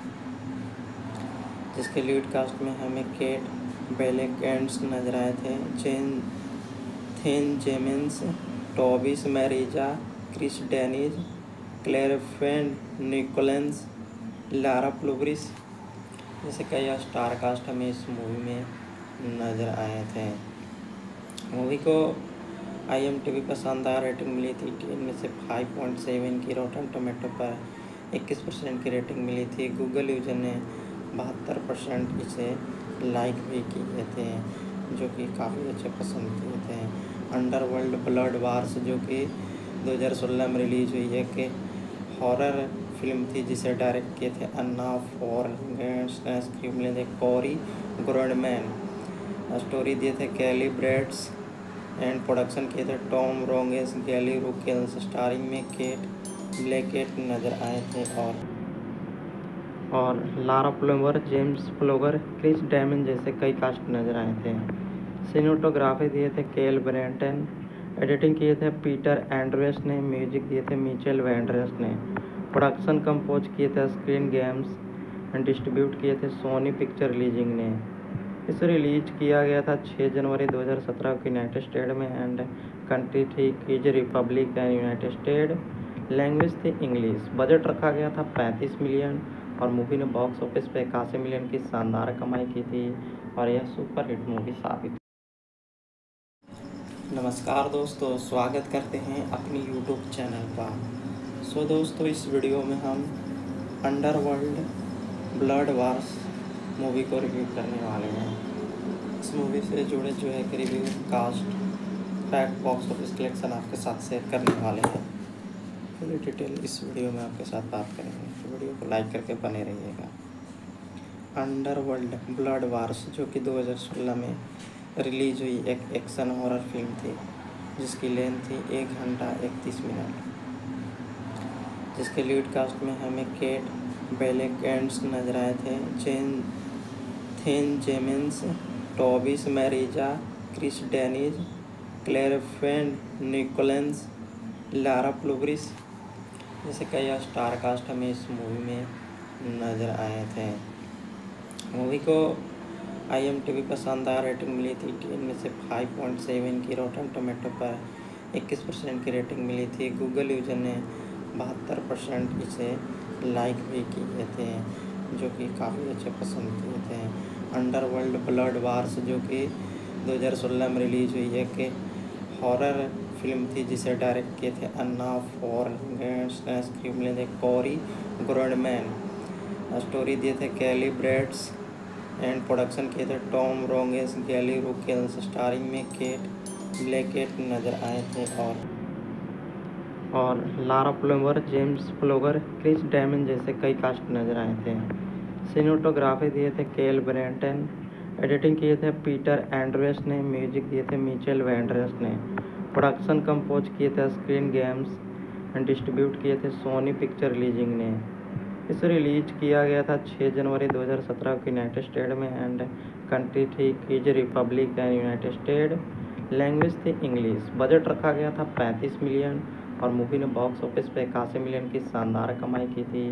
जिसके लीड कास्ट में हमें केट बेलेकेंट्स नजर आए थे, जेन थेन जेमिन्स, टॉबिस मैरिजा, क्रिस डेनिज, क्लेर फेंड निकोलेंस, लारा प्लूब्रिस जैसे कई स्टार कास्ट हमें इस मूवी में नज़र आए थे। मूवी को आई एम टी वी पर शानदार रेटिंग मिली थी। टेन में से फाइव पॉइंट सेवन की, रोटन टोमेटो पर इक्कीस परसेंट की रेटिंग मिली थी। गूगल यूजर ने बहत्तर परसेंट इसे लाइक भी किए थे, जो कि काफ़ी अच्छे पसंद किए थे। अंडरवर्ल्ड ब्लड वार्स जो कि दो हज़ार सोलह में रिलीज हुई एक हॉरर फिल्म थी, जिसे डायरेक्ट किए थे अन्ना फॉर्गेट्स, स्क्रिप्ट में थे कोरी ग्रोडमैन, स्टोरी दिए थे कैली ब्रेड्स एंड प्रोडक्शन किए थे टॉम रोंगेस, गैली रुकेल्स। स्टारिंग में केट ब्लैकेट नजर आए थे और और Lara plover, James फ्लोगर, Chris Damon जैसे कई कास्ट नजर आए थे। सिनेमेटोग्राफी दिए थे केल ब्रेंटन, एडिटिंग किए थे पीटर एंड्रेस ने, म्यूजिक दिए थे मिचेल वेंड्रेस ने, प्रोडक्शन कंपोज किए थे स्क्रीन गेम्स एंड डिस्ट्रीब्यूट किए थे सोनी पिक्चर रिलीजिंग ने। इसे रिलीज किया गया था छह जनवरी दो हज़ार सत्रह को यूनाइटेड स्टेट में एंड कंट्री थी keys Republic and United State. Language थी इंग्लिश। बजट रखा गया था पैंतीस मिलियन और मूवी ने बॉक्स ऑफिस पे इक्यासी मिलियन की शानदार कमाई की थी और यह सुपर हिट मूवी साबित। नमस्कार दोस्तों, स्वागत करते हैं अपनी यूट्यूब चैनल पर। सो दोस्तों, इस वीडियो में हम अंडरवर्ल्ड ब्लड वार्स मूवी को रिव्यू करने वाले हैं। इस मूवी से जुड़े जो है कि review, cast, fact, box office collection आपके साथ शेयर करने वाले हैं। पूरी डिटेल इस वीडियो में आपके साथ बात करेंगे, तो वीडियो को लाइक करके बने रहिएगा। अंडरवर्ल्ड ब्लड वार्स, जो कि दो हज़ार सोलह में रिलीज हुई एक एक्शन हॉरर फिल्म थी, जिसकी लेंथ थी एक घंटा इकतीस मिनट, जिसके लीड कास्ट में हमें केट बेलेकेंट्स नजर आए थे, जेन थेन जेमिन्स, टॉबिस मैरिजा, क्रिस डेनिज, क्लेयर फेंड निकोलेंस, लारा प्लूब्रिस जैसे कई स्टार कास्ट हमें इस मूवी में नज़र आए थे। मूवी को आई एम टी वी पर शानदार रेटिंग मिली थी, टेन में से फाइव पॉइंट सेवन की, रोटन टोमेटो पर इक्कीस परसेंट की रेटिंग मिली थी। गूगल यूजर ने बहत्तर परसेंट इसे लाइक भी किए थे, जो कि काफ़ी अच्छे पसंद किए थे। अंडरवर्ल्ड ब्लड वार्स, जो कि दो हज़ार सोलह में रिलीज हुई एक हॉरर फिल्म थी, जिसे डायरेक्ट किए थे अन्ना फॉरगेट्स, स्क्रीन प्ले थे कोरी ग्रोडमैन, स्टोरी दिए थे कैली ब्रेड्स एंड प्रोडक्शन किए थे टॉम रोंगेस, गैली रुकेल्स, स्टारिंग में केट ब्लैकेट नजर आए थे और और Lara plover, James फ्लोगर, Chris Damon जैसे कई कास्ट नजर आए थे। सिनेमेटोग्राफी दिए थे केल ब्रेंटन, एडिटिंग किए थे पीटर एंड्रेस ने, म्यूजिक दिए थे मिचेल वेंड्रेस ने, प्रोडक्शन कंपोज किए थे स्क्रीन गेम्स एंड डिस्ट्रीब्यूट किए थे सोनी पिक्चर रिलीजिंग ने। इसे रिलीज किया गया था छह जनवरी दो हज़ार सत्रह को यूनाइटेड स्टेट में एंड कंट्री थी keys Republic and United State, language थी इंग्लिश। बजट रखा गया था पैंतीस मिलियन और मूवी ने बॉक्स ऑफिस पे इक्यासी मिलियन की शानदार कमाई की थी।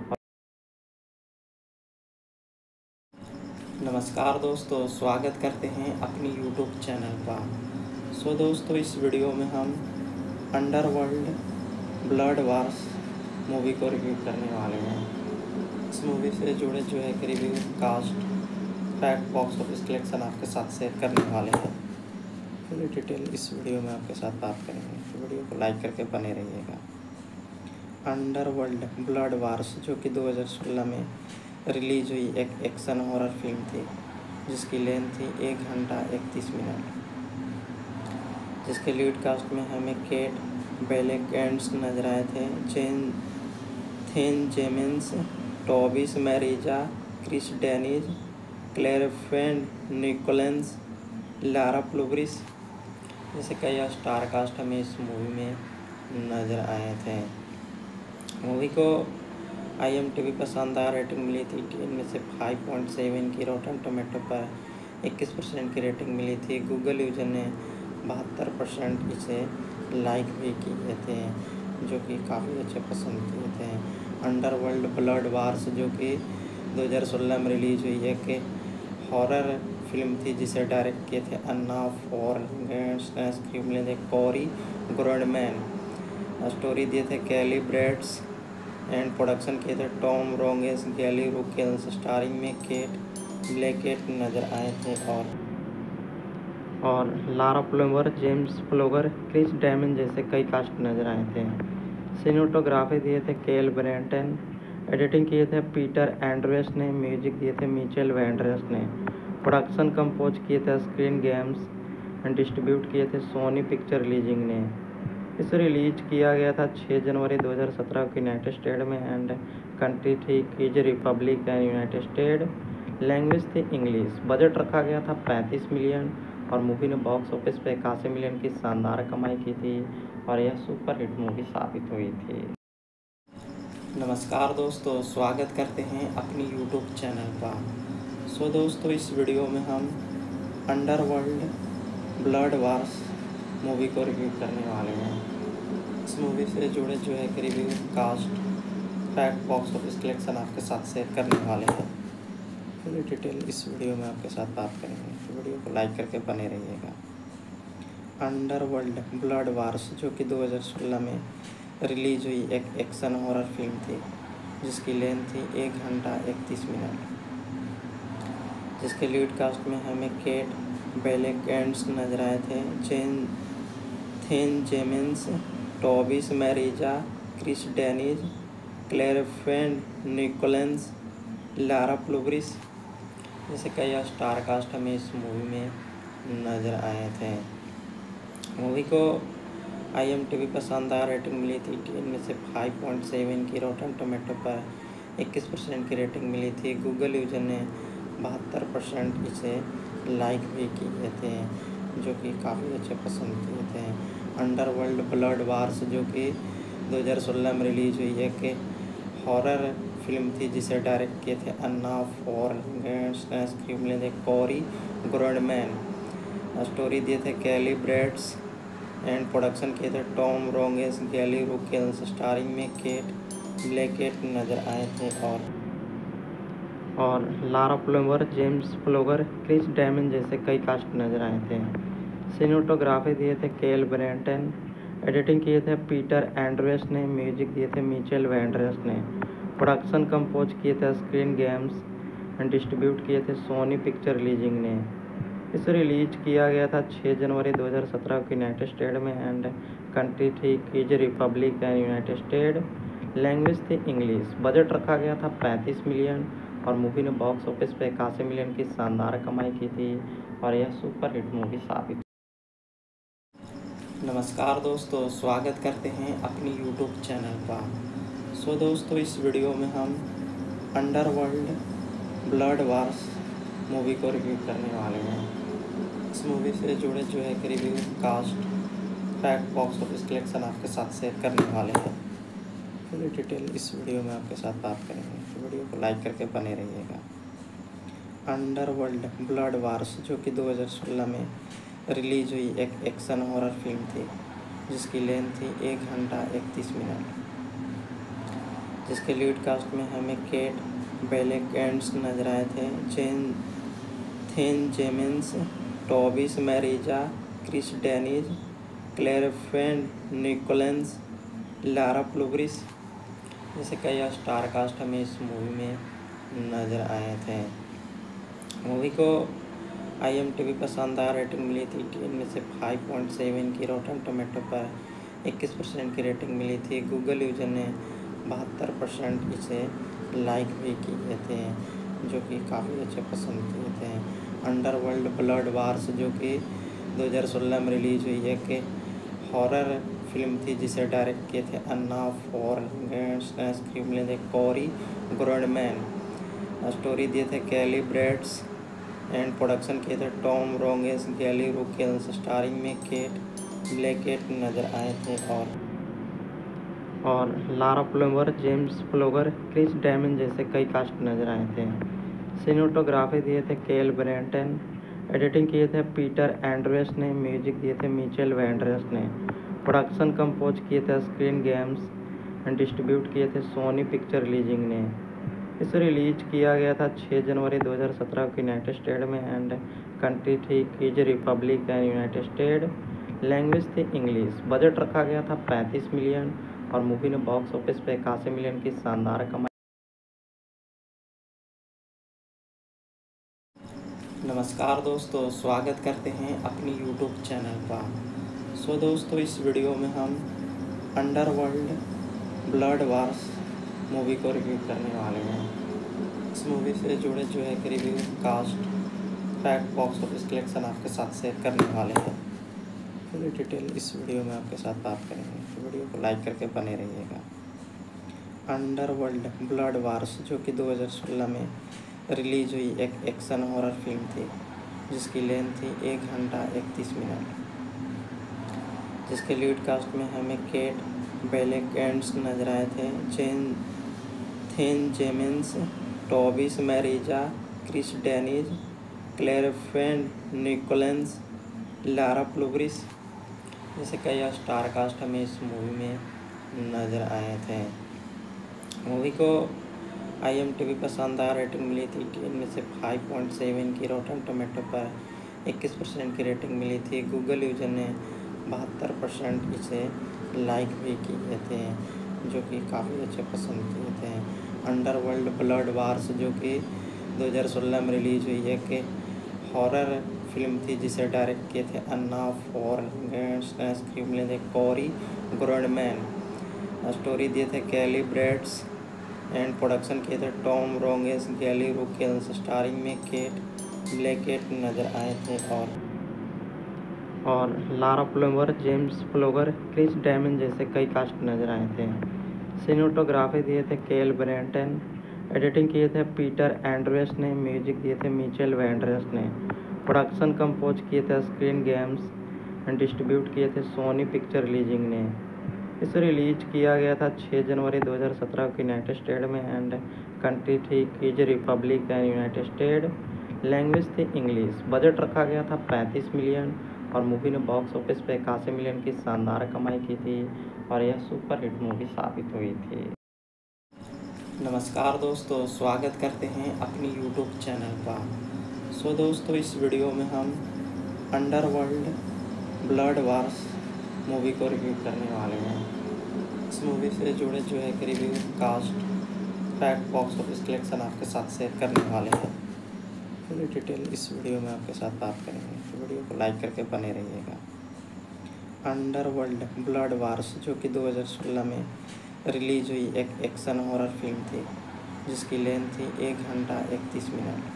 नमस्कार दोस्तों, स्वागत करते हैं अपनी यूट्यूब चैनल पर। सो दोस्तों, इस वीडियो में हम अंडरवर्ल्ड ब्लड वार्स मूवी को रिव्यू करने वाले हैं। इस मूवी से जुड़े जो है कि review, cast, fact, box office collection आपके साथ शेयर करने वाले हैं। पूरी डिटेल इस वीडियो में आपके साथ बात करेंगे, तो वीडियो को लाइक करके बने रहिएगा। अंडरवर्ल्ड ब्लड वार्स, जो कि दो हज़ार सोलह में रिलीज हुई एक एक्शन हॉरर फिल्म थी, जिसकी लेंथ थी एक घंटा इकतीस मिनट, जिसके लीड कास्ट में हमें केट बेलेकेंट्स नजर आए थे, जेन थेन जेमिन्स, टॉबिस मैरिजा, क्रिस डेनिज, क्लेयर फेंड निकोलेंस, लारा प्लूब्रिस जैसे कई स्टार कास्ट हमें इस मूवी में नज़र आए थे। मूवी को आई एम टी वी पर शानदार रेटिंग मिली थी, टेन में से फाइव पॉइंट सेवन की, रोटन टोमेटो पर इक्कीस परसेंट की रेटिंग मिली थी। गूगल यूजर ने बहत्तर परसेंट इसे लाइक भी किए थे, जो कि काफ़ी अच्छे पसंद किए थे। अंडरवर्ल्ड ब्लड वार्स, जो कि दो हज़ार सोलह में रिलीज हुई एक हॉरर फिल्म थी, जिसे डायरेक्ट किए थे अन्ना फॉरगेट्स, स्क्रीन प्ले थे कोरी ग्रोडमैन, स्टोरी दिए थे कैली ब्रेड्स एंड प्रोडक्शन किए थे टॉम रोंगेस, गैली रुकेल्स, स्टारिंग में केट ब्लैकेट नजर आए थे और और Lara plover, James फ्लोगर, Chris Damon जैसे कई कास्ट नजर आए थे। सिनेमेटोग्राफी दिए थे केल ब्रेंटन, एडिटिंग किए थे पीटर एंड्रेस ने, म्यूजिक दिए थे मिचेल वेंड्रेस ने, प्रोडक्शन कंपोज किए थे स्क्रीन गेम्स एंड डिस्ट्रीब्यूट किए थे सोनी पिक्चर रिलीजिंग ने। इसे रिलीज किया गया था छह जनवरी दो हज़ार सत्रह को यूनाइटेड स्टेट में एंड कंट्री थी keys Republic and United State, language थी इंग्लिश। बजट रखा गया था पैंतीस मिलियन और मूवी ने बॉक्स ऑफिस पे इक्यासी मिलियन की शानदार कमाई की थी और यह सुपर हिट मूवी साबित हुई थी। नमस्कार दोस्तों, स्वागत करते हैं अपनी यूट्यूब चैनल पर। सो दोस्तों, इस वीडियो में हम अंडरवर्ल्ड ब्लड वार्स मूवी को रिव्यू करने वाले हैं। इस मूवी से जुड़े जो है कि review, cast, fact, box office collection आपके साथ शेयर करने वाले हैं। पूरी डिटेल इस वीडियो में आपके साथ बात करेंगे, तो वीडियो को लाइक करके बने रहिएगा। अंडरवर्ल्ड ब्लड वार्स, जो कि दो हज़ार सोलह में रिलीज हुई एक एक्शन हॉरर फिल्म थी, जिसकी लेंथ थी एक घंटा इकतीस मिनट, जिसके लीड कास्ट में हमें केट बेलेकेंट्स नजर आए थे, जेन थेन जेमिन्स, टॉबिस मैरिजा, क्रिस डेनिज, क्लेयर फेंड निकोलेंस, लारा प्लूब्रिस जैसे कई स्टार कास्ट हमें इस मूवी में नज़र आए थे। मूवी को आई एम टी वी पर शानदार रेटिंग मिली थी, टेन में से फाइव पॉइंट सेवन की, रोटन टोमेटो पर इक्कीस परसेंट की रेटिंग मिली थी। गूगल यूजर ने बहत्तर परसेंट इसे लाइक भी किए थे, जो कि काफ़ी अच्छे पसंद किए थे। अंडरवर्ल्ड ब्लड वार्स, जो कि दो हज़ार सोलह में रिलीज हुई एक हॉरर फिल्म थी, जिसे डायरेक्ट किए थे अन्ना फॉर्गेट्स, स्क्रीन प्ले थे कोरी ग्रोडमैन, स्टोरी दिए थे कैली ब्रेड्स एंड प्रोडक्शन किए थे टॉम रोंगेस, गैली रुकेल्स, स्टारिंग में केट ब्लैकेट नजर आए थे और और Lara plover, James फ्लोगर, Chris Damon जैसे कई कास्ट नजर आए थे। सिनेमेटोग्राफी दिए थे केल ब्रेंटन, एडिटिंग किए थे पीटर एंड्रेस ने, म्यूजिक दिए थे मिचेल वेंड्रेस ने, प्रोडक्शन कंपोज किए थे स्क्रीन गेम्स एंड डिस्ट्रीब्यूट किए थे सोनी पिक्चर रिलीजिंग ने। इसे रिलीज किया गया था छह जनवरी दो हज़ार सत्रह को यूनाइटेड स्टेट में एंड कंट्री थी keys Republic and United State. Language थी इंग्लिश। बजट रखा गया था पैंतीस मिलियन और मूवी ने बॉक्स ऑफिस पे इक्यासी मिलियन की शानदार कमाई की थी और यह सुपर हिट मूवी साबित। नमस्कार दोस्तों, स्वागत करते हैं अपनी यूट्यूब चैनल पर। सो दोस्तों, इस वीडियो में हम अंडरवर्ल्ड ब्लड वार्स मूवी को रिव्यू करने वाले हैं। इस मूवी से जुड़े जो है कि review, cast, fact, box office collection आपके साथ शेयर करने वाले हैं। पूरी डिटेल इस वीडियो में आपके साथ बात करेंगे, तो वीडियो को लाइक करके बने रहिएगा। अंडरवर्ल्ड ब्लड वार्स, जो कि दो हज़ार सोलह में रिलीज हुई एक एक्शन हॉरर फिल्म थी, जिसकी लेंथ थी एक घंटा इकतीस मिनट, जिसके लीड कास्ट में हमें केट ब्लैंचेट नजर आए थे, जेन थेन जेमेंस, टॉबिस मैरिजा, क्रिस डेनिज, क्लेर फेन निकोलेंस, लारा प्लूब्रिस जैसे कई स्टार कास्ट हमें इस मूवी में नज़र आए थे। मूवी को आई एम टी वी पर शानदार रेटिंग मिली थी, टेन में से फाइव पॉइंट सेवन की, रोटन टोमेटो पर इक्कीस परसेंट की रेटिंग मिली थी। गूगल यूजर ने बहत्तर परसेंट इसे लाइक भी किए थे, जो कि काफ़ी अच्छे पसंद किए थे। अंडरवर्ल्ड ब्लड वार्स, जो कि दो हज़ार सोलह में रिलीज हुई एक हॉरर फिल्म थी, जिसे डायरेक्ट किए थे अन्ना फॉर्गेट्स, स्क्रीन प्ले थे कोरी ग्रोडमैन, स्टोरी दिए थे कैली ब्रेड्स एंड प्रोडक्शन किए थे टॉम रोंगेस, गैली रुकेल्स, स्टारिंग में केट ब्लैकेट नजर आए थे और और Lara plover, James फ्लोगर, Chris Damon जैसे कई कास्ट नजर आए थे। सिनेमेटोग्राफी दिए थे केल ब्रेंटन, एडिटिंग किए थे पीटर एंड्रेस ने, म्यूजिक दिए थे मिचेल वेंड्रेस ने, प्रोडक्शन कंपोज किए थे स्क्रीन गेम्स एंड डिस्ट्रीब्यूट किए थे सोनी पिक्चर रिलीजिंग ने। इसे रिलीज किया गया था छह जनवरी दो हज़ार सत्रह को यूनाइटेड स्टेट में एंड कंट्री थी keys Republic and United State. Language थी इंग्लिश। बजट रखा गया था पैंतीस मिलियन और मूवी ने बॉक्स ऑफिस पे इक्यासी मिलियन की शानदार कमाई। नमस्कार दोस्तों, स्वागत करते हैं अपनी यूट्यूब चैनल पर। सो दोस्तों, इस वीडियो में हम अंडरवर्ल्ड ब्लड वार्स मूवी को रिव्यू करने वाले हैं। इस मूवी से जुड़े जो है कि review, cast, fact, box office collection आपके साथ शेयर करने वाले हैं। पूरी डिटेल इस वीडियो में आपके साथ बात करेंगे, तो वीडियो को लाइक करके बने रहिएगा। अंडरवर्ल्ड ब्लड वार्स, जो कि दो हज़ार सोलह में रिलीज हुई एक एक्शन हॉरर फिल्म थी, जिसकी लेंथ थी एक घंटा इकतीस मिनट, जिसके लीड कास्ट में हमें केट ब्लैंचेट नजर आए थे, जेन थेन जेमेंस, टॉबिस मैरिजा, क्रिस डेनिज, क्लेर फेन निकोलेंस, लारा प्लूब्रिस जैसे कई स्टार कास्ट हमें इस मूवी में नज़र आए थे। मूवी को आई एम टी वी पर शानदार रेटिंग मिली थी, टेन में से फाइव पॉइंट सेवन की, रोटन टोमेटो पर इक्कीस परसेंट की रेटिंग मिली थी। गूगल यूजर ने बहत्तर परसेंट इसे लाइक भी किए थे, जो कि काफ़ी अच्छे पसंद किए थे। अंडरवर्ल्ड ब्लड वार्स, जो कि दो हज़ार सोलह में रिलीज हुई एक हॉरर फिल्म थी, जिसे डायरेक्ट किए थे अन्ना फॉर्गेट्स, स्क्रीन प्ले थे कोरी ग्रोडमैन, स्टोरी दिए थे कैली ब्रेड्स एंड प्रोडक्शन किए थे टॉम रोंगेस, गैली रुकेल्स, स्टारिंग में केट ब्लैकेट नजर आए थे और और Lara Plummer, James फ्लोगर, Chris Damon जैसे कई कास्ट नजर आए थे। सिनेमेटोग्राफी दिए थे केल ब्रेंटन, एडिटिंग किए थे पीटर एंड्रस ने, म्यूजिक दिए थे मिचेल वेंड्रस ने, प्रोडक्शन कंपोज किए थे स्क्रीन गेम्स एंड डिस्ट्रीब्यूट किए थे सोनी पिक्चर रिलीजिंग ने। इसे रिलीज किया गया था छह जनवरी दो हज़ार सत्रह को यूनाइटेड स्टेट में एंड कंट्री थी keys Republic and United State. Language थी इंग्लिश। बजट रखा गया था पैंतीस मिलियन और मूवी ने बॉक्स ऑफिस पे इक्यासी मिलियन की शानदार कमाई की थी और यह सुपर हिट मूवी साबित हुई थी। नमस्कार दोस्तों, स्वागत करते हैं अपनी यूट्यूब चैनल पर। सो दोस्तों, इस वीडियो में हम अंडरवर्ल्ड ब्लड वार्स मूवी को रिव्यू करने वाले हैं। इस मूवी से जुड़े जो है कि review, cast, fact, box office collection आपके साथ शेयर करने वाले हैं। पूरी डिटेल इस वीडियो में आपके साथ बात करेंगे, तो वीडियो को लाइक करके बने रहिएगा। अंडरवर्ल्ड ब्लड वार्स जो कि दो हज़ार सोलह में रिलीज हुई एक एक्शन हॉरर फिल्म थी, जिसकी लेंथ थी एक घंटा इकतीस मिनट,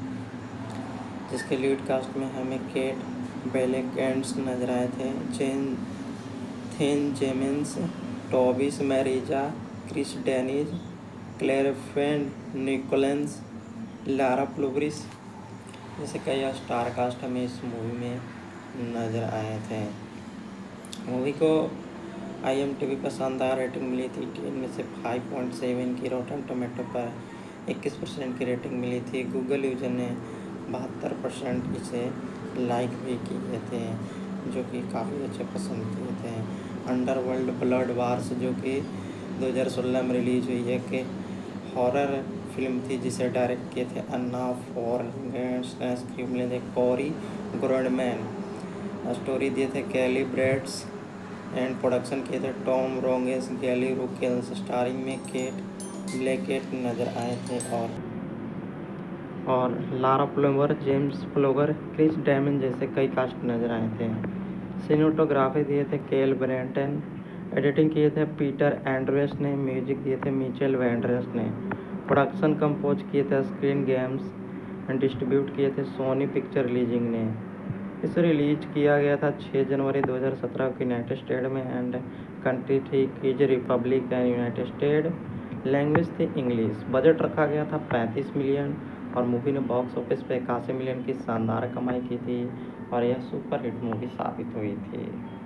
जिसके लीड कास्ट में हमें केट बेलेकेंट्स नजर आए थे, जेन थेन जेमिन्स, टॉबिस मैरिजा, क्रिस डेनिज, क्लेरफेंड निकोलेंस, लारा प्लूग्रिस जैसे कई स्टार कास्ट हमें इस मूवी में नज़र आए थे। मूवी को आई एम टी वी पर शानदार रेटिंग मिली थी। टेन में से फाइव पॉइंट सेवन की, रोटन टोमेटो पर इक्कीस परसेंट की रेटिंग मिली थी। गूगल यूजर ने बहत्तर परसेंट इसे लाइक भी किए थे, जो कि काफ़ी अच्छे पसंद किए थे। अंडरवर्ल्ड ब्लड वार्स जो कि दो हज़ार सोलह में रिलीज हुई एक हॉरर फिल्म थी, जिसे डायरेक्ट किए थे अन्ना फॉर्गेट्स, स्क्रीन प्ले थे कोरी ग्रोडमैन, स्टोरी दिए थे कैली ब्रेड्स एंड प्रोडक्शन किए थे टॉम रोंगेस, गैली रुकेल्स। स्टारिंग में केट ब्लैकेट नजर आए थे और और Lara Plummer, James फ्लोगर, Chris Damon जैसे कई कास्ट नजर आए थे। सिनेमेटोग्राफी दिए थे केल ब्रेंटन, एडिटिंग किए थे पीटर एंड्रस ने, म्यूजिक दिए थे मिचेल वेंड्रस ने, प्रोडक्शन कंपोज किए थे स्क्रीन गेम्स एंड डिस्ट्रीब्यूट किए थे सोनी पिक्चर रिलीजिंग ने। इसे रिलीज किया गया था छह जनवरी दो हज़ार सत्रह को यूनाइटेड स्टेट में एंड कंट्री थी keys Republic and United State. Language थी इंग्लिश। बजट रखा गया था पैंतीस मिलियन और मूवी ने बॉक्स ऑफिस पे इक्यासी मिलियन की शानदार कमाई की थी और यह सुपर हिट मूवी साबित हुई थी।